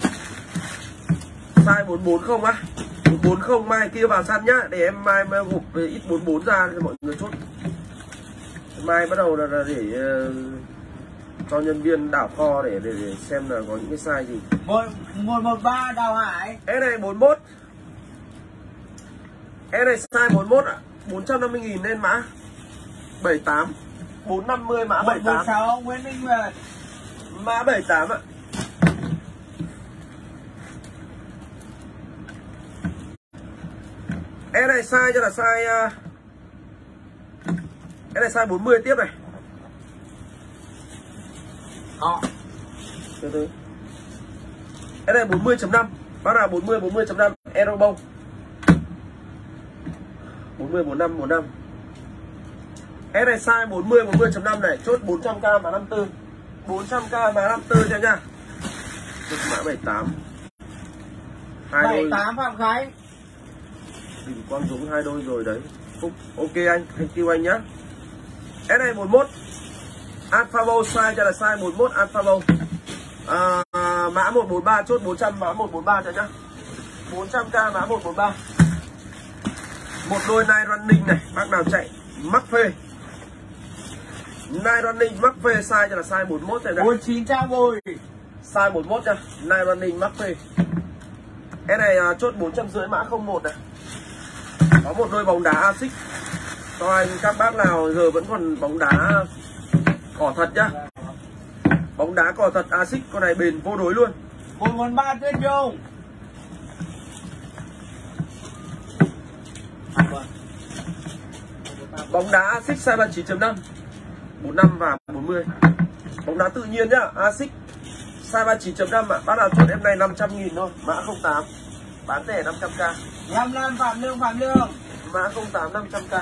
Size 44 không á? 44 không, mai kia vào săn nhá. Để em mai gục ít 44 ra cho mọi người chốt. Mai bắt đầu là để cho nhân viên đảo kho để xem là có những cái size gì. 113 Đào Hải. Em này 41. Em này size 41 ạ. 450.000 lên mã. 78 450 mã 78. 116 Nguyễn Minh Nguyệt. Mã 78 ạ. Em này size cho là size cái này size 40 tiếp này. Từ từ. Cái này 40.5. Bác nào 40.5 Aerobông. 40.45. Cái này size 40.5 này, chốt 400k mã 54. 400k mã 54 cho nha. Chốt mã 78. 78 Phạm Khánh. Đỉnh Quang Dũng 2 đôi rồi đấy. Ok anh, thank you anh nhá. Cái này 41 Alpha Bow size cho là size 41 Alpha Bow. Mã 143 chốt 400 mã 143 cho nhá. 400k mã 143. Một đôi Nike Running này, bác nào chạy mắc phê. Nike Running mắc phê size cho là size 41 này đây. 49 Trang Bùi. Size 41 nha, Nike Running mắc phê. Cái này chốt 450 mã 01 này. Có một đôi bóng đá Asics cho anh các bác nào giờ vẫn còn bóng đá cỏ thật nhá. Bóng đá cỏ thật Asics, con này bền vô đối luôn. 113 Tuyết Nhung. Bóng đá Asics size 39.5 45 và 40. Bóng đá tự nhiên nhá, Asics size 39.5 ạ. Bác nào chốt em này 500.000 thôi, mã 08. Bán rẻ 500k. 55 Phạm Lương. Mã 08 500k.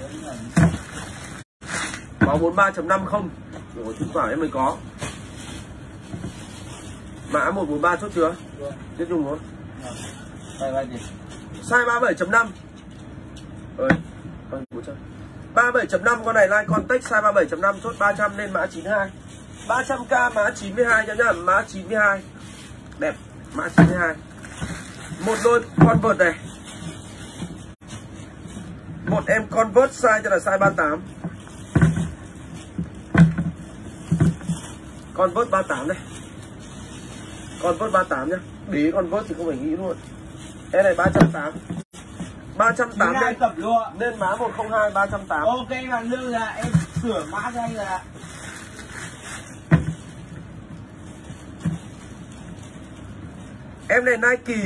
Có 43.5 không? Rồi chứng tỏ em mới có. Mã 143 chốt chưa? Tiếp dùng thôi. Size 37.5. Ơi, 37.5 con này like contact size 37.5 chốt 300 lên mã 92. 300k mã 92 cho nhá, mã 92. Đẹp, mã 92. Một đôi Converse này. Một em Converse size cho là size 38. Converse 38 này. Converse 38 nhá. Để Converse thì không phải nghĩ luôn. Em này 380. 380 lên tập lụa. Lên mã 102 380. Ok Phạm Lương là em sửa mã cho anh là. Em này Nike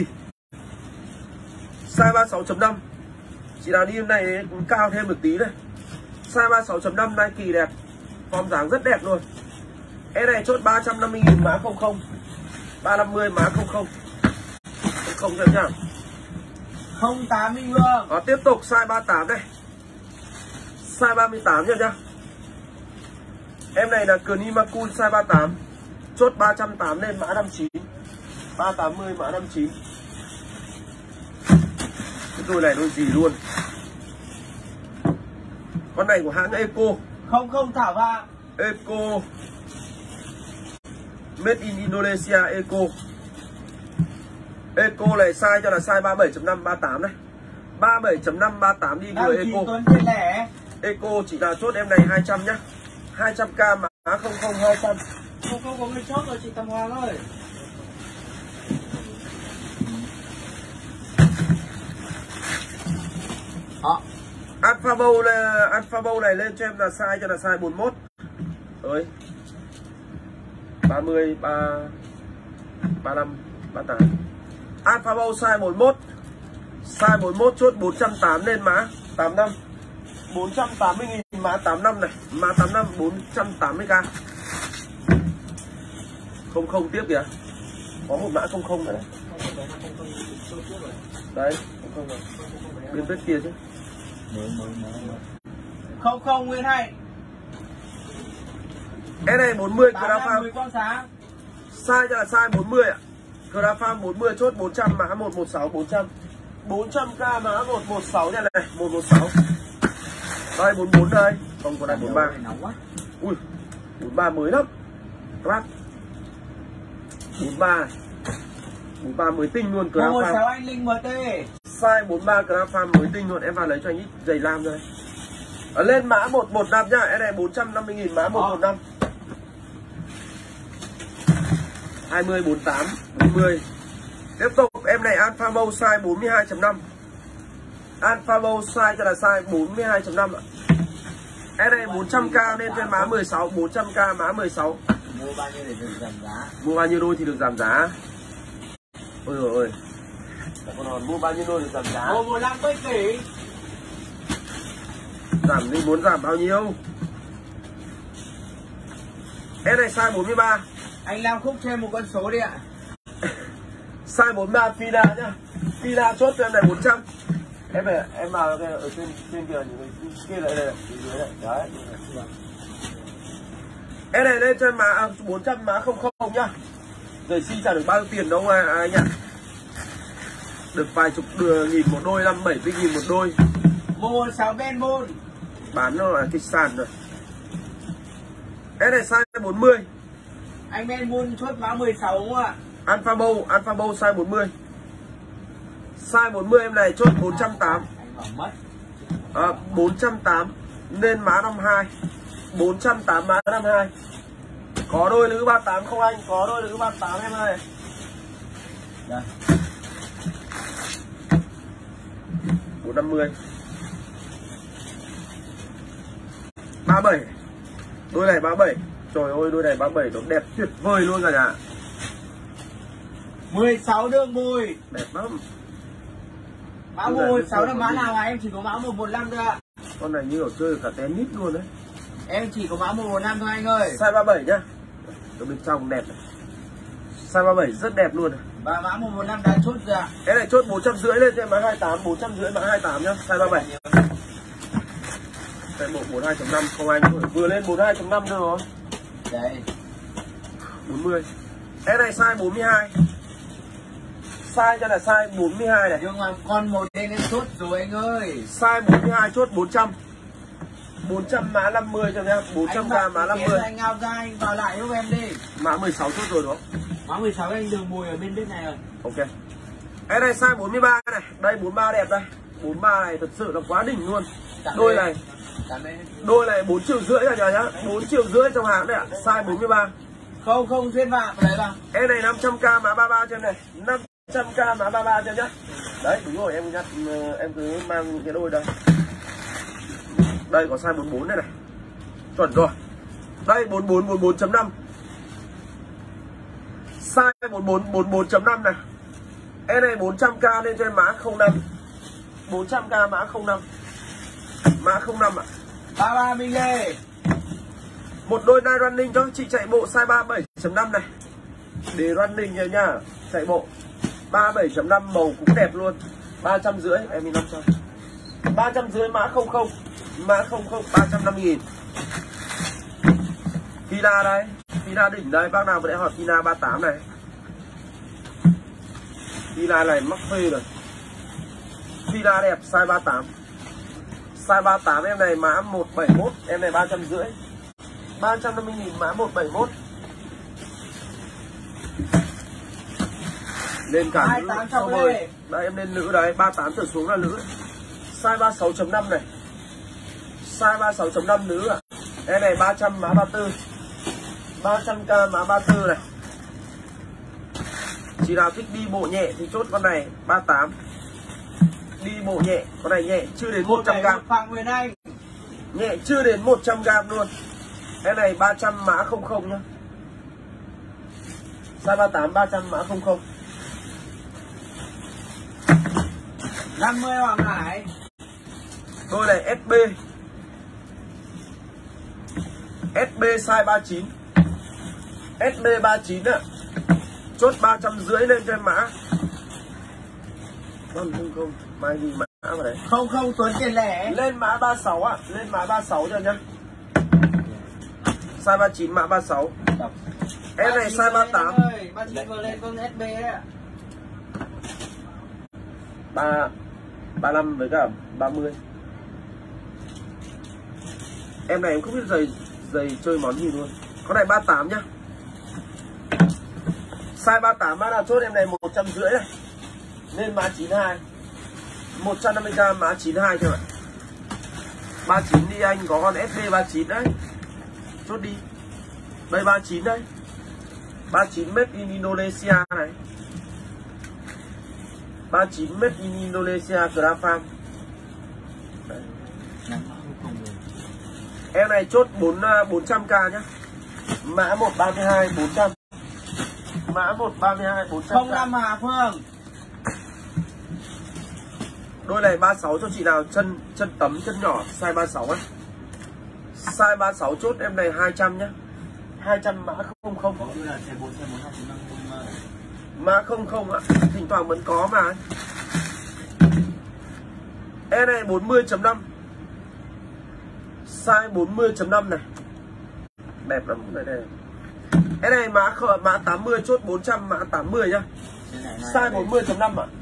size 36.5. Chị nào đi hôm nay cũng cao thêm được tí đây. Size 36.5 Nike đẹp. Form dáng rất đẹp luôn. Em này chốt 350.000 mã 00. 350 mã 00. 00 cho nhá. 08 Minh Vương. Tiếp tục size 38 đây. Size 38 nha nhá. Em này là Knimakul size 38. Chốt 380 lên mã 59. 380 mã 59. Cái đôi này đôi gì luôn. Con này của hãng Eco. 00 Thảo Phạm. Eco. Made in Indonesia Eco. Eco này size cho là size 37.5 38 này. 37.5 38 đi người Eco. Tuấn trên lẻ. Eco chỉ là chốt em này 200 nhá. 200k mã 00 200. Không có người chốt rồi chị Tầm Hoàng ơi. Alpha Bow này lên cho em là size cho là size 41. Ơi. 30 35 38. Alpha Bow size 41. Size 41 chốt 480 lên mã 85. 480.000 mã 85 này, mã 85 480k. 00 tiếp kìa. Có một mã 00 nữa đấy. Đấy, 00 rồi. Bên bên kia chứ. 00 Nguyễn Hạnh. Cái này 40 Grapharm. Size cho là size 40 ạ. Grapharm 40 chốt 400 mã 116 400. 400k mã 116 nha này, 116. Đây 44 đây, không có đây 43. Ui, 43 mới lắm. Các bác. 43 này. 43 mới tinh luôn Grapharm. 116 anh Linh MT. Size 43 Grapharm mới tinh luôn, em vào lấy cho anh ít giày lam rồi. Lên mã 115 nhá, em này 450.000 mã 115. 20 48 40. Tiếp tục em này Alpha Bow size 42.5. Alpha Bow size cho là size 42.5 ạ. Em này 400k lên trên mã 16, 400k mã 16. Mua bao nhiêu để được giảm giá? Mua bao nhiêu đôi thì được giảm giá? Ôi dồi ôi. Còn mua bao nhiêu đôi được giảm giá? Mua 15 mấy tỷ. Giảm đi, muốn giảm bao nhiêu? Em này size 43. Anh làm khúc thêm một con số đi ạ. Size 43 Fila nhá. Fila chốt cho em này 400. Em về em vào ở trên kia những cái kia lại đây, dưới này. Đấy. Em này lên cho em mã 400 mã 00 nhá. Rồi xi trả được bao nhiêu tiền đâu anh ạ. Được vài chục nghìn một đôi, 50-70 nghìn một đôi. Mua 6 bên môn. Bán nó là cái sàn rồi. Em này size 40. Anh bên môn chốt mã 16 đúng không ạ? Alpha Bow size 40. Size 40 em này chốt 480. Anh bảo mất. 480 nên mã 52. 480 mã 52. Có đôi lữ 38 không anh? Có đôi lữ 38 em ơi. Đây. 450. 37. Đôi này 37. Trời ơi đôi này 37 nó đẹp tuyệt vời luôn cả nhà. 16 đường mùi. Đẹp lắm. Mã 16 là mã nào à? Em chỉ có mã 115 thôi ạ. Con này như ở chơi cả tennis luôn đấy. Em chỉ có mã 115 thôi anh ơi. Size 37 nhá. Ở bên trong đẹp này. Size 37 rất đẹp luôn này. Và mã 115 đã chốt rồi ạ. Cái này chốt 450 lên cho mã 28, 450 mã 28 nhá, size 37. Cái bộ 42.5 không anh vừa lên 42.5 thôi rồi. Đây. 40. Cái này size 42. Size cho là size 42 này. Nhưng mà con một tên em chốt rồi anh ơi. Size 42 chốt 400. 400 mã 50 cho nhá, 400k mã 50. Anh ngao ra anh vào lại giúp em đi. Mã 16 chốt rồi đúng không? Mã 16 anh đường mùi ở bên này rồi. Ok. Cái này size 43 này, đây 43 đẹp đây. 43 này thật sự là quá đỉnh luôn. Đôi này. Đôi này 4,5 triệu rồi nhá, 4,5 triệu trong hàng đấy ạ, size 43. Không xuyên vạm đấy vào. Em này 500k mã 33 cho em này, 500k mã 33 cho em nhá. Đấy đúng rồi, em nhắc em cứ mang những cái đôi đây. Đây có size 44 đây này. Chuẩn rồi. Đây 44 size 44 này. Em này 400k lên cho em mã 05. 400k mã 05. Mã 05 ạ. 33 mình lê. Một đôi nai running cho chị chạy bộ size 37.5 này. Để running nha nhá. Chạy bộ 37.5 màu cũng đẹp luôn. 350 em đi 500. 350 mã 00. Mã 00 350.000. Fila đây, Fila đỉnh đây, bác nào vừa nãy hỏi Fila 38 này. Fila này mắc phê rồi. Fila đẹp size 38. Size 38 em này mã 171, em này 350. 350.000 mã 171. Lên cả nữ xong rồi. Đây em lên nữ đấy, 38 trở xuống là nữ. Size 36.5 này. Size 36.5 nữ ạ. Em này 300 mã 34. 300k mã 34 này. Chị nào thích đi bộ nhẹ thì chốt con này 38. Đi bộ nhẹ, con này nhẹ chưa đến 100g. Phạm Nguyễn Anh. Nhẹ chưa đến 100g luôn. Em này 300 mã 00 nhá. Size 38 300 mã 00. 50 Hoàng Hải. Đôi này SB. SB size 39. SB 39 ạ. Chốt 350 lên cho em mã. Không, mai gì mã vào đấy. 00 Tuấn tiền lẻ. Lên mã 36 ạ, lên mã 36 cho nhá. Size 39 mã 36. Em này size 38. 39 vừa lên con SB đấy ạ. 35 với cả 30. Em này em không biết giày chơi món gì luôn. Con này 38 nhá. Size 38 mã nào chốt em này 150 này. Nên mã 92. 150k mã 92 cho bạn. 39 đi anh, có con SD 39 đấy. Chốt đi. Đây 39 đấy. 39 made in Indonesia này. 39 made in Indonesia Grafam. Em này chốt 400k nhá. Mã 132 400. Mã 132 400. 05 Hà Phương. Đôi này 36 cho chị nào chân tấm chân nhỏ size 36 á. Size 36 chốt em này 200 nhá. 200 mã 00. Có như là xe 4 2 Mã 00 ạ, thỉnh thoảng vẫn có mà. Em này 40.5. Size 40.5 này. Đẹp lắm này này. Cái này mã 80 chốt 400 mã 80 nhá. Size 40.5 ạ.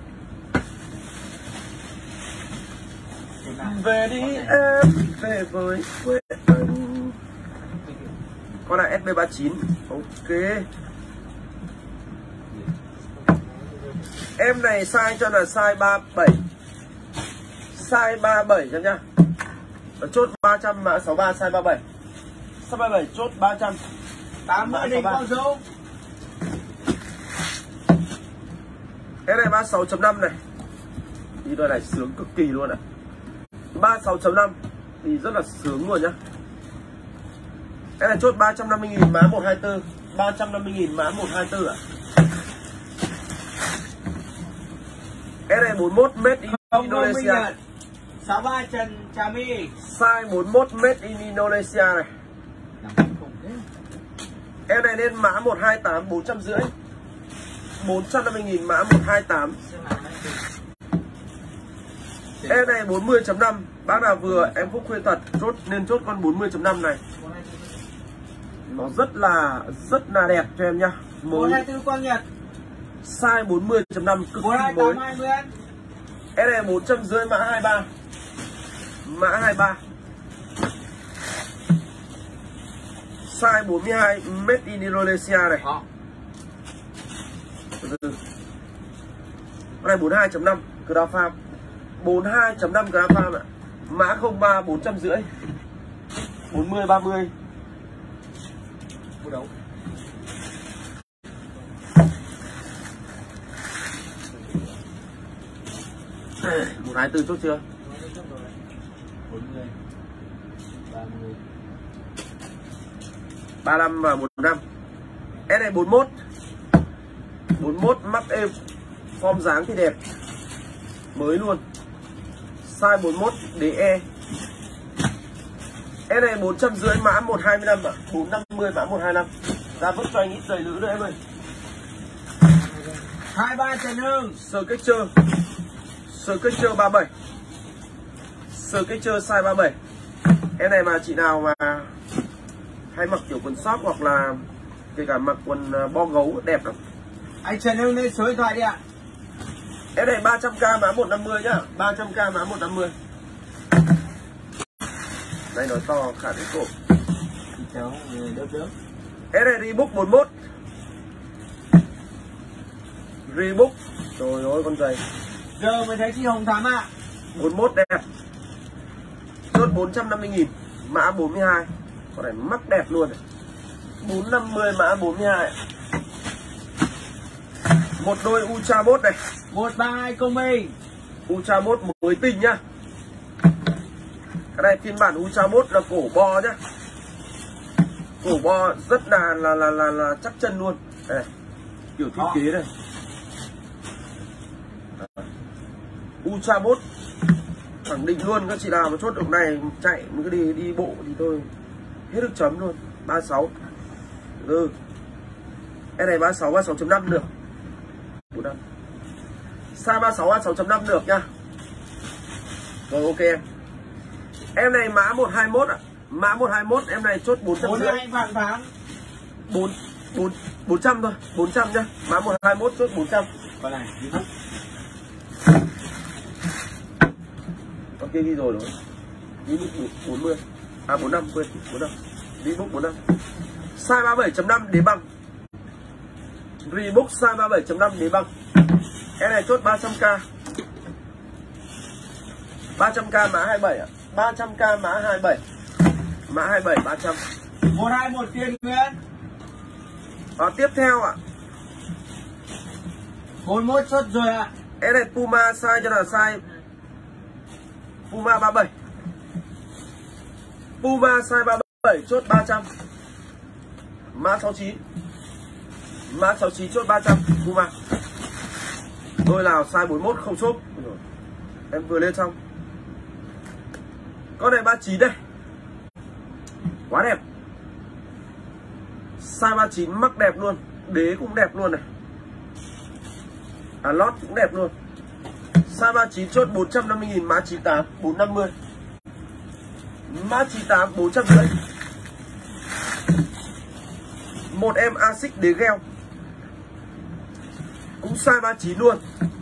Về đi em, về với quê anh. Con này SB39. Ok. Em này size cho là size 37. Size 37 cho nhá. Chốt 300 mã 63 size 37. Size 37 chốt 300. 80 đỉnh con số. Cái này 36.5 này. Đi đôi này sướng cực kỳ luôn ạ. 36.5 thì rất là sướng luôn nhá. Cái này chốt 350.000 mã 124. 350.000 mã 124 ạ. Cái này 41 made in Indonesia. 63 Trần Trà My. Size 41 made in Indonesia này. Em này lên mã 128 450. 450.000 mã 128. Em này 40.5. Bác nào vừa em Phúc khuyên thật chốt nên chốt con 40.5 này. Nó rất là đẹp cho em nhá. Mới 124 Quang Nhật. size 40.5 cực kỳ mới. Em này 450 mã 23. Mã 23. Size 42 made in Indonesia này. Con này 42.5 Grand Farm. 42.5 Grand Farm ạ. Mã 03 450. 40 30. Mua đấu. Một 24 chốt chưa? 40 30 35 và 15. S này 41. 41 mắt êm. Form dáng thì đẹp. Mới luôn. Size 41 DE. S này 450 mã 125 ạ. 450 mã 125. Ra vứt cho anh ít giày nữ nữa em ơi. 23 Trần Hưng. Skechers 37. Skechers size 37. Em này mà chị nào mà hay mặc kiểu quần short hoặc là kể cả mặc quần bo gấu đẹp lắm. Anh Trần Hưng lên số điện thoại đi ạ. Em này 300k mã 150 nhá. 300k mã 150. Đây nói to khả cái cổ. Cháu đớp. Em này Reebok 41. Reebok. Trời ơi con giày. Giờ mới thấy chị Hồng Thắm ạ. 41 đẹp. Chốt 450.000 mã 42. Con này mắc đẹp luôn này. 450 mã 42. Một đôi Ultra Bot này. 132 Công Minh. Ultra Bot mới tinh nhá. Cái này phiên bản Ultra Bot là cổ bo nhá. Cổ bo rất là chắc chân luôn. Đây này. Kiểu thiết kế này. Ultra Bot khẳng định luôn các chị nào mà chốt được này chạy mới đi bộ thì tôi hết được chấm luôn. 36. Cái này 36 36.5 được. Size 36 36.5 được nha. Rồi ok em. Em này mã 121 ạ. Mã 121 em này chốt 450. 42 Vạn Ván. 400 thôi, 400 nhá. Mã 121 chốt 400. Con này Ok ghi rồi đúng không? Reebok 40. À 45 quên, 45. Reebok 45. Size 37.5 đế băng. Reebok size 37.5 đế băng. Em này chốt 300k. 300k mã 27 ạ. 300k mã 27. Mã 27 300. 121 Tiên Nguyễn. Tiếp theo ạ. 41 xuất rồi ạ. Em này Puma size cho là size Puma 37. Puma size 37 chốt 300. Mã 69. Mã 69 chốt 300 Puma. Đôi nào size 41 không chốt. Em vừa lên xong. Con này 39 đây. Quá đẹp. Size 39 mắc đẹp luôn. Đế cũng đẹp luôn này. Lót cũng đẹp luôn. Size 39 chốt 450.000. Mã 98 450. Mã 98 450. Một em Asics đế gheo. Cũng size 39 luôn.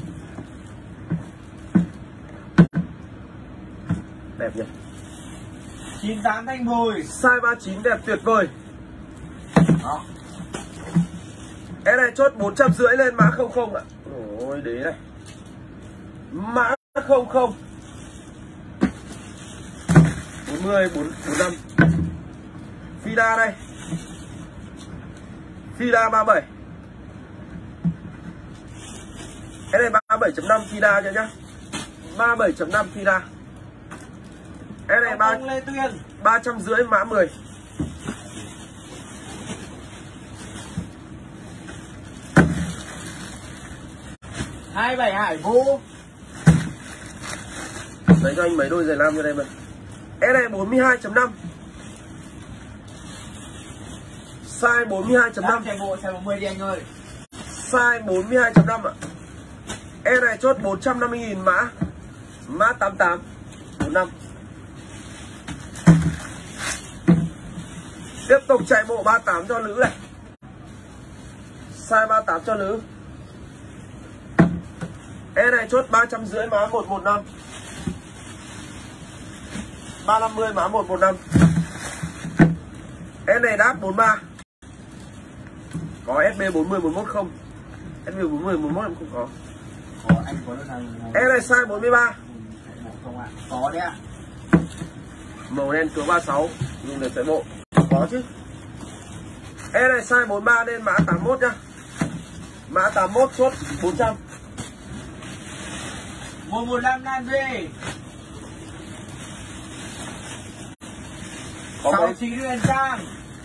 Đẹp nhỉ. 98 thanh bồi. Size 39 đẹp tuyệt vời. Đó. Em này chốt 450 lên mã 00 ạ. Ôi đế này. Mã 00. 40 45. Fila đây. Fila 37. Cái này 37.5 Fila cho nhá. 37.5 Fila. Cái này 350 mã 10. Hai bảy Hải Vũ. Lấy cho anh mấy đôi giày lam cho đây mà. Cái này 42.5. Size 42.5. Chạy bộ size 40 đi anh ơi. Size 42.5 ạ. Em này chốt 450.000 mã. Mã 88 45. Tiếp tục chạy bộ 38 cho nữ này. Size 38 cho nữ. Em này chốt 350 mã 115. 350 mã 115. Em này đáp 43. Có SB 40 41 không? SB 40 41 em không có. Có anh có nào. Em này size 43. Không ạ. Có đấy ạ. Màu đen cửa 36 dùng để chạy bộ. Có chứ. Em này size 43 lên mã 81 nhá. Mã 81 chốt 400. 115 Nam Duy. Có 69 Huyền Trang.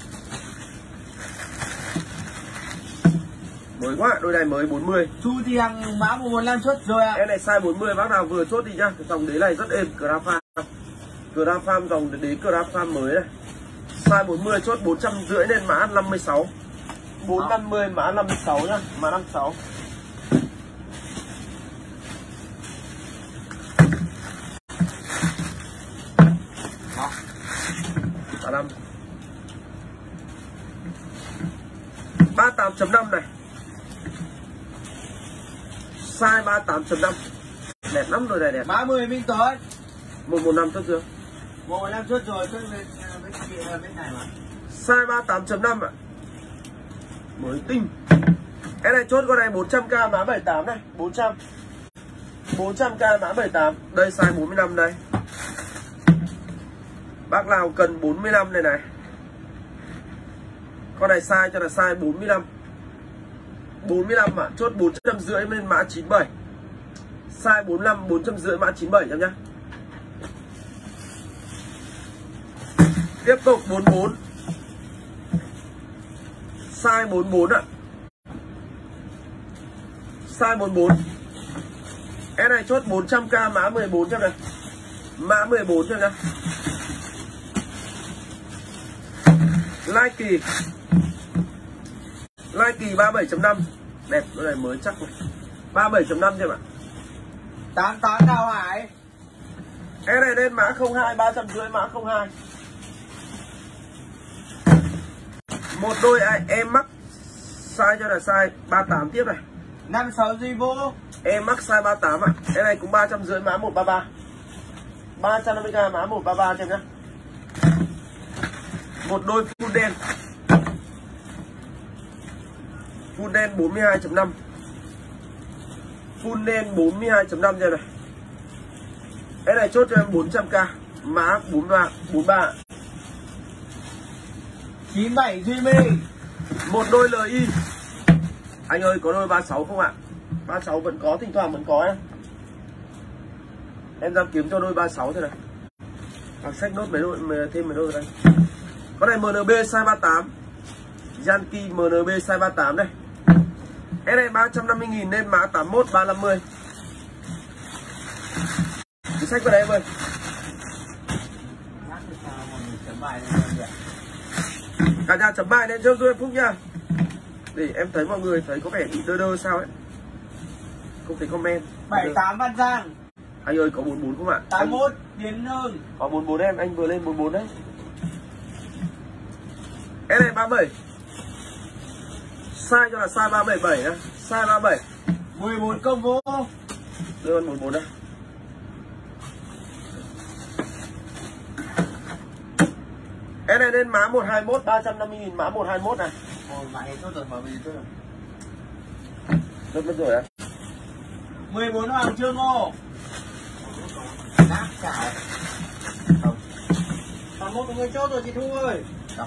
mới quá, đôi này mới 40. Chu Thị Hằng mã 115 chốt rồi ạ. Em này size 40 bác nào vừa chốt đi nhá. Cái dòng đế này rất êm, Graph Farm dòng đế Graph Farm mới này. Size 40 chốt 450 lên mã 56. 450 mã 56 nhá, mã 56. Đó. 35. 38.5 này. Size 38.5. Đẹp lắm rồi này, đẹp. Mã 10 Minh Tuấn. 115 chốt chưa? 115 chốt rồi, chốt bên này mà. Size 38.5 ạ. Mới tinh. Cái này chốt con này 400k mã 78 này, 400. 400k mã 78. Đây size 45 đây. Bác nào cần 45 này này. Con này size cho là size 45. 45 ạ, chốt 450 lên mã 97. Size 45 450 mã 97 em nhá. Tiếp tục 44. Size 44 ạ. Size 44. Cái này chốt 400k mã 14 cho này. Mã 14 cho nhá. Nike. Nike 37.5. Đẹp, cái này mới chắc này. 37.5 cho bạn. 88 Đào Hải. Cái này lên mã 02 350 mã 02. Một đôi em mắc size cho là size 38 tiếp này. 56 Duy Vũ. Em mắc size 38 ạ. Cái này cũng 350 mã 133. 350k mã 133 cho em nhá. Một đôi full đen. Full đen 42.5. Full đen 42.5 cho này. Cái này chốt cho em 400k mã 43. 97 Duy My. Một đôi LI. Anh ơi có đôi 36 không ạ? 36 vẫn có, thỉnh thoảng vẫn có em. Em ra kiếm cho đôi 36 thế này. Xách nốt mấy đôi, thêm mấy đôi vào đây. Con này MNB size 38. Yankee MNB size 38 đây. Cái này 350.000 nên mã 81 350. Cứ xách vào đây em ơi. Cả nhà chấm bài lên cho tôi Phúc nha. Để em thấy mọi người thấy có vẻ bị đơ sao ấy. Không thấy comment. 78 Văn Giang. Anh ơi có 44 không ạ? 81 Tiến Hưng. Có 44 em, anh vừa lên 44 đấy. Cái này 37. Size cho là size 377 nhá. Size 37. 14 công vô. Đưa con 44 đây. Cái này lên mã 121 350.000 mã 121 này. Ồ, mã này chốt rồi, mở gì chốt rồi. Rất mất rồi á. 14 Hoàng Trương Ngô. Nát cả. Không. 81 của người chốt rồi chị Thu ơi. Đọc.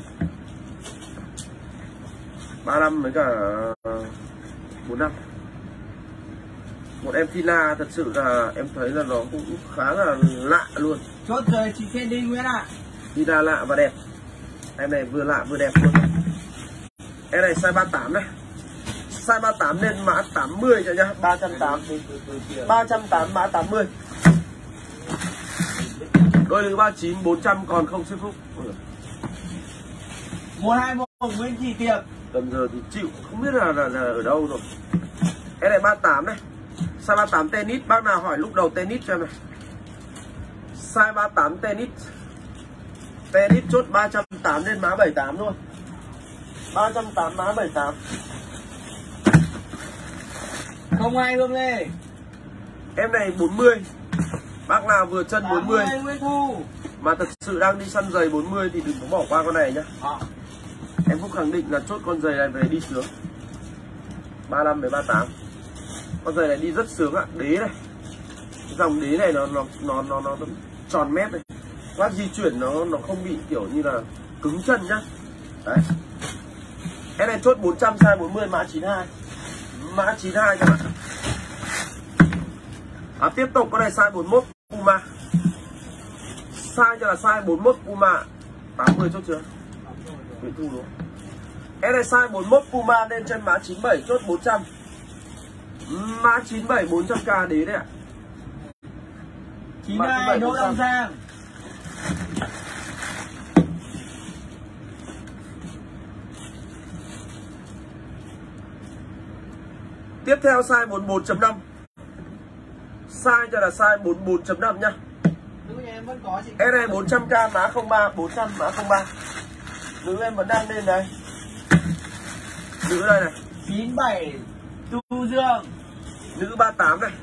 35 với cả 45. Một em Tina thật sự là em thấy là nó cũng khá là lạ luôn. Chốt rồi chị Candy Nguyễn ạ. Tina lạ và đẹp. Em này vừa lạ vừa đẹp luôn. Em này size 38 này. Size 38 nên mã 80 cho nhá, 380. 380 mã 80. Đôi lứa 39 400 còn không sư Phúc. 121 Nguyễn Thị Tiệp. Tầm giờ thì chịu, không biết là ở đâu rồi. Cái này 38 này. Size 38 tennis, bác nào hỏi lúc đầu tennis cho em này. Size 38 tennis. Tennis chốt 380 nên mã 78 luôn. 380 mã 78. Không ai Hương Lê. Em này 40. Bác nào vừa chân 40 Nguyễn Thu. mà thật sự đang đi săn giày 40 thì đừng có bỏ qua con này nhá. Em Phúc khẳng định là chốt con giày này về đi sướng. 35 với 38. Con giày này đi rất sướng ạ, đế này. Cái dòng đế này nó tròn mép này. Quát di chuyển nó không bị kiểu như là cứng chân nhá. Đấy. Cái này chốt 400 size 40 mã 92. Mã 92 các bạn. Tiếp tục con này size 41 Puma. Size cho là size 41 Puma. 80 chốt chưa? Nguyễn Thu đúng. Cái này size 41 Puma lên chân mã 97 chốt 400. Mã 97 400k đế đấy ạ. 92 Đỗ Long Giang. Tiếp theo size 44.5. Size cho là size 44.5 nhá. Nữ nhà em vẫn có chị. Cái này 400k mã 03, 400 mã 03. Nữ em vẫn đang lên đây. Nữ đây này. 97 Tu Dương. Nữ 38 này.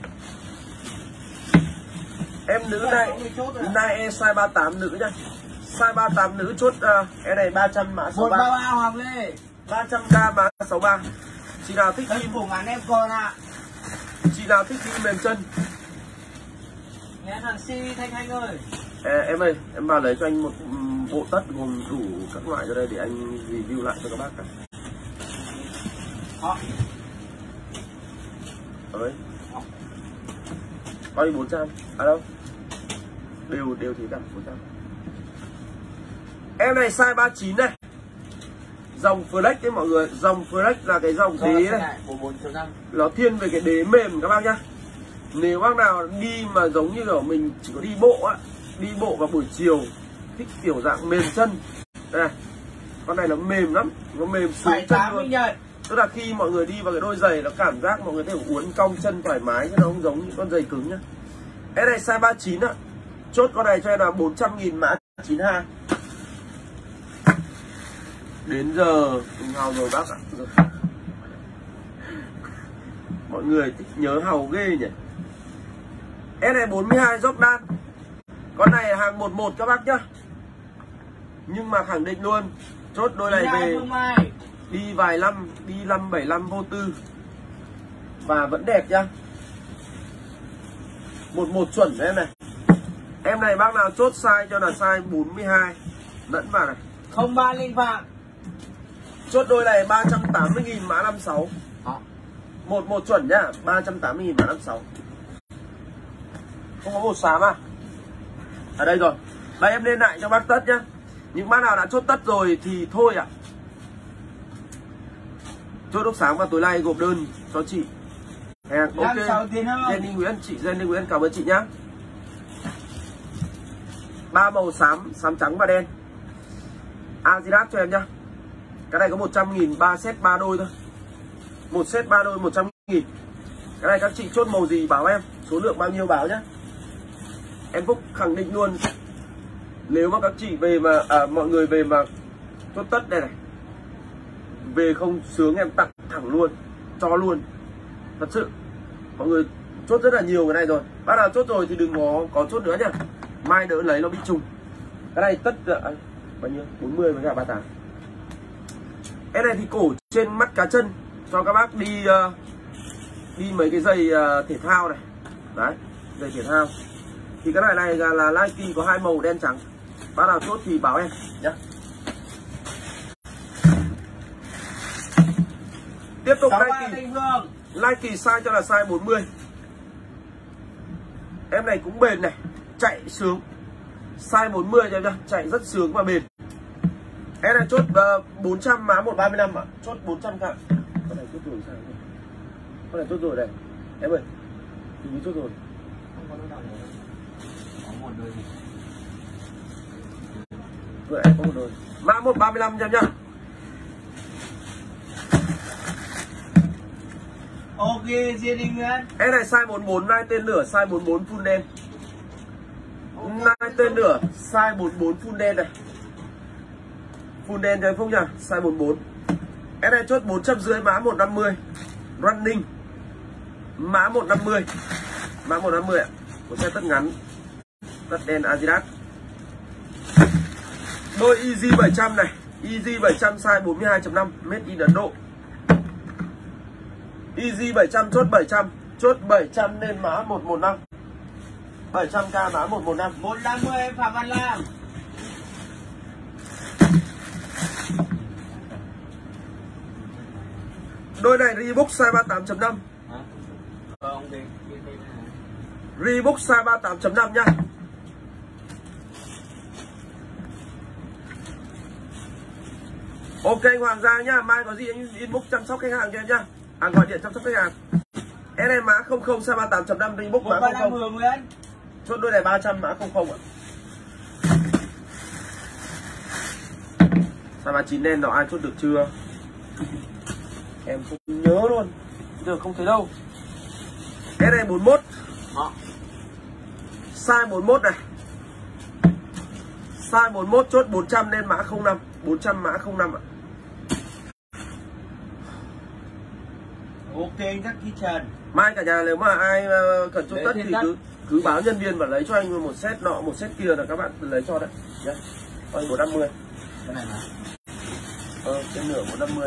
Em nữ này e size 38 nữ nhá. Size 38 nữ chốt cái này 300 mã 63. 133 Hoàng Lê. 300k mã 63. Chị nào thích đi phủ ngắn em còn ạ. Chị nào thích đi mềm chân. Nghe thằng Si Thanh Thanh ơi. Em ơi, em vào lấy cho anh một bộ tất gồm đủ các loại ra đây để anh review lại cho các bác cả. Đấy. Bao nhiêu 400? À đâu? Đều thế cả 400. Em này size 39 này. Dòng flex đấy mọi người, dòng flex là cái dòng đế này. Nó thiên về cái đế mềm các bác nhá. Nếu bác nào đi mà giống như kiểu mình chỉ có đi bộ á, đi bộ vào buổi chiều, thích kiểu dạng mềm chân. Đây này. Con này nó mềm lắm, nó mềm xuống chân luôn. Tức là khi mọi người đi vào cái đôi giày nó cảm giác mọi người có thể uốn cong chân thoải mái chứ nó không giống những con giày cứng nhá. Cái này size 39 á. Chốt con này cho em là 400.000 mã 92. Đến giờ hào rồi bác ạ. Mọi người thích nhớ hàu ghê nhỉ. Cái này 42 Jordan. Con này hàng 11 các bác nhá. Nhưng mà khẳng định luôn, chốt đôi này về đi vài năm, đi 575 vô tư và vẫn đẹp nhá. 11 chuẩn em này. Em này bác nào chốt size cho là size 42 lẫn vào này. 03 Linh Phạm. Chốt đôi này 380.000 mã 56. 11 chuẩn nhá, 380.000 mã 56. Không có một xám à? ở đây rồi. Đây em lên lại cho bác tất nhá. Những bác nào đã chốt tất rồi thì thôi ạ. Chốt lúc sáng và tối nay gộp đơn cho chị. Ok. Jenny Nguyễn, chị Jenny Nguyễn cảm ơn chị nhá. 3 màu xám, xám trắng và đen. Adidas cho em nhá. Cái này có 100.000, 3 set 3 đôi thôi. Một set 3 đôi 100.000. Cái này các chị chốt màu gì báo em, số lượng bao nhiêu báo nhá. Em Phúc khẳng định luôn, nếu mà các chị về mà mọi người về mà chốt tất đây này, về không sướng em tặng thẳng luôn, cho luôn. Thật sự mọi người chốt rất là nhiều cái này rồi. Bác nào chốt rồi thì đừng có chốt nữa nhá, mai đỡ lấy nó bị trùng. Cái này tất bao nhiêu, 40 với cả 38. Cái này thì cổ trên mắt cá chân cho các bác đi đi mấy cái giày thể thao này. Đấy, giày thể thao. Thì cái này là Nike có 2 màu đen trắng. Bác nào chốt thì báo em nhé. Tiếp tục Nike size cho là size 40. Em này cũng bền này, chạy sướng. Size 40 cho em nhá, chạy rất sướng và bền. Em này chốt 400 má 135 ạ, chốt 400 cả. Con này chốt rồi sao? Con này chốt rồi đây. Em ơi, mình chốt rồi. Không có đôi nào nữa. Có một đôi gì? Vừa nãy có một đôi. Mã 135 cho em nhá. Ok, Jenny Nguyễn. Em này size 44, nai tên lửa, size 44 full đen. Nai tên lửa, size 44 full đen này. Full đen cho em Phúc nha, size 44. Em này chốt 450 mã 150. Running. Mã 150. Mã 150 ạ. Một xe tất ngắn. Tất đen Adidas. Đôi Easy 700 này. Easy 700 size 42.5, made in Ấn Độ. Easy 700 chốt 700. Chốt 700 nên mã 115. 700k mã 115. 150 Phạm Văn Lam. Đôi này Reebok size 38.5. Reebok size 38.5 nhá. Ok anh Hoàng Gia nhá, mai có gì anh inbox chăm sóc khách hàng cho em nhá. Gọi điện chăm sóc khách hàng. Em này mã 00 size 38.5 Reebok mã 00. Chốt đôi này 300 mã 00 ạ. Size 39 đen đó ai chốt được chưa? Em không nhớ luôn. Giờ không thấy đâu. Cái này 41. Size 41 này. Size 41 chốt 400 nên mã 05. 400 mã 05 ạ. Ok các ký trần. Mai cả nhà nếu mà ai cần chốt tất thì cứ báo nhân viên và lấy cho anh một set nọ một set kia là các bạn lấy cho đấy nhé. Ôi 150. Cái này mà. Trên nửa 150.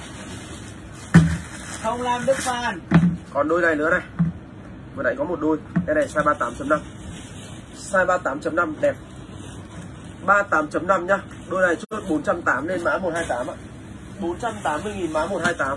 Không làm Đức Phan. Còn đôi này nữa này. Vừa nãy có một đôi. Cái này size 38.5. Size 38.5 đẹp. 38.5 nhá. Đôi này chốt 480 nên mã 128 ạ. 480.000 mã 128.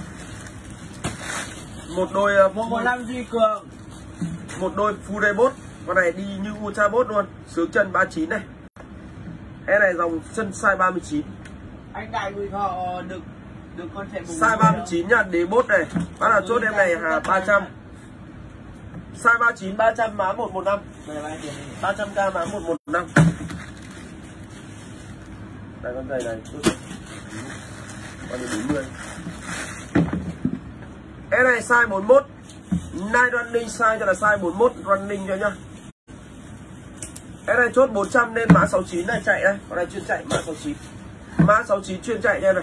Một đôi 115 Duy Cường. Một đôi full rebot. Con này đi như ultra bot luôn. Sướng chân 39 này. Cái này dòng chân size 39. Anh Đại Bùi Thọ được con chạy bùng. Size 39 nhá, đế bốt này. Bác nào chốt em này 300. Size 39 300 mã 115. 300k mã 115. Đây con giày này. Con này 40. Cái này size 41. Nike running size cho là size 41 running cho nhá. Cái này chốt 400 nên mã 69 này chạy đây. Con này chuyên chạy mã 69. Mã 69 chuyên chạy đây này.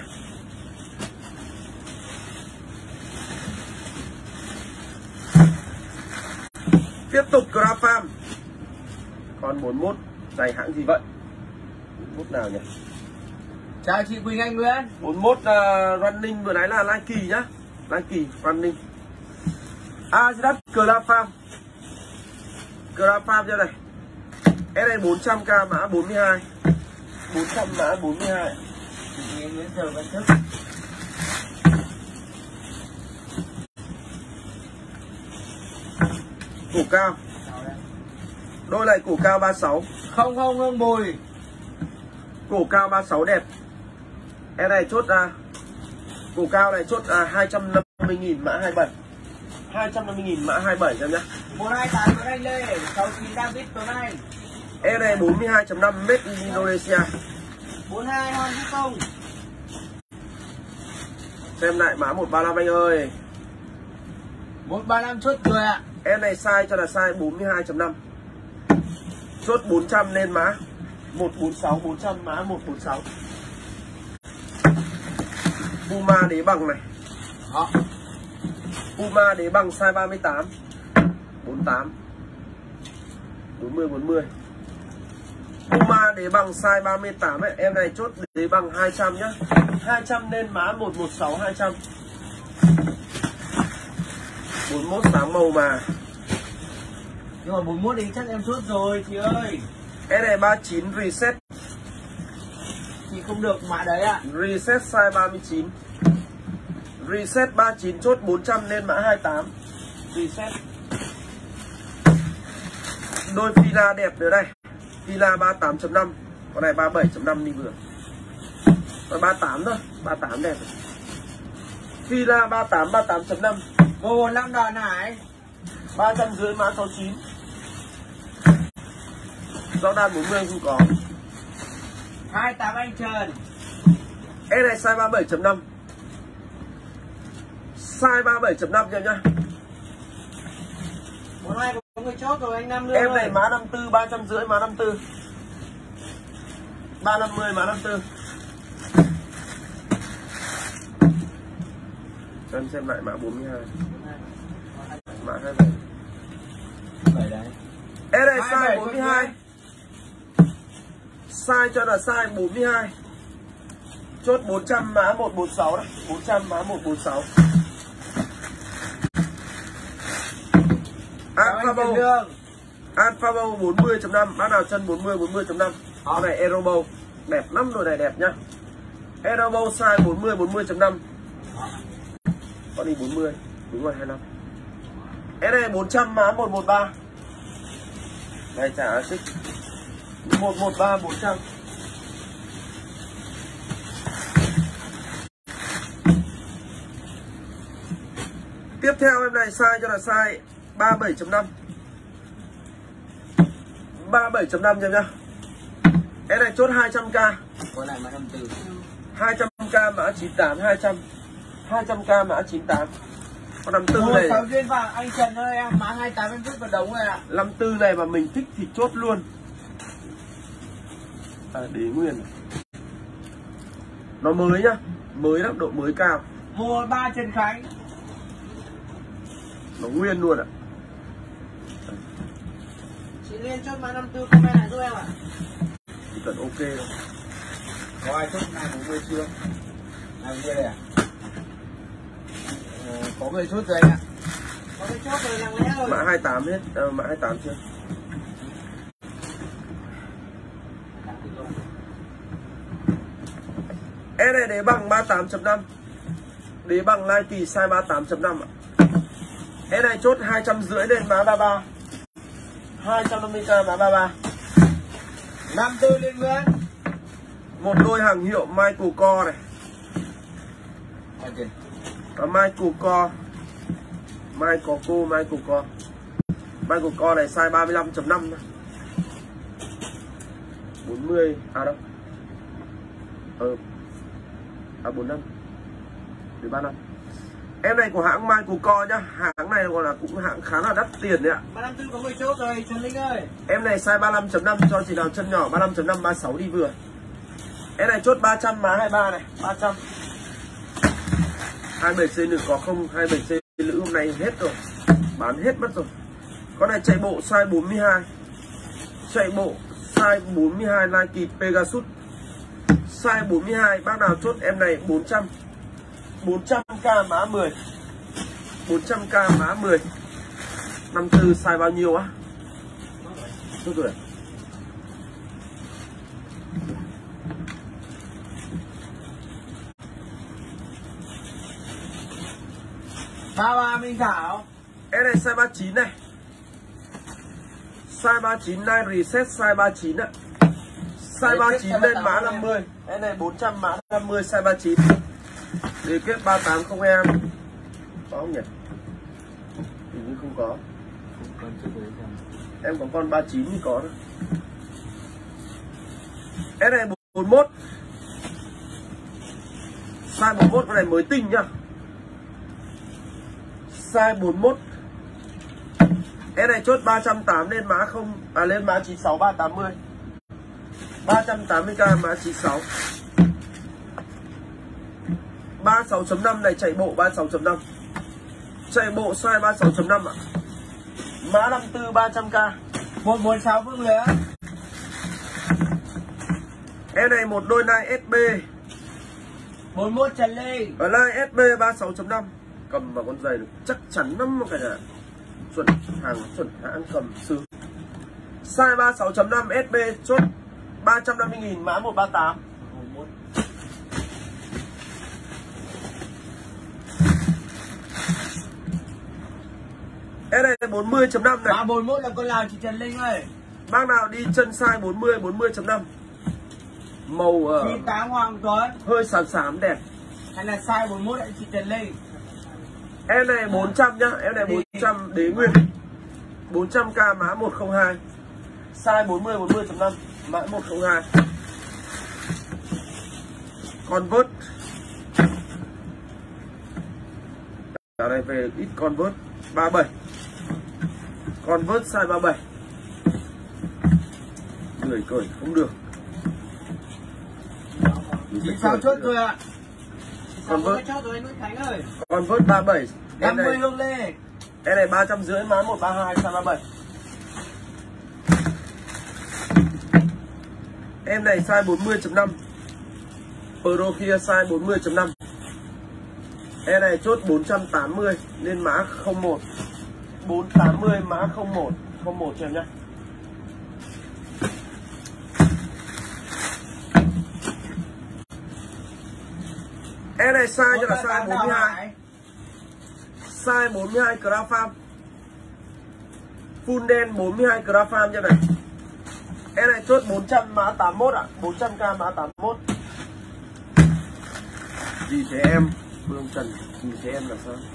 Tiếp tục Grafam. Còn 41 giày hãng gì vậy? 41 nào nhỉ? Chào chị Quỳnh Anh Nguyễn. 41 running vừa nãy là Nike nhá. Nike running. Adidas Grafam. Grafam cho này. Cái này 400k mã 42. 400 mã 42. Em Nguyễn giờ vẫn thức. Cổ cao. Đôi này cổ cao 36. Không Hương Bùi. Cổ cao 36 đẹp. Em này chốt ra. Cổ cao này chốt 250.000 mã 27. 250.000 mã 27 em nhá. 128 Tuấn Anh Lê, 69 David Tuấn Anh. Em này 42.5 made in Indonesia. 42 Hoàng Duy Công. Xem lại mã 135 anh ơi. 135 chốt rồi ạ. Em này size cho là size 42.5. Chốt 400 lên mã 146, 400 mã 146. Puma đế bằng này. Đó. Puma đế bằng size 38 48 40. Puma đế bằng size 38 ấy. Em này chốt đế bằng 200 nhá. 200 lên mã 116 200. 41 sáng màu mà. Nhưng mà 41 thì chắc em chốt rồi chị ơi. Em này 39 reset. Chị không được mã đấy ạ. Reset size 39. Reset 39 chốt 400 lên mã 28. Reset. Đôi Fila đẹp nữa đây. Fila 38.5. Con này 37.5 đi vừa. Còn 38 thôi, 38 đẹp. Fila 38 38.5. Cô 45 đòn Hải. 350 mã 69. Rõ đàn 40 không có. 28 anh Trần. Em này size 37.5. Size 37.5 nha nhá. Hôm nay có người chốt rồi anh Nam Lương Em này ơi. mã 54 350 mã 54. 350 mã 54. Cho em xem lại mã 42. Mã 27. Vậy đấy. Em này size 42. Size cho là size 42. Chốt 400 mã 146 đấy. 400 mã 146. Alpha Bow 40.5. Bác nào chân 40.5. Con này Aero Bow đẹp lắm, đôi này đẹp nhá. Aero Bow size 40.5. Con đi 40. Đúng rồi 25. Cái này 400 mã 113. Đây trả xích 113 400. Tiếp theo em này size cho là size 37.5. 37.5 nha nhá. Cái này chốt 200k. Con này mã 54. 200k mã 98 200. 200k mã 98. Con 54 này. 6 duyên vàng anh Trần ơi, em mã 28 em vứt vào đống rồi ạ. 54 này mà mình thích thì chốt luôn. Đế nguyên. Nó mới nhá, mới lắm, độ mới cao. 113 Trần Khánh. Nó nguyên luôn ạ. Chị Liên chốt mã 54 comment lại giúp em ạ. Chỉ cần ok thôi. Có ai chốt này 40 chưa? Này kia đây à? Có người chốt rồi anh ạ. Có người chốt rồi lặng lẽ rồi. Mã 28 hết, mã 28 chưa? Em này đế bằng 38.5. Đế bằng Nike size 38.5 ạ. Em này chốt 250 lên mã 33. 250k mã 33. 54 Liên Nguyễn. Một đôi hàng hiệu Michael Kors này. Okay. Michael Kors. Michael Kors này size 35.5 thôi. 40 đâu. 45 đến 35. Em này của hãng Michael Kors nhá. Hãng này gọi là cũng hãng khá là đắt tiền đấy ạ. 34 có người chốt rồi Trần Linh ơi. Em này size 35.5 cho chị nào chân nhỏ. 35.5 36 đi vừa. Em này chốt 300 má 23 này. 300. 27C nữ có không? 27C nữ hôm nay hết rồi. Bán hết mất rồi. Con này chạy bộ size 42. Chạy bộ size 42 Nike Pegasus. Size 42. Bác nào chốt em này 400. 400k mã 10. 400k mã 10. 54 size bao nhiêu á? Chốt rồi. Ba Minh Thảo. Em này size 39 này. Size 39 Nike Reset size 39 ạ. Size 39 lên mã 50. Cái này 400 mã 50 size 39. Đề kết 38 không em. Có không nhỉ? Hình như không có. Em có con 39 thì có đó. Cái này 41. Size 41 con này mới tinh nhá. Size 41. Cái này chốt 380 lên mã không lên mã 96 380. 380k mã 96. 36.5 này chạy bộ 36.5. Chạy bộ size 36.5 ạ. Mã 54 300k. 146 Vương Luyến. Em này một đôi Nike SB 41 Trần Ly. ở Nike SB 36.5. Cầm vào con giày được chắc chắn lắm cả nhà. Chuẩn hàng chuẩn hãng cầm sướng. Size 36.5 SB chốt 350.000 mã 138. Cái này 40.5 này. Mã 41 là con nào chị Trần Linh ơi? Bác nào đi chân size 40 40.5. Màu 98 Hoàng Tuấn. hơi xám xám đẹp. Hay là size 41 lại chị Trần Linh. Em này 400 nhá, em này 400 đế nguyên. 400k mã 102. Size 40 40.5 mã 102. Convert. Dạo này về ít Convert 37. Convert size 37. Người cởi không được. 96 chốt rồi ạ. Convert chốt rồi Nguyễn Khánh ơi. Convert 37. Em 50 này, Hương Lê. em này 350 mã 132 size 37. Em này size 40.5. Pro kia size 40.5. Em này chốt 480 lên mã 01. 480 mã 01. 01 cho em nhé. Em này size cho là size 42. Size 42 Grafam. Full đen 42 Grafam cho này. Em này chốt 400 mã 81 ạ. 400k mã 81. Gì thế em? Phương Trần, gì thế em là sao?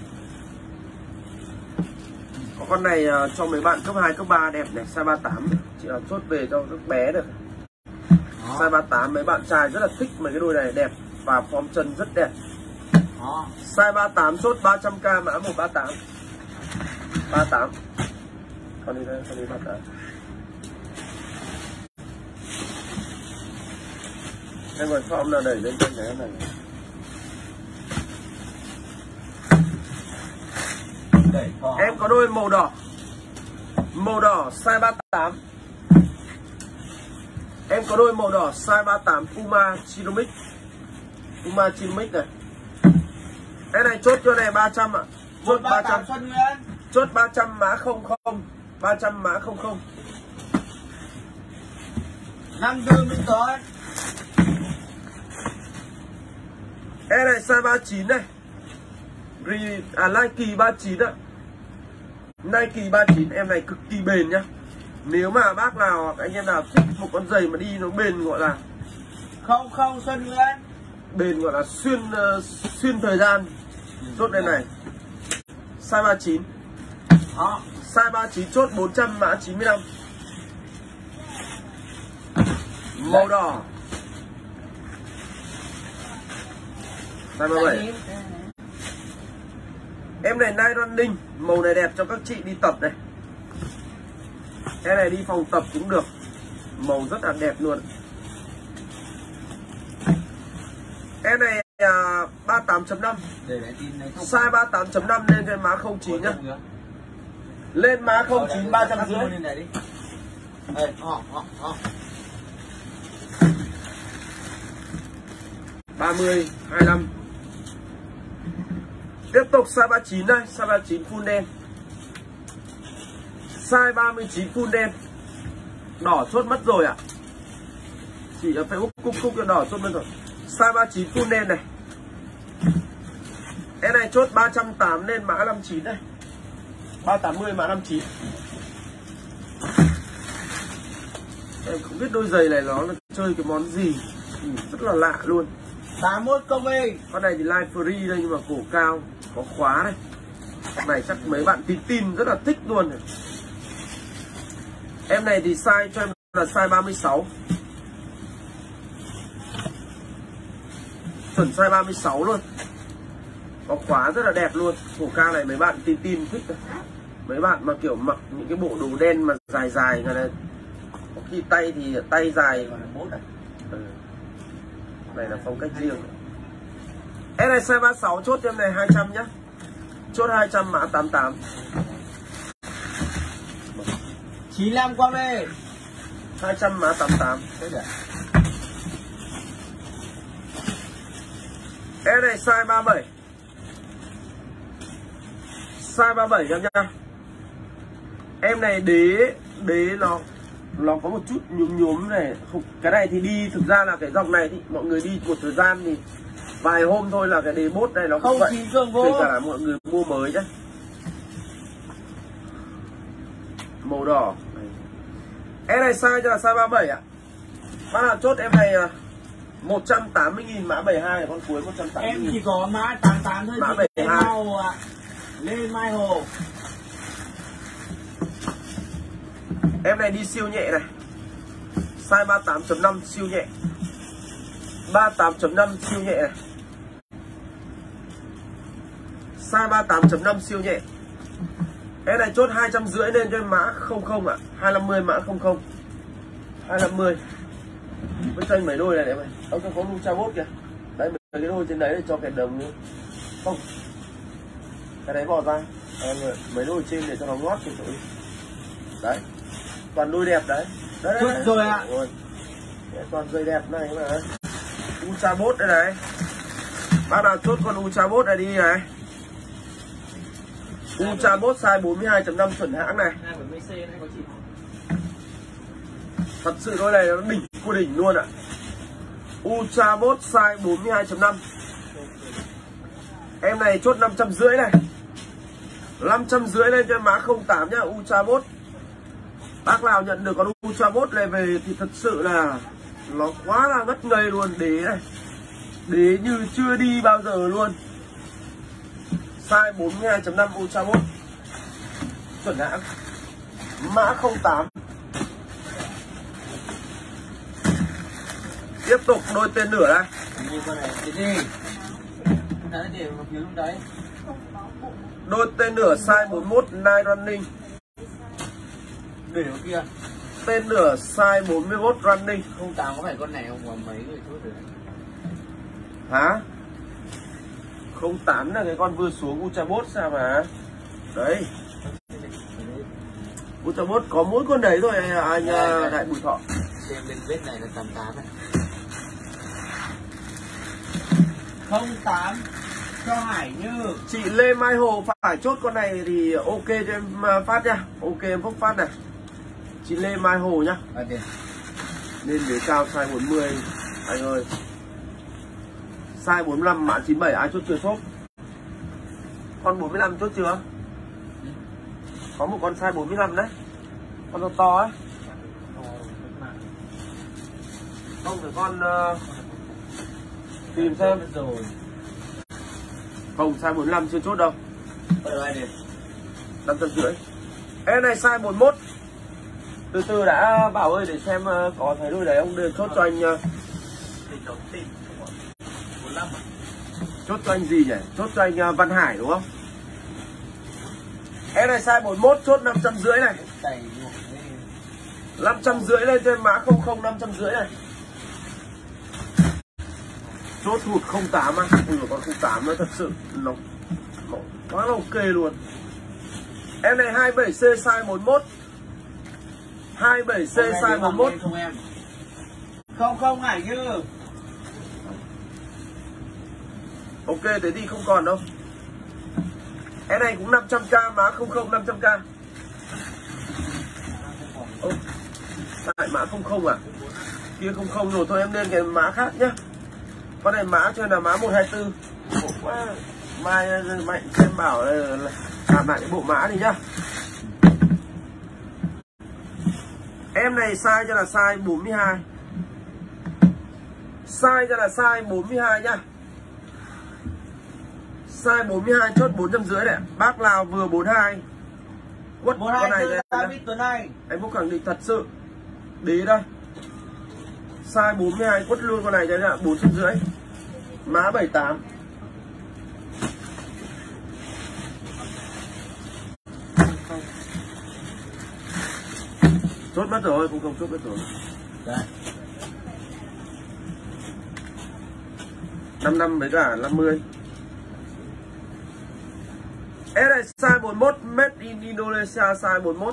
Có con này cho mấy bạn cấp 2, cấp 3 đẹp này, size 38. Chị là chốt về cho các bé được. Size 38 mấy bạn trai rất là thích mấy cái đôi này đẹp và form chân rất đẹp. Size 38 chốt 300k mã 138. 38. Con đi đây, con đi 38. Em gọi form là đẩy lên trên cái này. Em có đôi màu đỏ. Màu đỏ size 38. Em có đôi màu đỏ size 38 Puma Chinomic. Puma Chinomic này. Cái này chốt cho này 300 ạ. Chốt 300. Chốt 300 mã 00. 300 mã 00. 54 Minh Tuấn. Cái này size 39 này. Nike 39 ạ. Nike 39 em này cực kỳ bền nhá. Nếu mà bác nào hoặc anh em nào thích một con giày mà đi nó bền gọi là 00 Xuân Nguyễn. Bền gọi là xuyên thời gian. Chốt đây này. Size 39. Size 39 chốt 400 mã 95. Màu đỏ. Size 37. Em này Nike Running, màu này đẹp cho các chị đi tập này. Em này đi phòng tập cũng được. Màu rất là đẹp luôn. Em này 38.5. Size 38.5 lên cái mã 09 nhá. Lên mã 09 350. 30 25. Tiếp tục size 39 đây, size 39 full đen. Size 39 full đen. Đỏ chốt mất rồi ạ. Chỉ ở Facebook cúc cho đỏ chốt mất rồi. Size 39 full đen này. Cái này chốt 380 lên mã 59 đây. 380 mã 59. Em không biết đôi giày này nó là chơi cái món gì, rất là lạ luôn. 81 công ơi. Con này thì line free đây nhưng mà cổ cao, có khóa đây. Con này chắc mấy bạn tin rất là thích luôn. Em này thì size cho em là size 36. Chuẩn size 36 luôn. Có khóa rất là đẹp luôn. Cổ cao này mấy bạn tin thích. Mấy bạn mà kiểu mặc những cái bộ đồ đen mà dài dài này, có khi tay thì tay dài. Này là phong cách riêng. Em này size 36 chốt em này 200 nhá. Chốt 200 mã 88. 95 Quang đây. 200 mã 88. Em này size 37. Size 37 em nhá. Em này đế nó có một chút nhúm này. Không, cái này thì đi thực ra là cái dòng này thì mọi người đi một thời gian thì vài hôm thôi là cái đế bốt này nó không vậy. Kể cả là mọi người mua mới nhá. Màu đỏ. Em này size là size 37 ạ. Bác nào chốt em này 180.000 mã 72 là con cuối 180.000. Em chỉ có mã 88 thôi. Mã 72 ạ. Lên Mai Hồ. Em này đi siêu nhẹ này. Size 38.5 siêu nhẹ. 38.5 siêu nhẹ này. Size 38.5 siêu nhẹ. Em này chốt 250 lên cho em mã 00 ạ. 250 mã 00. 250. Với cho anh mấy đôi này em ơi. Ông có Lucha Bot kìa. Đấy mấy cái đôi trên đấy để cho cái đồng nữa. Không. Cái đấy bỏ ra. Mấy đôi trên để cho nó ngót cho chỗ đi. Đấy. Toàn đôi đẹp đấy. Đấy, đấy. Rồi ạ. Toàn dây đẹp này mà. Lucha Bot đây này. Bác nào chốt con Lucha Bot này đi này. Ultra Bot size 42.5 chuẩn hãng này. Thật sự đôi này nó đỉnh của đỉnh luôn ạ. Ultra Bot size 42.5. Em này chốt 550 này. 550 lên cho mã 08 nhá. Ultra Bot. Bác nào nhận được con Ultra Bot này về thì thật sự là nó quá là ngất ngây luôn. Đế này. Đế như chưa đi bao giờ luôn. Size 42.5 Ultra Bot. Chuẩn hãng. Mã 08. Tiếp tục đôi tên nửa đây. Đôi tên nửa size 41 Night Running. Để ở kia. Tên nửa size 41 Running. 08 có phải con này không? Còn mấy người chốt rồi. Hả? 08 là cái con vừa xuống Ultra Bot sao mà. Đấy. Ultra Bot có mỗi con đấy thôi anh Đại Bùi Thọ. Xem bên vết này là 88 này. 08 cho Hải Như. Chị Lê Mai Hồ phải chốt con này thì ok cho em phát nha. Ok em phúc phát này. Chị Lê Mai Hồ nhá. Lên đế cao size 40 anh ơi. Size 45 mã 97 ai chốt chưa chốt? Con 45 chốt chưa? Có một con size 45 đấy. Con to to ấy. Không phải con tìm xem rồi. Không size 45 chưa chốt đâu. 550. Em này size 41. Từ từ đã Bảo ơi để xem có thấy đôi đấy ông đưa chốt cho anh. Chốt cho anh gì nhỉ? Chốt cho anh Văn Hải đúng không? Em này size 41 chốt 550 này. 550 lên trên mã 00 550 này. Chốt hụt 08 á. Ui con 08 nó thật sự nó quá là ok luôn. Em này 27C size 41. 27C size 41. Không em. Không Hải Như. Ok thế thì không còn đâu. Em này cũng 500k mã 00 500k. Ô, tại mã 00 à? Kia 00 rồi thôi em lên cái mã khác nhá. Con này mã cho là mã 124. Khổ quá. Mai Mạnh xem bảo làm lại cái bộ mã đi nhá. Em này size cho là size 42. Size cho là size 42 nhá. Size 42 chốt 450 này. Bác nào vừa 42 quất con này này. Em cũng khẳng định thật sự. Đi đây. Size 42 quất luôn con này đấy là 450. Mã 78. Chốt mất rồi, cũng không chốt mất rồi. Đây. 55 với cả 50. Em này size 41 made in Indonesia, size 41.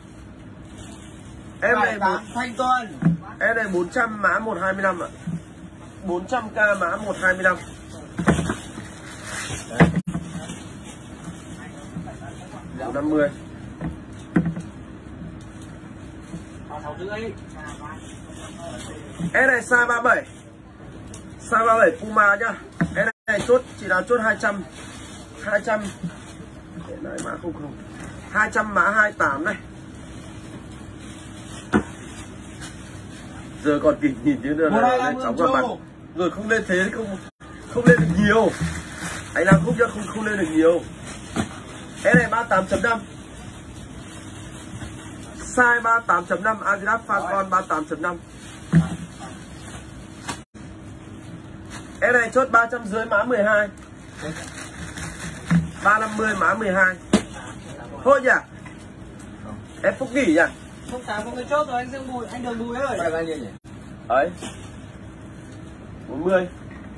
Em này Thanh Tuân. Em này 400 mã 125 ạ. 400k mã 125. Đấy. 50. Em này size 37. Size 37 Puma nhá. Em này chốt chỉ là chốt 200. 200. Để lại mã 00. 200 mã 28 này. Giờ còn kịp nhìn chứ nữa là cháu qua mặt. Rồi không lên thế không lên được nhiều. Anh làm khúc cho không lên được nhiều. Em này 38.5. Size 38.5 Adidas Falcon 38.5. Em này chốt 350 mã 12. 350 mã 12. Thôi nhỉ. Em Phúc nghỉ nhỉ. Không sáng không chốt rồi anh Dương Bùi, anh Đường Bùi ơi. Đây bao nhiêu nhỉ? Ấy. 40.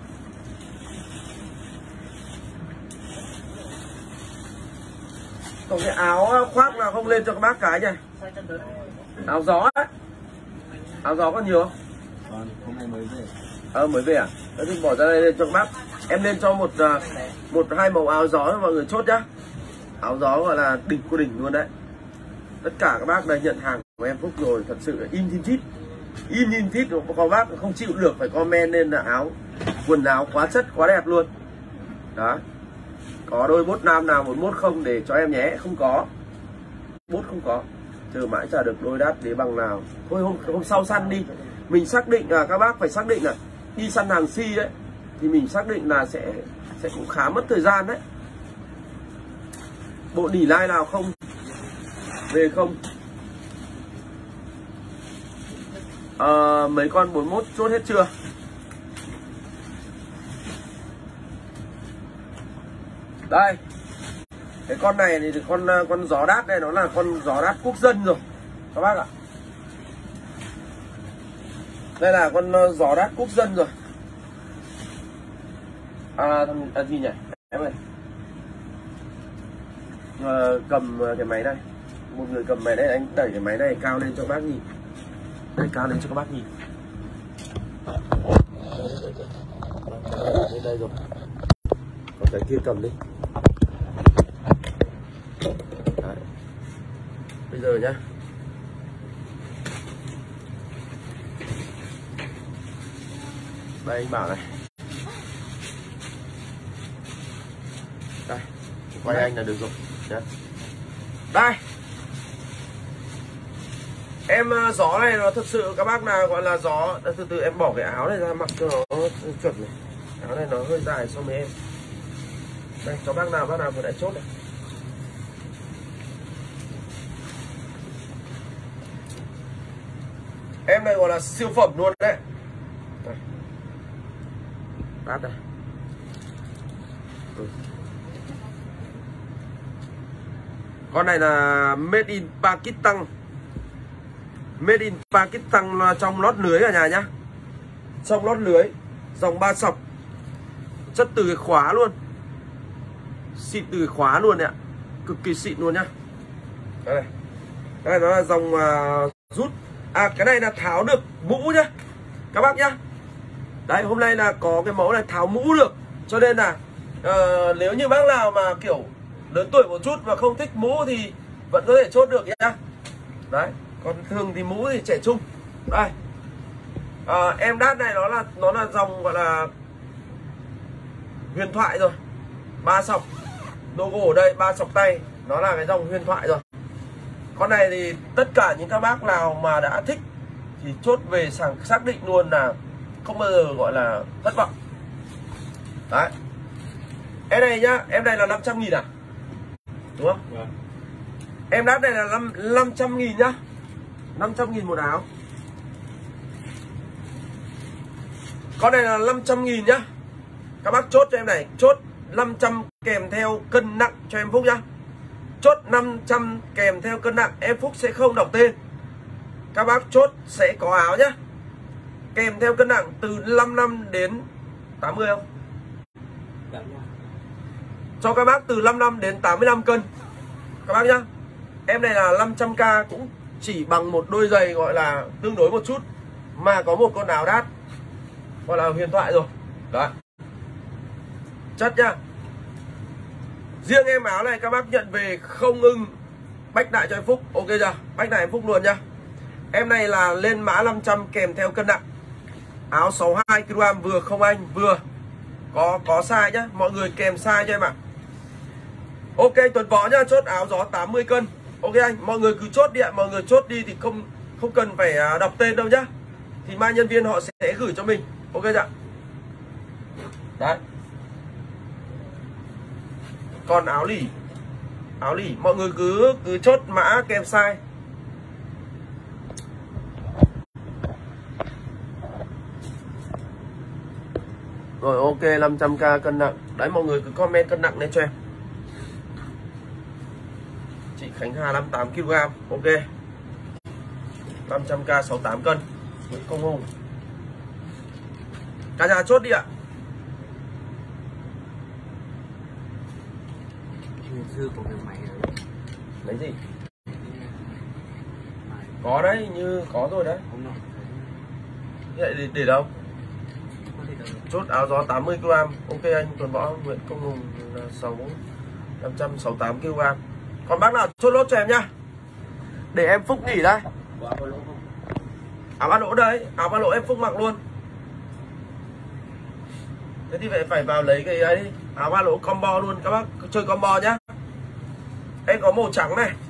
Còn cái áo khoác nào không lên cho các bác cái nhỉ? Áo gió ấy. Áo gió có nhiều không? Còn hôm nay mới về. Mới về à? Thế thì bỏ ra đây lên cho các bác. Em lên cho một hai màu áo gió mọi người chốt nhá. Áo gió gọi là đỉnh của đỉnh luôn đấy. Tất cả các bác đây nhận hàng của em Phúc rồi, thật sự là in thít có bác không chịu được phải comment lên là quần áo quá chất quá đẹp luôn. Đó. Có đôi bốt nam nào 11 không để cho em nhé, không có. Bốt không có. Chờ mãi chả được đôi đắt đế bằng nào. Thôi hôm sau săn đi. Mình xác định là các bác phải xác định là đi săn hàng si đấy thì mình xác định là sẽ cũng khá mất thời gian đấy. Bộ nỉ lai nào không về không? Mấy con 41 chốt hết chưa? Đây. Cái con này thì con gió đát này nó là con gió đát quốc dân rồi các bác ạ. Đây là con gió đát quốc dân rồi. Gì nhỉ? Em ơi. Cầm cái máy đây. Một người cầm máy đây, anh đẩy cái máy này cao lên cho các bác nhìn. Đẩy cao lên cho các bác nhìn. Đây rồi. Còn cái kia cầm đi. Đấy. Bây giờ nhá. Đây anh bảo này. Đây. Quay anh là được rồi nhá. Đây. Em gió này nó thật sự các bác nào gọi là gió. Từ từ em bỏ cái áo này ra mặc cho nó chuẩn này. Áo này nó hơi dài so với em. Đây cho bác nào vừa đã chốt này. Em này gọi là siêu phẩm luôn đấy. Đây. Tát đây. Con này là made in Pakistan. Made in Pakistan là trong lót lưới cả nhà nhá. Trong lót lưới, dòng 3 sọc. Chất từ cái khóa luôn. Xịn từ cái khóa luôn đấy ạ. Cực kỳ xịn luôn nhá. Đây. Đây nó là dòng rút. Cái này là tháo được mũ nhá. Các bác nhá. Đấy, hôm nay là có cái mẫu này tháo mũ được. Cho nên là nếu như bác nào mà kiểu lớn tuổi một chút và không thích mũ thì vẫn có thể chốt được nhá. Đấy, còn thường thì mũ thì trẻ trung. Đây. Em đát này nó là dòng gọi là huyền thoại rồi. 3 sọc. Logo ở đây 3 sọc tay, nó là cái dòng huyền thoại rồi. Con này thì tất cả những các bác nào mà đã thích thì chốt về xác định luôn là không bao giờ gọi là thất vọng. Đấy. Em này nhá, em này là 500.000 à? Đúng không? Vâng. Em đắt này là 500.000 nhá. 500.000 một áo. Con này là 500.000 nhá. Các bác chốt cho em này, chốt 500 kèm theo cân nặng cho em Phúc nhá. Chốt 500 kèm theo cân nặng, em Phúc sẽ không đọc tên. Các bác chốt sẽ có áo nhá. Kèm theo cân nặng từ 55 đến 80 không? Cho các bác từ 55 đến 85 cân. Các bác nhá. Em này là 500k cũng chỉ bằng một đôi giày gọi là tương đối một chút mà có một con áo đắt gọi là huyền thoại rồi. Đấy. Chất nhá. Riêng em áo này các bác nhận về không ưng bách đại cho em Phúc. Ok chưa? Bách đại em Phúc luôn nhá. Em này là lên mã 500 kèm theo cân nặng. Áo 62 kg vừa không anh, vừa. Có size nhá, mọi người kèm size cho em ạ. Ok Tuấn Võ nhá, chốt áo gió 80 cân. Ok anh, mọi người cứ chốt đi ạ, mọi người chốt đi thì không cần phải đọc tên đâu nhá. Thì mai nhân viên họ sẽ gửi cho mình. Ok chưa? Đấy. Còn áo lỉ mọi người cứ chốt mã kèm size. Rồi ok 500k cân nặng. Đấy mọi người cứ comment cân nặng lên cho em. Chị Khánh Hà 58kg. Ok 500k 68 cân. Nguyễn Công Hùng. Cả nhà chốt đi ạ. Sư của máy đấy. Lấy gì? Có đấy, như có rồi đấy. Vậy để đâu? Chốt áo gió 80kg. Ok anh Tuấn Võ Nguyễn Công Hùng là 568kg. Còn bác nào chốt lốt cho em nhá. Để em Phúc nghỉ đây. Áo ba lỗ đấy, áo ba lỗ em Phúc mặc luôn. Thế thì phải vào lấy cái ấy đi. Áo ba lỗ combo luôn, các bác chơi combo nhá. Em có màu trắng này.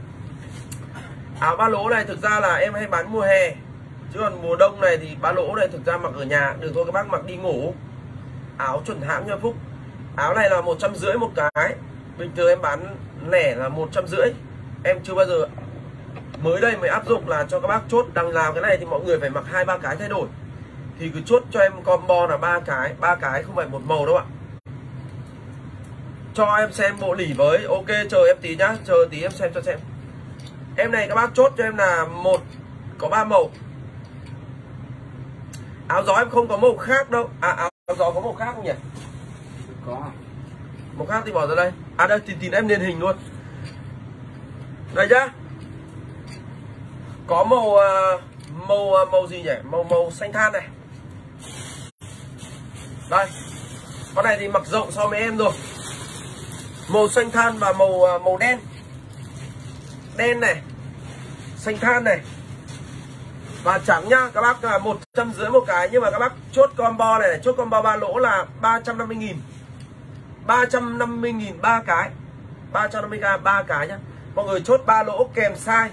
Áo ba lỗ này thực ra là em hay bán mùa hè. Chứ còn mùa đông này thì ba lỗ này thực ra mặc ở nhà được thôi, các bác mặc đi ngủ. Áo chuẩn hãng nha Phúc. Áo này là 150 một cái. Bình thường em bán lẻ là 150. Em chưa bao giờ, mới đây mới áp dụng là cho các bác chốt. Đằng nào cái này thì mọi người phải mặc 2-3 cái thay đổi. Thì cứ chốt cho em combo là 3 cái không phải một màu đâu ạ. Cho em xem bộ lỉ với. Ok chờ em tí nhá, chờ tí em xem cho xem. Em này các bác chốt cho em là có 3 màu. Áo gió em không có màu khác đâu. Áo gió có màu khác không nhỉ? Có. Màu khác thì bỏ ra đây. Đây thì em lên hình luôn. Đây nhá. Có màu gì nhỉ? Màu xanh than này. Đây. Con này thì mặc rộng so với em rồi. Màu xanh than và màu đen. Đen này. Xanh than này. Và trắng nhá, các bác là 150 một cái. Nhưng mà các bác chốt combo này, chốt combo ba lỗ là 350.000. 350.000 3 cái. 350k 3 cái nhá. Mọi người chốt 3 lỗ kèm size.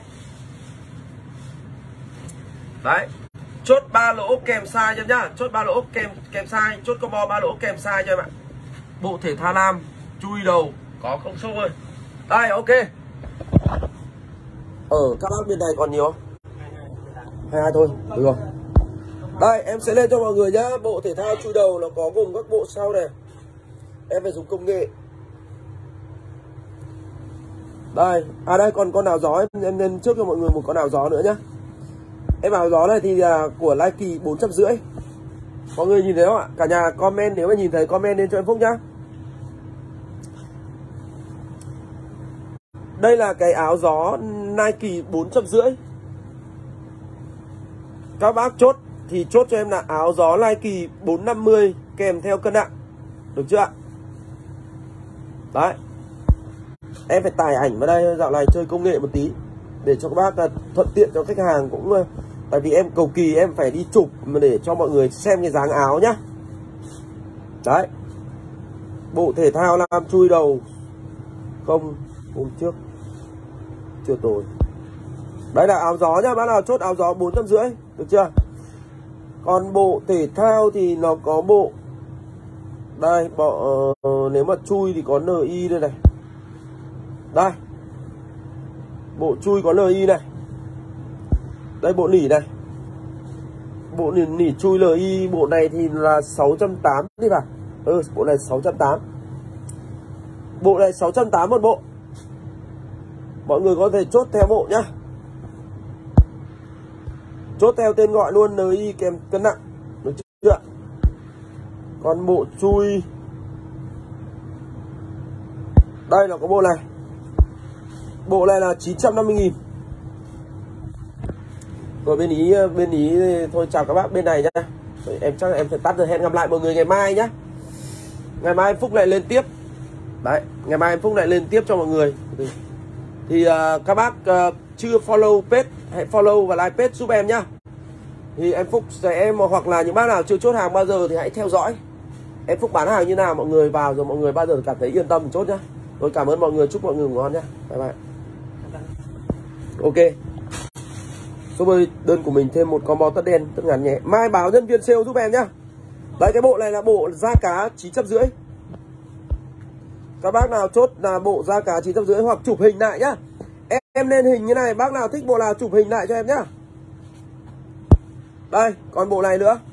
Đấy. Chốt 3 lỗ kèm size cho nhá. Chốt 3 lỗ kèm size. Chốt combo 3 lỗ kèm size cho em ạ. Bộ thể thao nam chui đầu có không sâu ơi. Đây ok. Các bác bên này còn nhiều không? 22 thôi, được rồi. Đây em sẽ lên cho mọi người nhá. Bộ thể thao chui đầu nó có gồm các bộ sau này. Em phải dùng công nghệ. Đây, đây còn con áo gió em lên trước cho mọi người một con áo gió nữa nhá. Em áo gió này thì là của Nike 450. Mọi người nhìn thấy không ạ? Cả nhà comment, nếu mà nhìn thấy comment lên cho em Phúc nhá. Đây là cái áo gió Nike 450. Các bác chốt thì chốt cho em là áo gió Nike 450 kèm theo cân nặng. Được chưa ạ? Đấy. Em phải tải ảnh vào đây, dạo này chơi công nghệ một tí để cho các bác thuận tiện cho khách hàng cũng. Tại vì em cầu kỳ em phải đi chụp mà để cho mọi người xem cái dáng áo nhá. Đấy. Bộ thể thao nam chui đầu. Không, hôm trước chưa tối Đấy là áo gió nhá, bác nào chốt áo gió 450, được chưa? Còn bộ thể thao thì nó có bộ đây, nếu mà chui thì có NI đây này. Đây. Bộ chui có NI này. Đây bộ nỉ này. Bộ nỉ chui NI, bộ này thì là 680 đi vào. Bộ này 680. Bộ này 680 một bộ. Mọi người có thể chốt theo bộ nhá. Chốt theo tên gọi luôn, NI kèm cân nặng, được chưa? Còn bộ chui đây là có bộ này. Bộ này là 950.000. Rồi bên Ý thôi chào các bác bên này nhá. Em chắc là em phải tắt rồi, hẹn gặp lại mọi người ngày mai nhá. Ngày mai Phúc lại lên tiếp. Đấy, ngày mai Phúc lại lên tiếp cho mọi người. Thì các bác chưa follow page, hãy follow và like page giúp em nhá. Thì em Phúc sẽ, hoặc là những bác nào chưa chốt hàng bao giờ thì hãy theo dõi em Phúc bán hàng như nào, mọi người vào rồi mọi người bao giờ cảm thấy yên tâm chốt nhá. Tôi cảm ơn mọi người, chúc mọi người ngủ ngon nhá. Bye bye. Ok. Số ơi, đơn của mình thêm một combo tất đen, tất ngắn nhẹ. Mai báo nhân viên sale giúp em nhá. Đấy, cái bộ này là bộ da cá 950. Các bác nào chốt là bộ da cá 950 hoặc chụp hình lại nhá. Em lên hình như này, bác nào thích bộ nào chụp hình lại cho em nhá. Đây, còn bộ này nữa.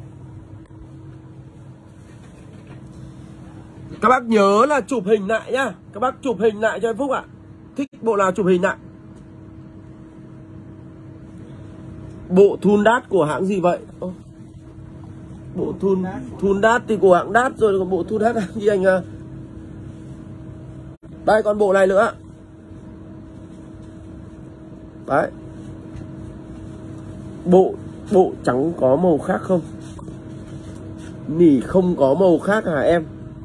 Các bác nhớ là chụp hình lại nhá. Các bác chụp hình lại cho em Phúc ạ. Thích bộ nào chụp hình lại. Bộ thun đát của hãng gì vậy? Bộ thun đát thì của hãng đát rồi, còn bộ thun đát gì anh à? Đây còn bộ này nữa. Đấy. Bộ trắng có màu khác không? Nỉ không có màu khác hả em?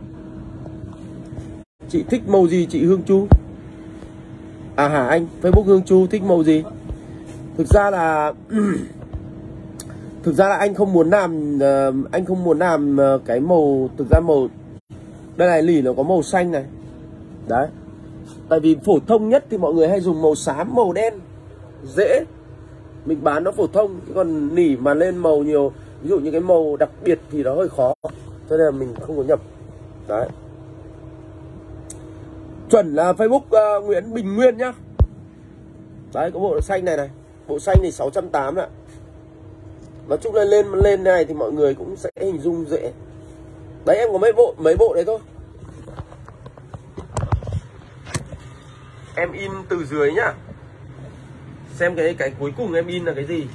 Chị thích màu gì chị Hương Chu? À hả anh, Facebook Hương Chu thích màu gì? Thực ra là anh không muốn làm cái màu, thực ra màu đây này, lỉ nó có màu xanh này. Đấy. Tại vì phổ thông nhất thì mọi người hay dùng màu xám, màu đen dễ. Mình bán nó phổ thông, còn nỉ mà lên màu nhiều, ví dụ như cái màu đặc biệt thì nó hơi khó, cho nên là mình không có nhập. Đấy. Chuẩn là Facebook Nguyễn Bình Nguyên nhá. Đấy, có bộ xanh này này. Bộ xanh thì 680 ạ. Nói chung là lên này thì mọi người cũng sẽ hình dung dễ. Đấy, em có mấy bộ đấy thôi. Em in từ dưới nhá. Xem cái cuối cùng em in là cái gì.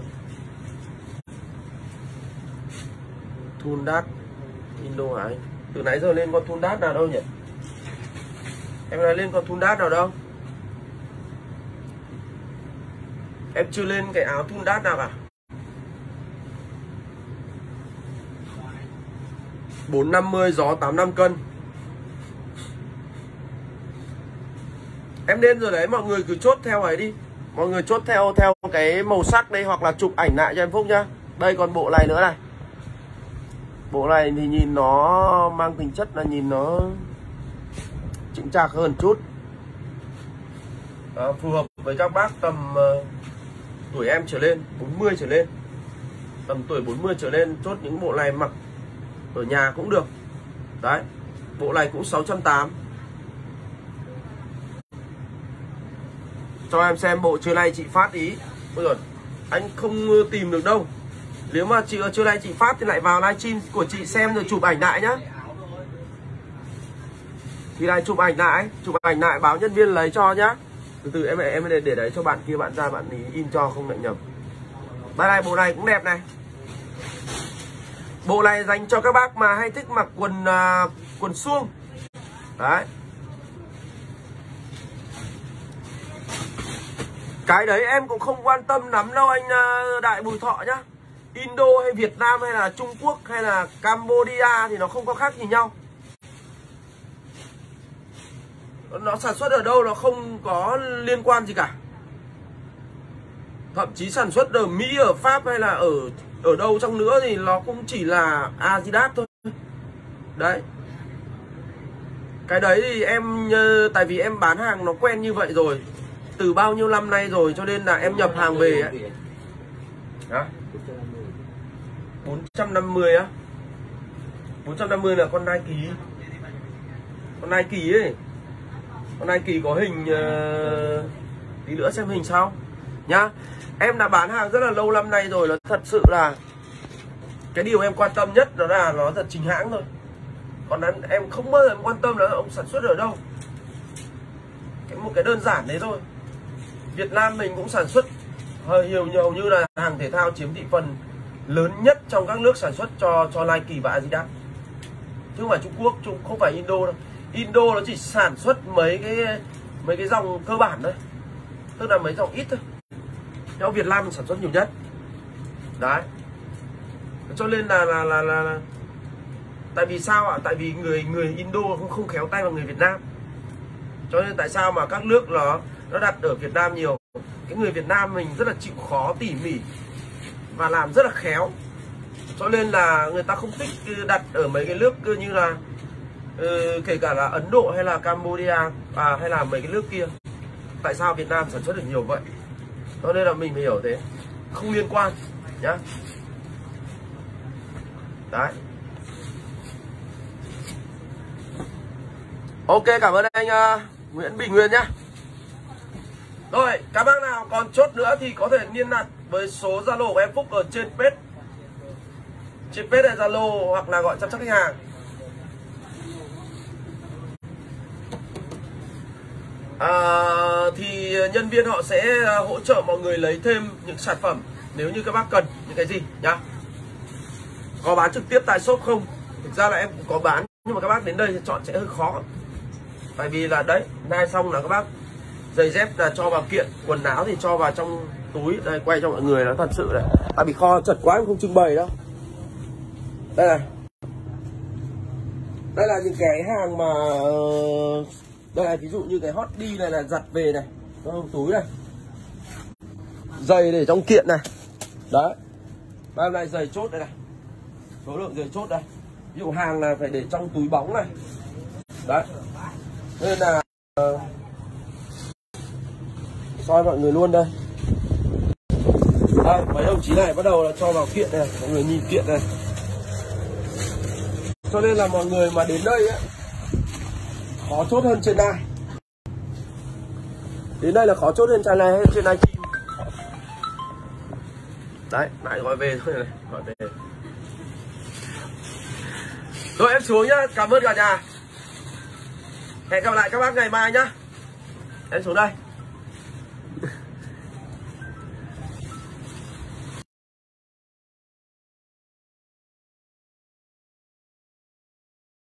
Thun đát Indo hả anh? Từ nãy giờ lên con thun đát nào đâu nhỉ? Em nói lên con thun đát nào đâu? Em chưa lên cái áo thun đát nào cả. 450 gió 85 cân. Em lên rồi đấy, mọi người cứ chốt theo ấy đi. Mọi người chốt theo cái màu sắc đây, hoặc là chụp ảnh lại cho em Phúc nhá. Đây còn bộ này nữa này. Bộ này thì nhìn nó mang tính chất là nhìn nó chững chạc hơn chút. Phù hợp với các bác tầm tuổi em trở lên, 40 trở lên. Tầm tuổi 40 trở lên chốt những bộ này mặc ở nhà cũng được. Đấy. Bộ này cũng 680. Cho em xem bộ trưa nay chị phát ý. Ôi giời, anh không tìm được đâu. Nếu mà trưa nay chị phát thì lại vào livestream của chị xem rồi chụp ảnh lại nhá. Thì lại chụp ảnh lại báo nhân viên lấy cho nhá. Từ từ em để đấy cho bạn kia, bạn ra bạn in cho không lại nhầm. Đây này, bộ này cũng đẹp này. Bộ này dành cho các bác mà hay thích mặc quần suông. Đấy. Cái đấy em cũng không quan tâm lắm đâu anh Đại Bùi Thọ nhá. Indo hay Việt Nam hay là Trung Quốc hay là Cambodia thì nó không có khác gì nhau. Nó sản xuất ở đâu nó không có liên quan gì cả. Thậm chí sản xuất ở Mỹ, ở Pháp hay là ở đâu chăng nữa thì nó cũng chỉ là Adidas thôi. Đấy. Cái đấy thì em, tại vì em bán hàng nó quen như vậy rồi, từ bao nhiêu năm nay rồi, cho nên là em nhập hàng về ấy. Đó. 450 á. 450 là con Nike. Con Nike ấy. Con Nike có hình tí nữa xem hình sau nhá. Em đã bán hàng rất là lâu năm nay rồi, nó thật sự là cái điều em quan tâm nhất đó là nó thật chính hãng thôi. Còn em không bao giờ em quan tâm là ông sản xuất ở đâu. Một cái đơn giản đấy thôi. Việt Nam mình cũng sản xuất nhiều như là hàng thể thao chiếm thị phần lớn nhất trong các nước sản xuất cho Nike và Adidas. Chứ không phải Trung Quốc, không phải Indo đâu. Indo nó chỉ sản xuất mấy cái dòng cơ bản thôi, tức là mấy dòng ít thôi. Theo Việt Nam mình sản xuất nhiều nhất. Đấy. Cho nên là tại vì sao ạ? Tại vì người Indo không khéo tay bằng người Việt Nam. Cho nên tại sao mà các nước nó đặt ở Việt Nam nhiều. Cái người Việt Nam mình rất là chịu khó, tỉ mỉ và làm rất là khéo. Cho nên là người ta không thích đặt ở mấy cái nước như là kể cả là Ấn Độ hay là Cambodia hay là mấy cái nước kia. Tại sao Việt Nam sản xuất được nhiều vậy? Cho nên là mình phải hiểu thế. Không liên quan nhá. Đấy. Ok, cảm ơn anh Nguyễn Bình Nguyên nhá. Rồi, các bác nào còn chốt nữa thì có thể liên lạc với số Zalo của em Phúc ở trên page. Trên page này Zalo hoặc là gọi chăm sóc khách hàng. Thì nhân viên họ sẽ hỗ trợ mọi người lấy thêm những sản phẩm nếu như các bác cần những cái gì nhá. Có bán trực tiếp tại shop không? Thực ra là em cũng có bán, nhưng mà các bác đến đây thì chọn sẽ hơi khó. Tại vì là đấy, nay xong là các bác giày dép là cho vào kiện, quần áo thì cho vào trong túi. Đây, quay cho mọi người nó thật sự này. Tại vì kho chật quá em không trưng bày đâu. Đây này. Đây là những cái hàng mà đây là ví dụ như cái hot đi này là giặt về này, trong túi này. Giày để trong kiện này. Đấy. Hôm nay giày chốt đây này. Số lượng giày chốt đây. Ví dụ hàng là phải để trong túi bóng này. Đấy. Nên là soi mọi người luôn đây. Đây, mấy đồng chí này bắt đầu là cho vào kiện này, mọi người nhìn kiện này. Cho nên là mọi người mà đến đây ấy, khó chốt hơn trên này. Đến đây là khó chốt hơn trên này hay trên này. Đấy, lại gọi về thôi này, gọi về. Rồi em xuống nhá, cảm ơn cả nhà. Hẹn gặp lại các bác ngày mai nhá. Em xuống đây.